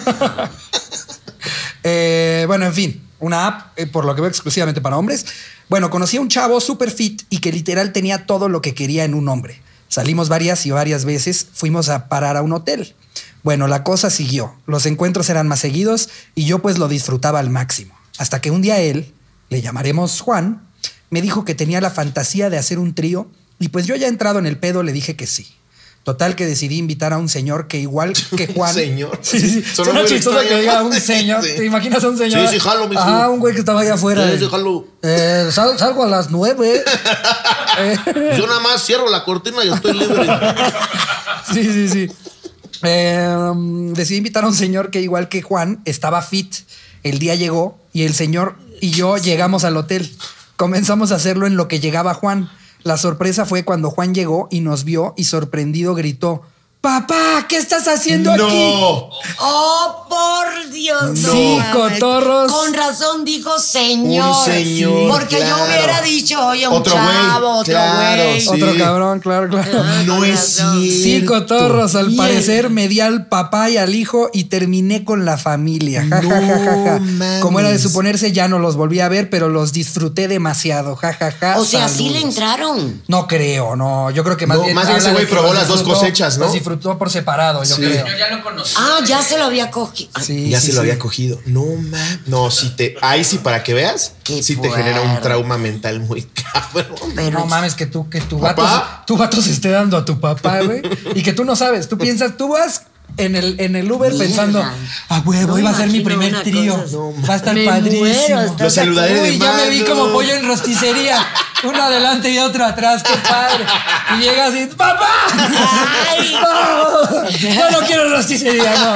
Speaker 3: Eh, bueno, en fin, una app, eh, por lo que veo, exclusivamente para hombres. Bueno, conocí a un chavo super fit y que literal tenía todo lo que quería en un hombre. Salimos varias y varias veces, fuimos a parar a un hotel. Bueno, la cosa siguió. Los encuentros eran más seguidos y yo pues lo disfrutaba al máximo. Hasta que un día él, le llamaremos Juan, me dijo que tenía la fantasía de hacer un trío y pues yo ya entrado en el pedo le dije que sí. Total que decidí invitar a un señor que igual que Juan...
Speaker 2: Señor.
Speaker 3: Sí, sí.
Speaker 2: Sonó
Speaker 3: Suena
Speaker 2: muy
Speaker 3: chistoso
Speaker 2: extraño.
Speaker 3: que diga un señor.
Speaker 2: Sí.
Speaker 3: ¿Te imaginas a un señor?
Speaker 2: Sí, sí, jalo, mijo.
Speaker 3: Ah, un güey que estaba allá afuera.
Speaker 2: Sí, sí, jalo.
Speaker 3: Eh, sal- salgo a las nueve. Eh,
Speaker 2: Yo nada más cierro la cortina y estoy libre.
Speaker 3: sí, sí, sí. Eh, um, decidí invitar a un señor que igual que Juan estaba fit. El día llegó y el señor y yo llegamos al hotel. Comenzamos a hacerlo en lo que llegaba Juan. La sorpresa fue cuando Juan llegó y nos vio y sorprendido gritó: ¡Papá! ¿Qué estás haciendo aquí?
Speaker 2: No.
Speaker 1: ¡Oh, por Dios!
Speaker 3: No.
Speaker 1: no
Speaker 3: Sí,
Speaker 1: mames.
Speaker 3: cotorros.
Speaker 1: Con razón dijo señor.
Speaker 2: Un señor,
Speaker 1: Porque
Speaker 2: claro.
Speaker 1: yo hubiera dicho, oye, un
Speaker 2: Otro güey,
Speaker 1: chavo, otro
Speaker 2: claro,
Speaker 1: güey.
Speaker 2: sí.
Speaker 3: Otro cabrón, claro, claro.
Speaker 1: Ah,
Speaker 2: No
Speaker 1: con
Speaker 2: es
Speaker 1: razón.
Speaker 2: cierto.
Speaker 3: Sí, cotorros, al
Speaker 1: Bien.
Speaker 3: parecer me di al papá y al hijo y terminé con la familia. Ja, ja, ja, ja, ja.
Speaker 2: mames.
Speaker 3: Como era de suponerse, ya no los volví a ver, pero los disfruté demasiado. Ja, ja, ja.
Speaker 1: O sea, sí le
Speaker 3: Saludos.
Speaker 1: entraron.
Speaker 3: No creo, no. Yo creo que más
Speaker 2: No,
Speaker 3: bien.
Speaker 2: más bien
Speaker 3: habla
Speaker 2: ese güey
Speaker 3: de que
Speaker 2: probó
Speaker 3: los
Speaker 2: las dos
Speaker 3: disfrutó-
Speaker 2: cosechas, ¿no?
Speaker 3: Los disfrutó por separado, yo
Speaker 2: Sí.
Speaker 3: creo.
Speaker 5: Yo ya lo conocí.
Speaker 1: Ah, ya se lo había cogido.
Speaker 3: Sí,
Speaker 2: Ya
Speaker 3: sí,
Speaker 2: se lo
Speaker 3: sí.
Speaker 2: había cogido. No, man. No, si te. Ahí sí, para que veas,
Speaker 1: Qué
Speaker 2: sí te genera un
Speaker 1: fuerte.
Speaker 2: trauma mental muy cabrón.
Speaker 1: Pero
Speaker 3: No mames, que tú, que tu vato,
Speaker 2: ¿Papá?
Speaker 3: tu vato se esté dando a tu papá, güey. Y que tú no sabes. Tú piensas, tú vas en el, en el Uber
Speaker 1: Mierda.
Speaker 3: pensando, ah, huevo,
Speaker 1: No
Speaker 3: iba a ser mi
Speaker 1: imagino
Speaker 3: primer
Speaker 1: una
Speaker 3: trío.
Speaker 1: cosa así.
Speaker 2: No,
Speaker 3: Va a estar
Speaker 1: me
Speaker 3: padrísimo.
Speaker 1: muero, estás
Speaker 2: Lo saludaré de
Speaker 3: Uy, ya me vi
Speaker 2: mano.
Speaker 3: como pollo en rosticería. Uno adelante y otro atrás, qué padre. Y llega así, ¡papá!
Speaker 1: Ay.
Speaker 3: ¡No! No, no quiero rosticería, no.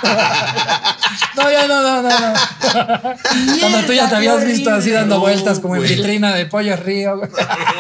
Speaker 3: No, ya no, no, no, no. Cuando tú ya te habías visto así dando
Speaker 2: No,
Speaker 3: vueltas como en
Speaker 2: güey.
Speaker 3: vitrina de pollo río. güey.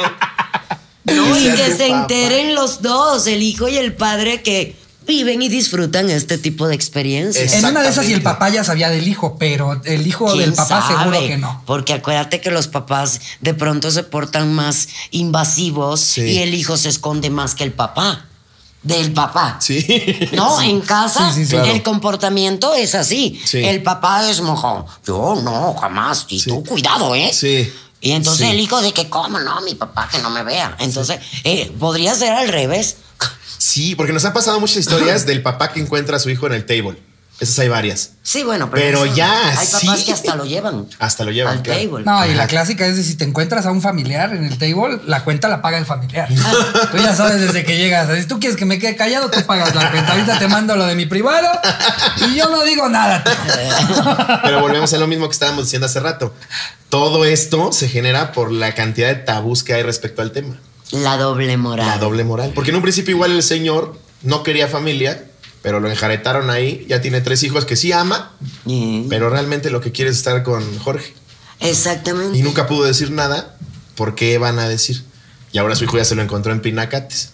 Speaker 1: No, y
Speaker 2: sea
Speaker 1: que
Speaker 2: tu
Speaker 1: se
Speaker 2: papá.
Speaker 1: enteren los dos, el hijo y el padre, que viven y disfrutan este tipo de experiencias.
Speaker 2: Es-
Speaker 3: En una de esas y el
Speaker 2: Exactamente.
Speaker 3: papá ya sabía del hijo, pero el hijo
Speaker 1: ¿Quién
Speaker 3: del papá
Speaker 1: sabe?
Speaker 3: seguro que no.
Speaker 1: Porque acuérdate que los papás de pronto se portan más invasivos
Speaker 2: Sí.
Speaker 1: y el hijo se esconde más que el papá. Del papá.
Speaker 2: Sí.
Speaker 1: No, en casa
Speaker 3: Sí, sí, sí.
Speaker 1: el
Speaker 2: Claro.
Speaker 1: comportamiento es así.
Speaker 2: Sí.
Speaker 1: El papá es mojo. Yo no, jamás. Y
Speaker 2: Sí.
Speaker 1: tú, cuidado, ¿eh?
Speaker 2: Sí.
Speaker 1: Y entonces
Speaker 2: Sí.
Speaker 1: el hijo de que, ¿cómo no? Mi papá que no me vea. Entonces, eh, podría ser al revés.
Speaker 2: Sí, porque nos han pasado muchas historias del papá que encuentra a su hijo en el table. Esas hay varias.
Speaker 1: Sí, bueno, pero,
Speaker 2: Pero
Speaker 1: eso-
Speaker 2: ya,
Speaker 1: hay papás
Speaker 2: sí.
Speaker 1: que hasta lo llevan.
Speaker 2: Hasta lo llevan,
Speaker 1: Al
Speaker 2: claro.
Speaker 1: table.
Speaker 3: No, y la
Speaker 2: Ajá.
Speaker 3: clásica es de si te encuentras a un familiar en el table, la cuenta la paga el familiar. Tú ya sabes desde que llegas. Si tú quieres que me quede callado, tú pagas la cuenta. Ahorita te mando lo de mi privado y yo no digo nada. tío.
Speaker 2: Pero volvemos a lo mismo que estábamos diciendo hace rato. Todo esto se genera por la cantidad de tabús que hay respecto al tema.
Speaker 1: La doble moral.
Speaker 2: La doble moral. Porque en un principio igual el señor no quería familia, pero lo enjaretaron ahí. Ya tiene tres hijos que sí ama,
Speaker 1: Sí.
Speaker 2: pero realmente lo que quiere es estar con Jorge.
Speaker 1: Exactamente.
Speaker 2: Y nunca pudo decir nada. ¿Por qué van a decir? Y ahora su hijo ya se lo encontró en Pinacates.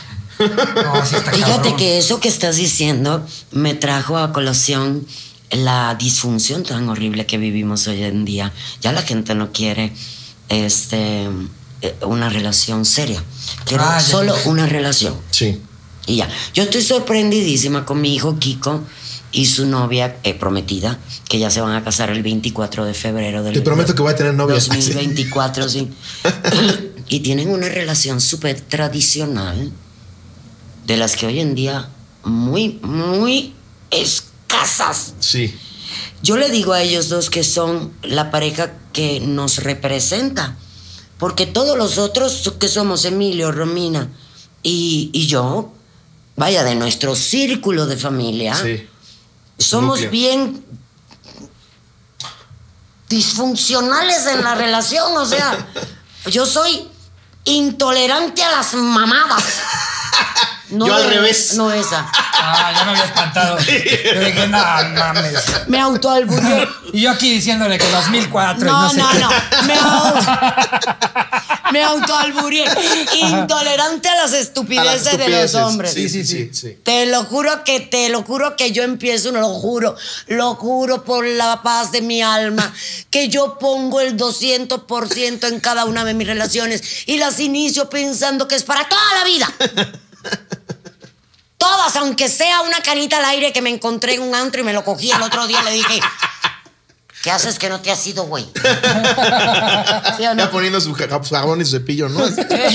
Speaker 3: No, sí está
Speaker 1: Fíjate
Speaker 3: cabrón.
Speaker 1: que eso que estás diciendo me trajo a colación la disfunción tan horrible que vivimos hoy en día. Ya la gente no quiere este, eh, una relación seria. Quiere
Speaker 3: Ah, ya,
Speaker 1: solo
Speaker 3: ya.
Speaker 1: una relación.
Speaker 2: Sí.
Speaker 1: Y ya. Yo estoy sorprendidísima con mi hijo Kiko y su novia eh, prometida, que ya se van a casar el veinticuatro de febrero del
Speaker 2: Te prometo que voy a tener novia.
Speaker 1: dos mil veinticuatro, sí. Y tienen una relación súper tradicional, de las que hoy en día muy, muy escasas.
Speaker 2: Sí.
Speaker 1: Yo le digo a ellos dos que son la pareja que nos representa, porque todos los otros que somos Emilio, Romina y, y yo, vaya, de nuestro círculo de familia,
Speaker 2: Sí.
Speaker 1: somos
Speaker 2: Núcleo.
Speaker 1: bien disfuncionales en la relación. O sea, yo soy intolerante a las mamadas. No
Speaker 2: Yo al
Speaker 1: de-
Speaker 2: revés.
Speaker 1: No esa.
Speaker 3: Ah, ya me había espantado. Yo dije, no mames.
Speaker 1: Me autoalburié.
Speaker 3: Y yo aquí diciéndole que dos mil cuatro
Speaker 1: No,
Speaker 3: y no sé
Speaker 1: no,
Speaker 3: qué.
Speaker 1: no. Me, au- me autoalburié. Intolerante a las estupideces,
Speaker 2: A las
Speaker 1: de los
Speaker 2: estupideces.
Speaker 1: hombres.
Speaker 2: Sí, sí, sí, sí.
Speaker 1: Te lo juro que te lo juro que yo empiezo, lo juro, lo juro por la paz de mi alma, que yo pongo el doscientos por ciento en cada una de mis relaciones y las inicio pensando que es para toda la vida. Todas, aunque sea una canita al aire que me encontré en un antro y me lo cogí el otro día, le dije, ¿qué haces que no te has ido, güey? ¿Sí o no?
Speaker 2: Ya poniendo su ja- jabón y su cepillo, ¿no?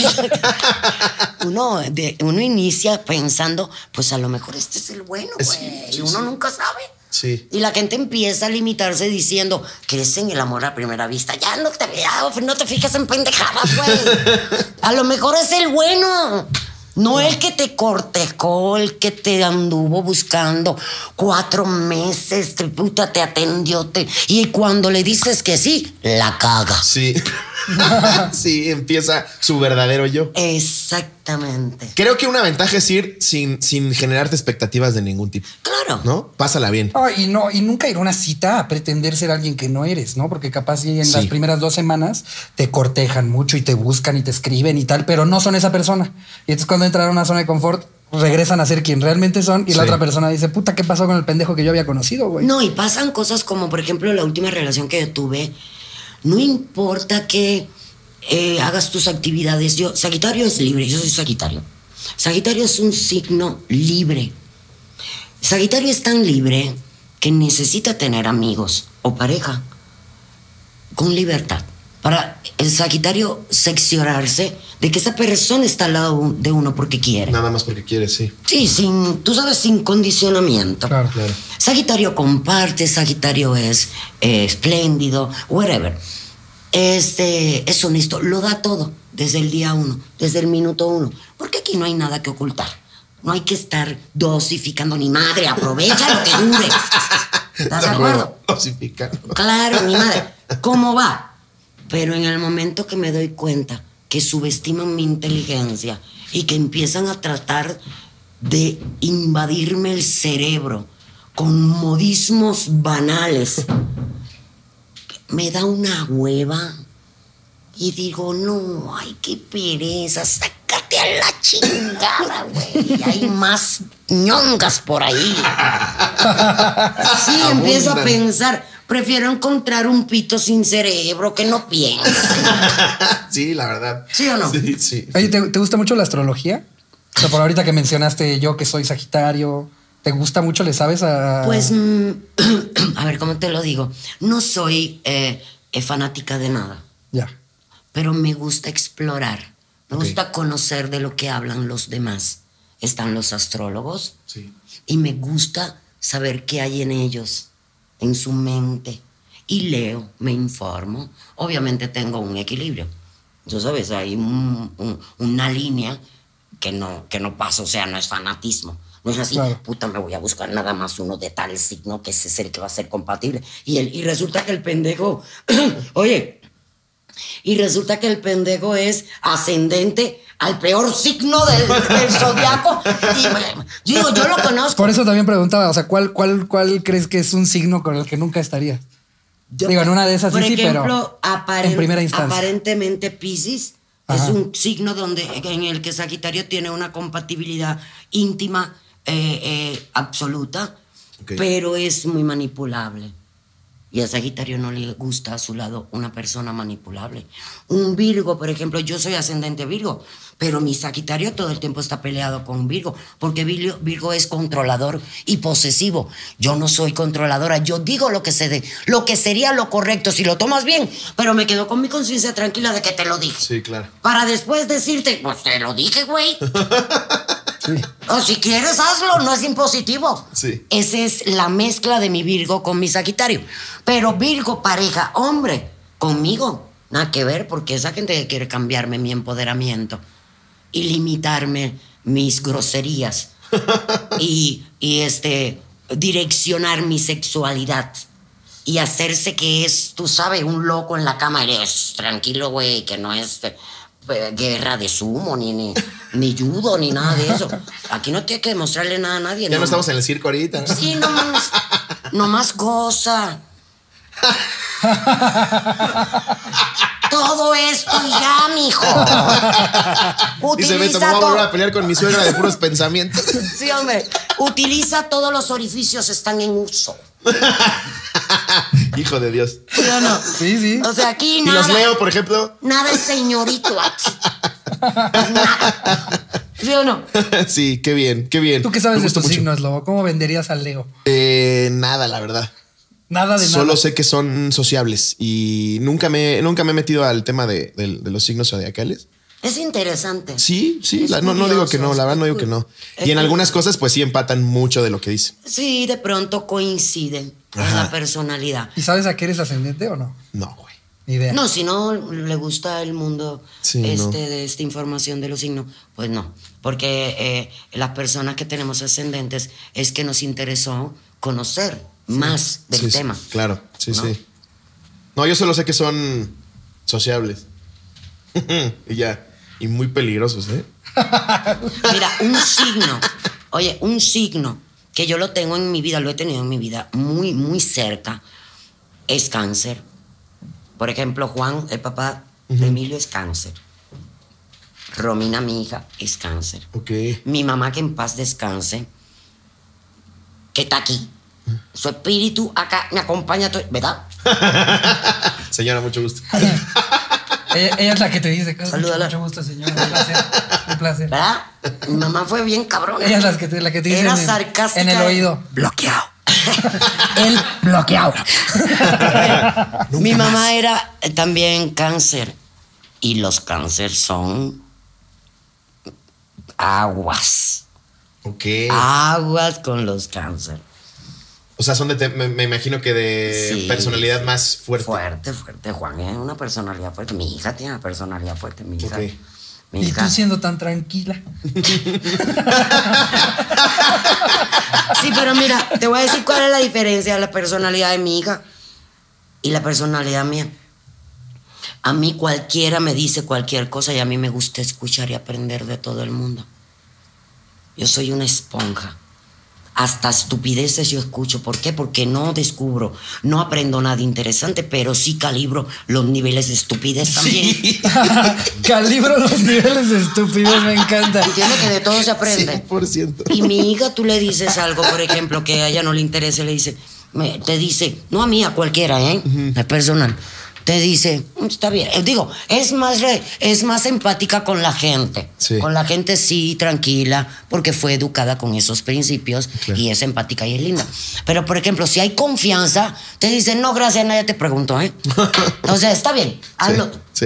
Speaker 1: Uno, de, uno inicia pensando, pues a lo mejor este es el bueno, güey.
Speaker 2: Sí, sí,
Speaker 1: y uno
Speaker 2: sí.
Speaker 1: nunca sabe.
Speaker 2: Sí.
Speaker 1: Y la gente empieza a limitarse diciendo, crees en el amor a primera vista. Ya no te, ya no te fijas en pendejadas, güey. A lo mejor es el bueno. No el que te cortejó, el que te anduvo buscando cuatro meses, te, puta, te atendió. Te, y cuando le dices que sí, la caga.
Speaker 2: Sí. Sí, empieza su verdadero yo.
Speaker 1: Exactamente.
Speaker 2: Creo que una ventaja es ir sin, sin generarte expectativas de ningún tipo,
Speaker 1: Claro.
Speaker 2: ¿no? Pásala bien.
Speaker 3: No, y no, y nunca ir a una cita a pretender ser alguien que no eres, ¿no? Porque capaz si en
Speaker 2: Sí.
Speaker 3: las primeras dos semanas te cortejan mucho y te buscan y te escriben y tal, pero no son esa persona. Y entonces cuando entran a una zona de confort, regresan a ser quien realmente son y la
Speaker 2: Sí.
Speaker 3: otra persona dice, puta, ¿qué pasó con el pendejo que yo había conocido, güey?
Speaker 1: No, y pasan cosas como, por ejemplo, la última relación que yo tuve. No importa que eh, hagas tus actividades. Yo, Sagitario es libre, yo soy Sagitario. Sagitario es un signo libre. Sagitario es tan libre que necesita tener amigos o pareja con libertad. Para el Sagitario seccionarse de que esa persona está al lado de uno porque quiere.
Speaker 2: Nada más porque quieres, sí.
Speaker 1: Sí, sin, tú sabes, sin condicionamiento.
Speaker 3: Claro.
Speaker 2: Claro.
Speaker 1: Sagitario comparte, Sagitario es eh, espléndido, whatever. Este, es honesto, lo da todo desde el día uno, desde el minuto uno. Porque aquí no hay nada que ocultar. No hay que estar dosificando ni madre, aprovecha lo que dure. ¿Estás de acuerdo?
Speaker 2: Dosificando.
Speaker 1: Claro, mi madre. ¿Cómo va? Pero en el momento que me doy cuenta que subestiman mi inteligencia y que empiezan a tratar de invadirme el cerebro con modismos banales, me da una hueva y digo, no, ay, qué pereza, sácate a la chingada, güey. Hay más ñongas por ahí. Sí, empiezo a
Speaker 2: Abundan.
Speaker 1: pensar. Prefiero encontrar un pito sin cerebro que no piense.
Speaker 2: Sí, la verdad.
Speaker 1: ¿Sí o no?
Speaker 2: Sí, sí.
Speaker 3: Oye, ¿te, te gusta mucho la astrología? O sea, por ahorita que mencionaste yo que soy Sagitario, ¿te gusta mucho? ¿Le sabes a...?
Speaker 1: Pues, mm, a ver, ¿cómo te lo digo? No soy eh, eh, fanática de nada,
Speaker 3: Ya.
Speaker 1: pero me gusta explorar. Me
Speaker 2: Ok.
Speaker 1: gusta conocer de lo que hablan los demás. Están los astrólogos
Speaker 2: Sí.
Speaker 1: y me gusta saber qué hay en ellos, en su mente. Y leo, me informo. Obviamente tengo un equilibrio. Tú sabes, hay un- un- una línea que no, que no pasa, o sea, no es fanatismo. No es así,
Speaker 3: Claro.
Speaker 1: puta, me voy a buscar nada más uno de tal signo que ese es el que va a ser compatible. Y, el, y resulta que el pendejo, oye, y resulta que el pendejo es ascendente al peor signo del, del zodiaco. Y me- yo digo, yo lo conozco.
Speaker 3: Por eso también preguntaba, o sea, ¿cuál, cuál, cuál crees que es un signo con el que nunca estarías?
Speaker 1: Yo-
Speaker 3: Digo, en una de esas
Speaker 1: por
Speaker 3: sí, sí,
Speaker 1: ejemplo,
Speaker 3: pero
Speaker 1: aparen-
Speaker 3: en primera instancia.
Speaker 1: aparentemente Piscis
Speaker 3: Ajá.
Speaker 1: es un signo donde, en el que Sagitario tiene una compatibilidad íntima eh, eh, absoluta,
Speaker 2: Ok.
Speaker 1: pero es muy manipulable. Y a Sagitario no le gusta a su lado una persona manipulable. Un Virgo, por ejemplo, yo soy ascendente Virgo, pero mi Sagitario todo el tiempo está peleado con Virgo, porque Virgo, Virgo es controlador y posesivo. Yo no soy controladora, yo digo lo que se de, lo que sería lo correcto, si lo tomas bien, pero me quedo con mi conciencia tranquila de que te lo dije.
Speaker 2: Sí, claro.
Speaker 1: Para después decirte, pues te lo dije, güey.
Speaker 3: Sí.
Speaker 1: O si quieres, hazlo, no es impositivo.
Speaker 2: Sí.
Speaker 1: Esa es la mezcla de mi Virgo con mi Sagitario. Pero Virgo, pareja, hombre, conmigo, nada que ver, porque esa gente quiere cambiarme mi empoderamiento y limitarme mis groserías y, y este, direccionar mi sexualidad y hacerse que es, tú sabes, un loco en la cama. Eres tranquilo, güey, que no es... eh, guerra de sumo, ni, ni, ni judo, ni nada de eso. Aquí no tienes que demostrarle nada a nadie.
Speaker 2: Ya no,
Speaker 1: no
Speaker 2: estamos en el circo ahorita. ¿No?
Speaker 1: Sí, nomás, nomás goza. Todo esto y ya, mijo.
Speaker 2: Dice Beto, me voy a volver a pelear con mi suegra de puros pensamientos.
Speaker 1: Sí, hombre. Utiliza todos los orificios, están en uso.
Speaker 2: Hijo de Dios.
Speaker 1: ¿Sí o no?
Speaker 3: Sí, sí.
Speaker 1: O sea, aquí
Speaker 2: ¿Y
Speaker 1: nada.
Speaker 2: los Leo, por ejemplo?
Speaker 1: Nada es señorito aquí. Nada. ¿Sí o no?
Speaker 2: Sí, qué bien, qué bien.
Speaker 3: ¿Tú qué sabes
Speaker 2: Me
Speaker 3: de
Speaker 2: gustó
Speaker 3: tus
Speaker 2: mucho.
Speaker 3: signos, Lobo? ¿Cómo venderías al Leo?
Speaker 2: Eh, nada, la verdad.
Speaker 3: Nada de
Speaker 2: Solo
Speaker 3: nada.
Speaker 2: sé que son sociables y nunca me, nunca me he metido al tema de, de- de los signos zodiacales.
Speaker 1: Es interesante.
Speaker 2: Sí, sí,
Speaker 1: Es
Speaker 2: la- no, no digo que no,
Speaker 1: curioso,
Speaker 2: la verdad no digo
Speaker 1: es
Speaker 2: que no.
Speaker 1: es
Speaker 2: Y en
Speaker 1: curioso.
Speaker 2: algunas cosas, pues sí empatan mucho de lo que dicen.
Speaker 1: Sí, de pronto coinciden en
Speaker 2: Ajá.
Speaker 1: la personalidad.
Speaker 3: ¿Y sabes a qué eres ascendente o no?
Speaker 2: No, güey.
Speaker 3: Ni idea.
Speaker 1: No, si no le gusta el mundo
Speaker 2: Sí,
Speaker 1: este,
Speaker 2: no.
Speaker 1: de esta información de los signos, pues no. Porque eh, las personas que tenemos ascendentes es que nos interesó conocer más del
Speaker 2: Sí, sí,
Speaker 1: tema.
Speaker 2: claro, sí,
Speaker 1: ¿no?
Speaker 2: sí. No, yo solo sé que son sociables. Y ya. Y muy peligrosos, ¿eh?
Speaker 1: Mira, un signo, oye, un signo que yo lo tengo en mi vida, lo he tenido en mi vida muy, muy cerca, es cáncer. Por ejemplo, Juan, el papá de Emilio, es cáncer. Romina, mi hija, es cáncer.
Speaker 2: Ok.
Speaker 1: Mi mamá, que en paz descanse, que está aquí. Su espíritu acá me acompaña, todo, ¿verdad?
Speaker 2: Señora, mucho gusto.
Speaker 3: Ella, ella es la que te dice. Mucho,
Speaker 1: Salúdala.
Speaker 3: mucho gusto, señor. Un placer. Un placer.
Speaker 1: ¿Verdad? Mi mamá fue bien cabrona.
Speaker 3: Ella es la que te, la que te dice
Speaker 1: Era
Speaker 3: en el,
Speaker 1: sarcástica.
Speaker 3: en el oído. Bloqueado. El bloqueado.
Speaker 1: Mi mamá era eh, también cáncer. Y los cáncer son aguas.
Speaker 2: Ok.
Speaker 1: Aguas con los cáncer.
Speaker 2: O sea, son de, te- me, me imagino que de
Speaker 1: Sí.
Speaker 2: personalidad más fuerte.
Speaker 1: Fuerte, fuerte. Juan es una personalidad fuerte. Mi hija tiene una personalidad fuerte. Mi hija.
Speaker 2: Ok.
Speaker 1: Mi
Speaker 3: Y
Speaker 1: hija.
Speaker 3: tú siendo tan tranquila.
Speaker 1: Sí, pero mira, te voy a decir cuál es la diferencia de la personalidad de mi hija y la personalidad mía. A mí cualquiera me dice cualquier cosa y a mí me gusta escuchar y aprender de todo el mundo. Yo soy una esponja. Hasta estupideces yo escucho. ¿Por qué? Porque no descubro, no aprendo nada interesante, pero sí calibro los niveles de estupidez también.
Speaker 3: Calibro los niveles de estupidez, me encanta.
Speaker 1: Entiendo que de todo se aprende.
Speaker 2: cien por ciento.
Speaker 1: Y mi hija, tú le dices algo, por ejemplo, que a ella no le interese, le dice, me- te dice, no a mí, a cualquiera, ¿eh? Es personal. Te dice, "Mm, está bien". Eh, Digo, es más, re- es más empática con la gente.
Speaker 2: Sí.
Speaker 1: Con la gente sí, tranquila, porque fue educada con esos principios
Speaker 2: Claro.
Speaker 1: y es empática y es linda. Pero, por ejemplo, si hay confianza, te dicen, no, gracias, nadie te preguntó, ¿eh? O sea, está bien, hazlo.
Speaker 2: Sí.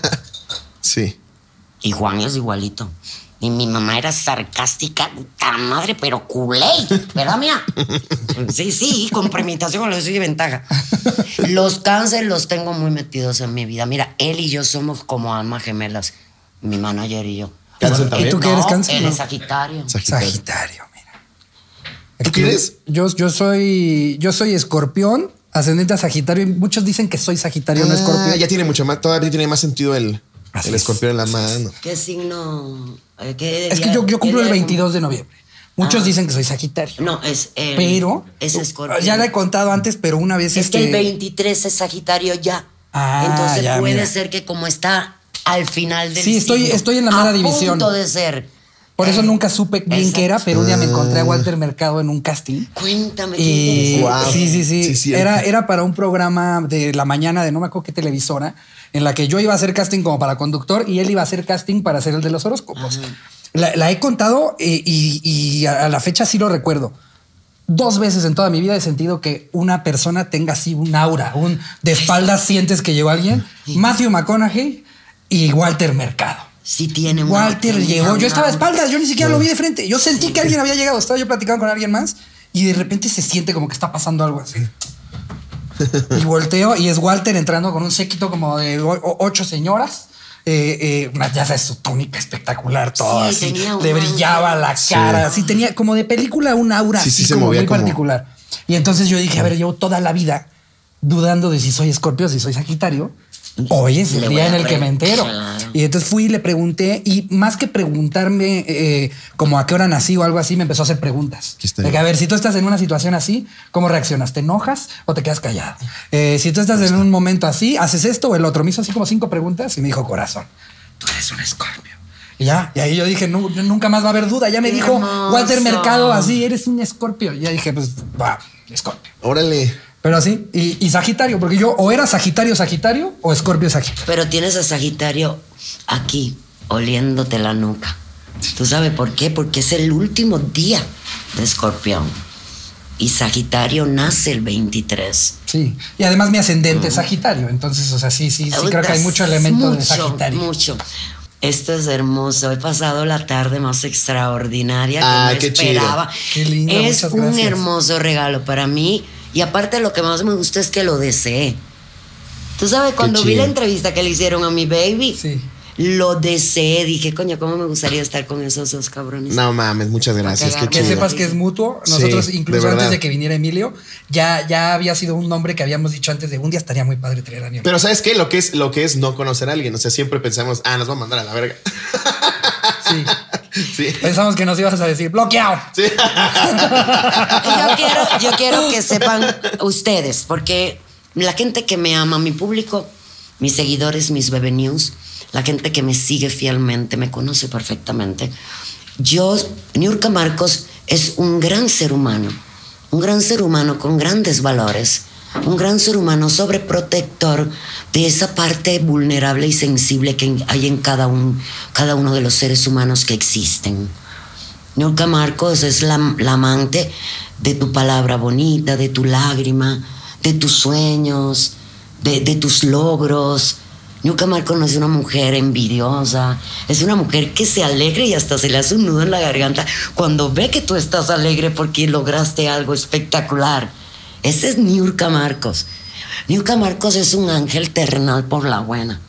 Speaker 2: Sí.
Speaker 1: Y Juan es igualito. Y mi mamá era sarcástica, puta madre, pero culé, ¿verdad, mía? Sí, sí, con premeditación, le doy ventaja. Los cánceres los tengo muy metidos en mi vida. Mira, él y yo somos como almas gemelas, mi manager y yo.
Speaker 2: ¿Cáncer
Speaker 1: Porque-
Speaker 2: también?
Speaker 3: ¿Y tú qué eres,
Speaker 1: No,
Speaker 3: cáncer?
Speaker 1: Él
Speaker 3: No.
Speaker 1: es Sagitario.
Speaker 2: Sagitario.
Speaker 3: Sagitario, mira.
Speaker 2: ¿Tú qué eres?
Speaker 3: Yo, yo soy yo soy escorpión, ascendente a Sagitario. Y muchos dicen que soy Sagitario, no
Speaker 2: Ah,
Speaker 3: escorpión.
Speaker 2: ya tiene mucho más, todavía tiene más sentido el,
Speaker 3: Así
Speaker 2: el
Speaker 3: es.
Speaker 2: escorpión en la mano.
Speaker 1: ¿Qué signo? eh, qué
Speaker 3: Es que
Speaker 1: día-
Speaker 3: yo, yo
Speaker 1: qué
Speaker 3: cumplo el
Speaker 1: día de-
Speaker 3: veintidós de noviembre. Muchos
Speaker 1: Ah.
Speaker 3: dicen que soy Sagitario.
Speaker 1: No, es el,
Speaker 3: Pero
Speaker 1: es Escorpio.
Speaker 3: ya la he contado antes, pero una vez
Speaker 1: Es
Speaker 3: este
Speaker 1: que el veintitrés es Sagitario ya.
Speaker 3: Ah,
Speaker 1: Entonces
Speaker 3: ya,
Speaker 1: puede
Speaker 3: mira.
Speaker 1: ser que como está al final del
Speaker 3: Sí, estoy-
Speaker 1: signo,
Speaker 3: estoy en la mera
Speaker 1: a
Speaker 3: división.
Speaker 1: punto de ser.
Speaker 3: por eso
Speaker 1: Eh,
Speaker 3: nunca supe bien
Speaker 1: exacto.
Speaker 3: qué era, pero un día me encontré a Walter Mercado en un casting.
Speaker 1: Cuéntame qué
Speaker 3: Y
Speaker 1: interesante.
Speaker 2: Wow.
Speaker 3: sí, sí, sí.
Speaker 2: Sí, cierto.
Speaker 3: era, era para un programa de la mañana de no me acuerdo qué televisora, en la que yo iba a hacer casting como para conductor y él iba a hacer casting para hacer el de los horóscopos. La, la he contado eh, y, y a, a la fecha sí lo recuerdo. Dos veces en toda mi vida he sentido que una persona tenga así un aura, un de espaldas sientes que llegó alguien. Matthew McConaughey y Walter Mercado.
Speaker 1: Sí tiene una-
Speaker 3: Walter
Speaker 1: tiene
Speaker 3: llegó.
Speaker 1: una-
Speaker 3: Yo estaba de espaldas, yo ni siquiera lo vi de frente. Yo sentí que alguien había llegado. Estaba yo platicando con alguien más y de repente se siente como que está pasando algo así. Y volteo y es Walter entrando con un séquito como de o- o- ocho señoras. Eh, eh, una- ya sabes, su túnica espectacular, todo
Speaker 1: Sí,
Speaker 3: así.
Speaker 1: tenía un
Speaker 3: Le brillaba la
Speaker 2: Sí.
Speaker 3: cara. Así tenía como de película un aura
Speaker 2: Sí, sí,
Speaker 3: así
Speaker 2: se
Speaker 3: como
Speaker 2: movía
Speaker 3: muy
Speaker 2: como-
Speaker 3: particular. Y entonces yo dije, a ver, llevo toda la vida dudando de si soy Escorpio, si soy Sagitario. hoy es el
Speaker 1: Le voy
Speaker 3: día
Speaker 1: a
Speaker 3: en el que me
Speaker 1: preguntar,
Speaker 3: entero.
Speaker 1: claro.
Speaker 3: Y entonces fui y le pregunté, y más que preguntarme eh, como a qué hora nací o algo así, me empezó a hacer preguntas.
Speaker 2: Aquí está.
Speaker 3: De que, a ver, si tú estás en una situación así, ¿cómo reaccionas? ¿Te enojas o te quedas callado? Eh, si tú estás en un momento así, ¿haces esto o el otro? Me hizo así como cinco preguntas y me dijo, corazón, tú eres un escorpio. Y ya, y ahí yo dije, "Nu- nunca más va a haber duda. Ya me
Speaker 1: Qué
Speaker 3: dijo
Speaker 1: hermoso.
Speaker 3: Walter Mercado así, eres un escorpio. Y ya dije, pues, va, escorpio.
Speaker 2: Órale.
Speaker 3: Pero así, y, y Sagitario, porque yo o era Sagitario, Sagitario o Escorpio, Sagitario.
Speaker 1: Pero tienes a Sagitario aquí, oliéndote la nuca. ¿Tú sabes por qué? Porque es el último día de Escorpión. Y Sagitario nace el veintitrés.
Speaker 3: Sí. Y además mi ascendente es Sagitario. Entonces, o sea, sí, sí, sí, creo que hay mucho elemento de Sagitario.
Speaker 1: Mucho. Esto es hermoso. He pasado la tarde más extraordinaria que
Speaker 2: Ah,
Speaker 1: no
Speaker 2: qué
Speaker 1: esperaba.
Speaker 3: Qué lindo,
Speaker 1: Es
Speaker 3: muchas
Speaker 1: un
Speaker 3: gracias.
Speaker 1: hermoso regalo para mí. Y aparte, lo que más me gusta es que lo deseé. Tú sabes, cuando vi
Speaker 2: chido.
Speaker 1: la entrevista que le hicieron a mi baby,
Speaker 3: Sí.
Speaker 1: lo deseé. Dije, coño, ¿cómo me gustaría estar con esos dos cabrones?
Speaker 2: No mames, muchas gracias. Qué
Speaker 1: cagarme
Speaker 3: Que
Speaker 1: de
Speaker 2: chido.
Speaker 3: sepas que es mutuo. Nosotros,
Speaker 2: Sí,
Speaker 3: incluso
Speaker 2: de
Speaker 3: antes
Speaker 2: verdad.
Speaker 3: de que viniera Emilio, ya, ya había sido un nombre que habíamos dicho antes de un día estaría muy padre traer a Niurka.
Speaker 2: Pero ¿sabes qué? Lo que es, lo que es no conocer a alguien. O sea, siempre pensamos, ah, nos va a mandar a la verga.
Speaker 3: Sí.
Speaker 2: Sí.
Speaker 3: Pensamos que nos ibas a decir bloqueado.
Speaker 2: Sí.
Speaker 1: Yo quiero, yo quiero que sepan ustedes, porque la gente que me ama, mi público, mis seguidores, mis Bebe News, la gente que me sigue fielmente, me conoce perfectamente. Yo, Niurka Marcos, es un gran ser humano, un gran ser humano con grandes valores, un gran ser humano sobreprotector de esa parte vulnerable y sensible que hay en cada, un, cada uno de los seres humanos que existen. Niurka Marcos es la, la amante de tu palabra bonita, de tu lágrima, de tus sueños, de, de tus logros. Niurka Marcos no es una mujer envidiosa, es una mujer que se alegra y hasta se le hace un nudo en la garganta cuando ve que tú estás alegre porque lograste algo espectacular. Ese es Niurka Marcos. Niurka Marcos es un ángel terrenal por la buena.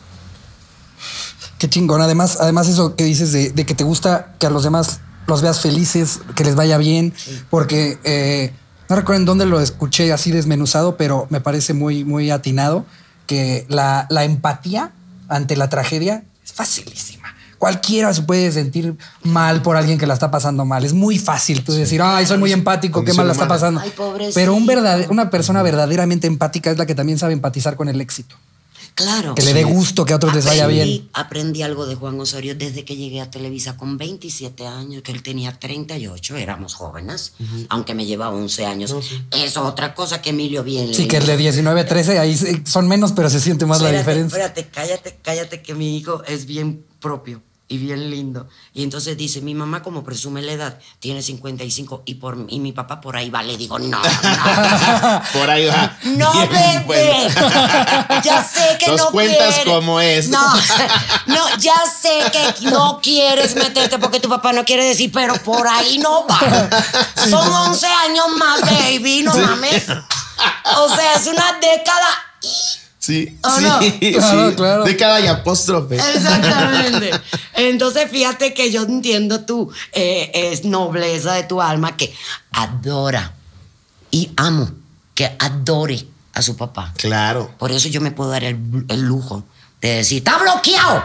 Speaker 3: Qué chingón. Además, además eso que dices de, de que te gusta que a los demás los veas felices, que les vaya bien, porque eh, no recuerdo en dónde lo escuché así desmenuzado, pero me parece muy, muy atinado que la, la empatía ante la tragedia es facilísima. Cualquiera se puede sentir mal por alguien que la está pasando mal. Es muy fácil tú decir, ay, soy muy empático, qué mal la está pasando.
Speaker 1: Ay, pobrecito.
Speaker 3: Pero un verdad, una persona verdaderamente empática es la que también sabe empatizar con el éxito.
Speaker 1: Claro.
Speaker 3: Que le dé gusto que a otros les vaya
Speaker 1: Aprendí-
Speaker 3: bien.
Speaker 1: Aprendí algo de Juan Osorio desde que llegué a Televisa con veintisiete años, que él tenía treinta y ocho, éramos jóvenes, aunque me llevaba once años. Es otra cosa que Emilio bien
Speaker 3: Sí,
Speaker 1: le
Speaker 3: que el de diecinueve, trece, ahí se- son menos, pero se siente más la
Speaker 1: Espérate,
Speaker 3: diferencia.
Speaker 1: Espérate, cállate, cállate, que mi hijo es bien propio y bien lindo. Y entonces dice, mi mamá, como presume la edad, tiene cincuenta y cinco y, por, y mi papá por ahí va. Le digo, no, no.
Speaker 2: Por ahí va.
Speaker 1: No,
Speaker 2: Bien,
Speaker 1: bebé.
Speaker 2: pues.
Speaker 1: Ya sé que
Speaker 2: Nos
Speaker 1: no
Speaker 2: cuentas
Speaker 1: quieres.
Speaker 2: cómo es.
Speaker 1: No, no, ya sé que no quieres meterte porque tu papá no quiere decir, pero por ahí no va. Son once años más, baby, no mames. O sea, es una década.
Speaker 2: Sí,
Speaker 1: ¿O
Speaker 2: sí,
Speaker 1: no?
Speaker 2: sí.
Speaker 3: Claro, claro.
Speaker 2: Década y apóstrofe.
Speaker 1: Exactamente. Entonces, fíjate que yo entiendo tu eh, es nobleza de tu alma que adora y amo que adore a su papá.
Speaker 2: Claro.
Speaker 1: Por eso yo me puedo dar el, el lujo de decir, ¡está bloqueado!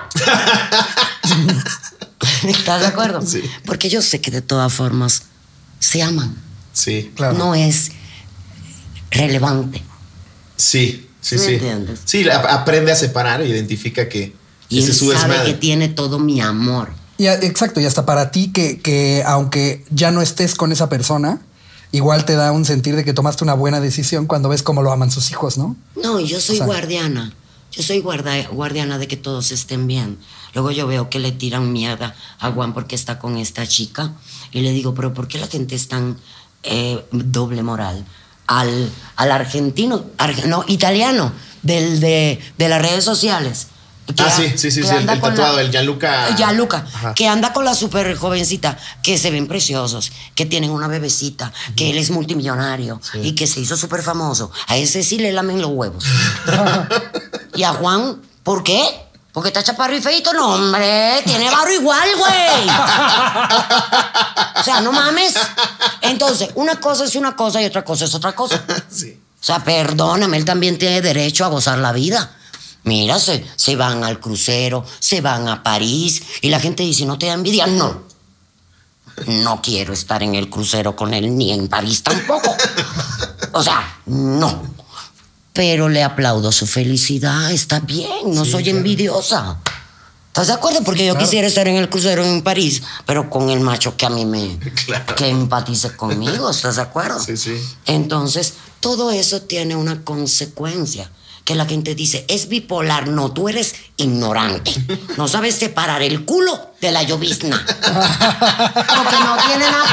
Speaker 1: ¿Estás de acuerdo?
Speaker 2: Sí.
Speaker 1: Porque yo sé que de todas formas se aman.
Speaker 2: Sí.
Speaker 3: Claro.
Speaker 1: No es relevante.
Speaker 2: Sí, sí,
Speaker 1: ¿Me
Speaker 2: sí.
Speaker 1: entiendes?
Speaker 2: Sí, la- aprende a separar e identifica que
Speaker 1: Y
Speaker 2: ese
Speaker 1: él
Speaker 2: es su
Speaker 1: sabe
Speaker 2: desmadre.
Speaker 1: que tiene todo mi amor.
Speaker 3: Y, a- exacto, y hasta para ti que, que aunque ya no estés con esa persona, igual te da un sentir de que tomaste una buena decisión cuando ves cómo lo aman sus hijos, ¿no?
Speaker 1: No, yo soy
Speaker 3: O sea-
Speaker 1: guardiana. Yo soy guarda- guardiana de que todos estén bien. Luego yo veo que le tiran mierda a Juan porque está con esta chica. Y le digo, pero ¿por qué la gente es tan eh, doble moral? Al, al argentino, arge- no, italiano, del, de, de las redes sociales. que
Speaker 2: Ah,
Speaker 1: a-
Speaker 2: sí, sí, sí,
Speaker 1: que
Speaker 2: sí, el-
Speaker 1: anda
Speaker 2: el
Speaker 1: con
Speaker 2: tatuado,
Speaker 1: la-
Speaker 2: el Gianluca.
Speaker 1: Gianluca,
Speaker 2: Ajá.
Speaker 1: que anda con la súper jovencita, que se ven preciosos, que tienen una bebecita, que él es multimillonario y que se hizo súper famoso. A ese sí le lamen los huevos. Y a Juan, ¿por qué? Porque está chaparro y feito. No, hombre, tiene barro igual, güey. O sea, no mames. Entonces, una cosa es una cosa y otra cosa es otra cosa.
Speaker 2: Sí.
Speaker 1: O sea, perdóname, él también tiene derecho a gozar la vida. Mira, se, se van al crucero, se van a París y la gente dice, ¿no te da envidia? No. No quiero estar en el crucero con él ni en París tampoco. O sea, no. Pero le aplaudo su felicidad, está bien, no sí, soy claro. envidiosa. ¿Estás de acuerdo? Porque yo claro. quisiera estar en el crucero en París, pero con el macho que a mí me... Claro. Que empatice conmigo, ¿estás de acuerdo?
Speaker 2: Sí, sí.
Speaker 1: Entonces, todo eso tiene una consecuencia. Que la gente dice, es bipolar. No, tú eres ignorante. No sabes separar el culo de la llovizna. Porque no tiene nada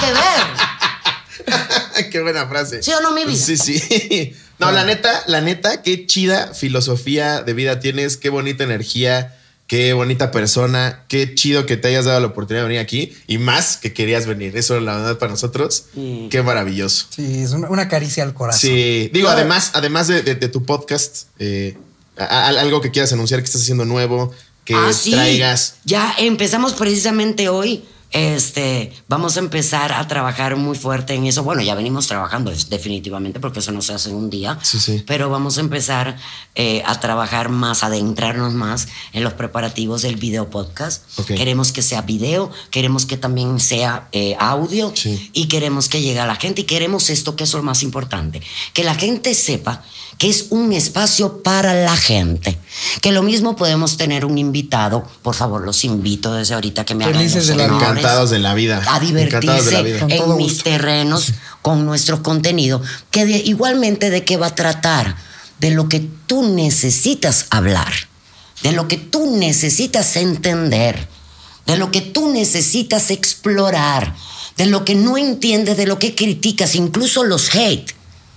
Speaker 1: que
Speaker 2: ver. Qué buena frase.
Speaker 1: ¿Sí o no, mi vida?
Speaker 2: Sí, sí. No, bueno. la neta, la neta, qué chida filosofía de vida tienes, qué bonita energía, qué bonita persona, qué chido que te hayas dado la oportunidad de venir aquí y más que querías venir. Eso, la verdad, para nosotros, sí. qué maravilloso.
Speaker 3: Sí, es una, una caricia al corazón.
Speaker 2: Sí, digo, claro. además, además de, de, de tu podcast, eh, a, a, algo que quieras anunciar que estás haciendo nuevo, que
Speaker 1: ah, sí.
Speaker 2: traigas.
Speaker 1: Ya empezamos precisamente hoy. Este, vamos a empezar a trabajar muy fuerte en eso. Bueno, ya venimos trabajando definitivamente porque eso no se hace en un día.
Speaker 2: Sí, sí.
Speaker 1: Pero vamos a empezar eh, a trabajar más, a adentrarnos más en los preparativos del video podcast.
Speaker 2: Okay.
Speaker 1: Queremos que sea video, queremos que también sea eh, audio
Speaker 2: sí.
Speaker 1: y queremos que llegue a la gente y queremos esto que es lo más importante, que la gente sepa que es un espacio para la gente. Que lo mismo podemos tener un invitado. Por favor, los invito desde ahorita que me hagan los
Speaker 2: honores. Encantados de la vida.
Speaker 1: A divertirse
Speaker 2: la vida.
Speaker 1: en mis gusto. terrenos con nuestro contenido. Que de, igualmente de qué va a tratar. De lo que tú necesitas hablar. De lo que tú necesitas entender. De lo que tú necesitas explorar. De lo que no entiendes, de lo que criticas, incluso los hate.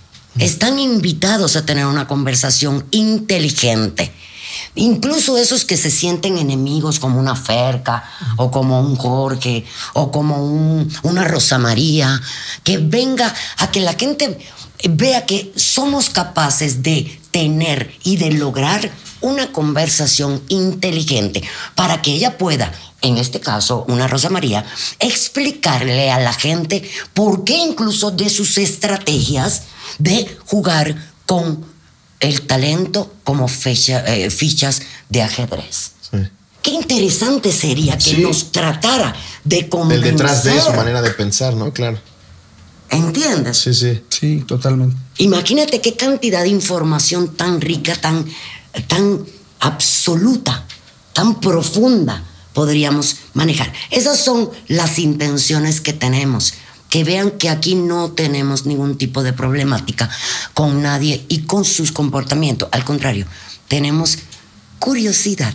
Speaker 1: Están invitados a tener una conversación inteligente. Incluso esos que se sienten enemigos como una Ferca o como un Jorge o como un, una Rosa María, que venga a que la gente vea que somos capaces de tener y de lograr una conversación inteligente para que ella pueda, en este caso una Rosa María, explicarle a la gente por qué incluso de sus estrategias de jugar con el talento como fecha, eh, fichas de ajedrez.
Speaker 2: Sí.
Speaker 1: Qué interesante sería que
Speaker 2: sí.
Speaker 1: nos tratara de convencer.
Speaker 2: El detrás de su manera de pensar, ¿no? Claro.
Speaker 1: ¿Entiendes?
Speaker 2: Sí, sí.
Speaker 3: Sí, totalmente.
Speaker 1: Imagínate qué cantidad de información tan rica, tan, tan absoluta, tan profunda podríamos manejar. Esas son las intenciones que tenemos. Que vean que aquí no tenemos ningún tipo de problemática con nadie y con sus comportamientos. Al contrario, tenemos curiosidad.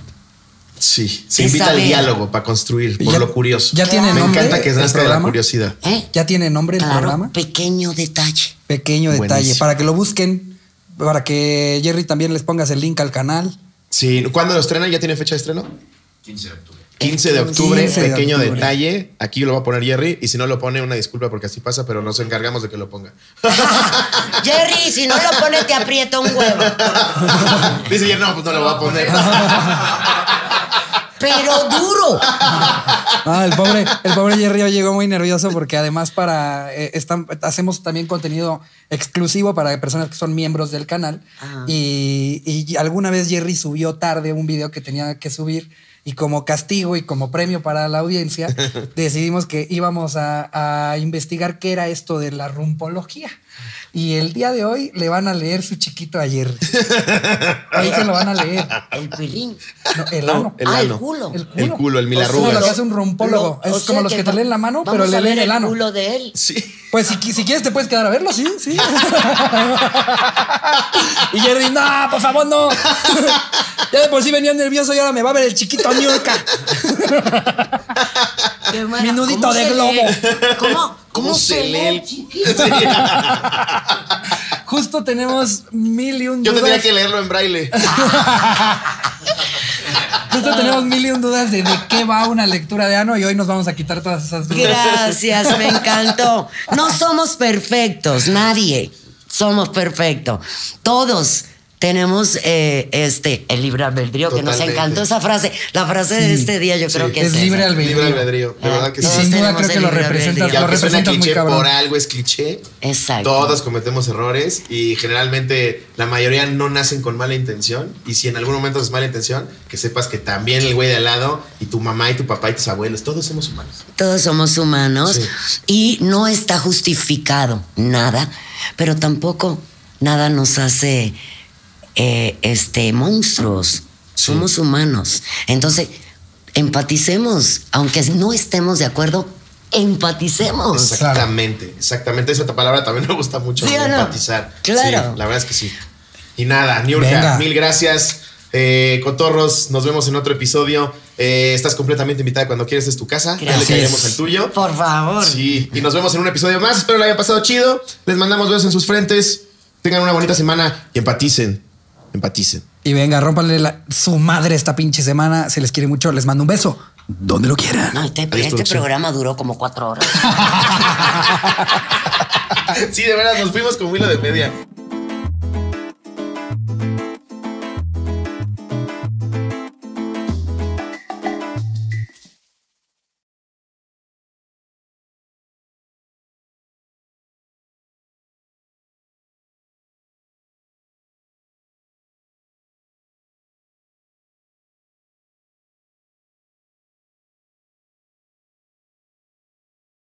Speaker 2: Sí, se invita al diálogo para construir, por
Speaker 3: ya,
Speaker 2: lo curioso.
Speaker 3: Ya tiene
Speaker 2: Me
Speaker 3: nombre
Speaker 2: encanta que nazca de la
Speaker 3: programa?
Speaker 2: curiosidad.
Speaker 1: ¿Eh?
Speaker 3: ¿Ya tiene nombre el
Speaker 1: claro,
Speaker 3: programa?
Speaker 1: Pequeño detalle.
Speaker 3: Pequeño detalle.
Speaker 2: Buenísimo.
Speaker 3: Para que lo busquen, para que Jerry también les pongas el link al canal.
Speaker 2: Sí, ¿cuándo lo estrena? ¿Ya tiene fecha de estreno?
Speaker 5: quince de octubre.
Speaker 2: quince de octubre,
Speaker 3: quince de
Speaker 2: pequeño
Speaker 3: octubre.
Speaker 2: detalle. Aquí lo va a poner Jerry y si no lo pone, una disculpa porque así pasa, pero nos encargamos de que lo ponga.
Speaker 1: Jerry, si no lo pones te aprieto un huevo.
Speaker 2: Dice Jerry, no, pues no lo voy a poner.
Speaker 1: Pero duro.
Speaker 3: Ah, el pobre, el pobre Jerry hoy llegó muy nervioso porque además para eh, están, hacemos también contenido exclusivo para personas que son miembros del canal.
Speaker 1: Ah.
Speaker 3: Y, y alguna vez Jerry subió tarde un video que tenía que subir. Y como castigo y como premio para la audiencia, decidimos que íbamos a, a investigar qué era esto de la rumpología. Y el día de hoy le van a leer su chiquito a Jerry. Ahí se lo van a leer.
Speaker 1: El pilín.
Speaker 3: No, el
Speaker 2: No,
Speaker 3: ano.
Speaker 2: el
Speaker 1: ah,
Speaker 2: ano.
Speaker 1: el culo.
Speaker 3: El culo.
Speaker 2: El culo, el
Speaker 3: Es
Speaker 2: milarrugas.
Speaker 3: como lo que hace un rumpólogo.
Speaker 1: Lo-
Speaker 3: es
Speaker 1: o sea
Speaker 3: como los que, te
Speaker 1: va-
Speaker 3: leen la mano,
Speaker 1: vamos
Speaker 3: pero le
Speaker 1: a
Speaker 3: leen
Speaker 1: ver
Speaker 3: el ano.
Speaker 1: culo de él.
Speaker 2: Sí.
Speaker 3: Pues si, si quieres te puedes quedar a verlo, sí, sí. Y Jerry, no, por favor, no. Ya de por sí venía nervioso y ahora me va a ver el chiquito Niurka.
Speaker 1: Qué buena.
Speaker 3: Mi nudito
Speaker 1: ¿Cómo
Speaker 3: de
Speaker 1: se
Speaker 3: globo.
Speaker 1: lee? ¿Cómo, cómo,
Speaker 2: ¿Cómo
Speaker 1: se
Speaker 2: se
Speaker 1: lee
Speaker 2: lee
Speaker 1: el
Speaker 2: el-
Speaker 1: chiquito?
Speaker 3: Justo tenemos mil y un
Speaker 2: Yo
Speaker 3: dudas.
Speaker 2: tendría que leerlo en braille.
Speaker 3: Justo tenemos mil y un dudas de, de qué va una lectura de ano y hoy nos vamos a quitar todas esas dudas.
Speaker 1: Gracias, me encantó. No somos perfectos, nadie somos perfectos. Todos tenemos eh, este, el libre albedrío, que nos
Speaker 2: Totalmente.
Speaker 1: encantó esa frase. La frase de
Speaker 3: Sí,
Speaker 1: este día yo
Speaker 2: sí.
Speaker 1: creo que
Speaker 3: Es
Speaker 1: es
Speaker 3: libre
Speaker 1: esa.
Speaker 3: albedrío.
Speaker 2: Libre albedrío, de
Speaker 1: Ah,
Speaker 2: verdad que
Speaker 3: Y
Speaker 2: sí.
Speaker 1: todos
Speaker 3: sin duda
Speaker 1: tenemos
Speaker 3: creo que
Speaker 1: el
Speaker 3: lo
Speaker 1: libre
Speaker 3: representas,
Speaker 1: albedrío.
Speaker 2: Y
Speaker 3: lo
Speaker 2: aunque suena
Speaker 3: representas muy
Speaker 2: cliché,
Speaker 3: cabrón.
Speaker 2: por algo es cliché.
Speaker 1: Exacto.
Speaker 2: Todos cometemos errores y generalmente la mayoría no nacen con mala intención. Y si en algún momento es mala intención, que sepas que también el güey de al lado y tu mamá y tu papá y tus abuelos, todos somos humanos.
Speaker 1: Todos somos humanos
Speaker 2: Sí.
Speaker 1: y no está justificado nada, pero tampoco nada nos hace eh, este, monstruos. Somos humanos. Entonces, empaticemos, aunque no estemos de acuerdo, empaticemos.
Speaker 2: Exactamente, exactamente. Esa palabra también me gusta mucho,
Speaker 1: ¿Sí o no?
Speaker 2: empatizar.
Speaker 1: Claro.
Speaker 2: Sí, la verdad es que sí. Y nada, Niurka,
Speaker 3: Venga.
Speaker 2: mil gracias. Eh, cotorros, nos vemos en otro episodio. Eh, estás completamente invitada cuando quieras, es tu casa. Ya le
Speaker 1: Gracias.
Speaker 2: caeremos el tuyo.
Speaker 1: Por favor.
Speaker 2: Sí, y nos vemos en un episodio más. Espero le haya pasado chido. Les mandamos besos en sus frentes. Tengan una bonita semana y empaticen. Empaticen.
Speaker 3: Y venga, rómpanle la- su madre esta pinche semana. Se les quiere mucho. Les mando un beso. Donde lo quieran.
Speaker 1: No, este,
Speaker 2: Adiós,
Speaker 1: este
Speaker 2: producción.
Speaker 1: programa duró como cuatro horas.
Speaker 2: Sí, de verdad, nos fuimos como hilo de media.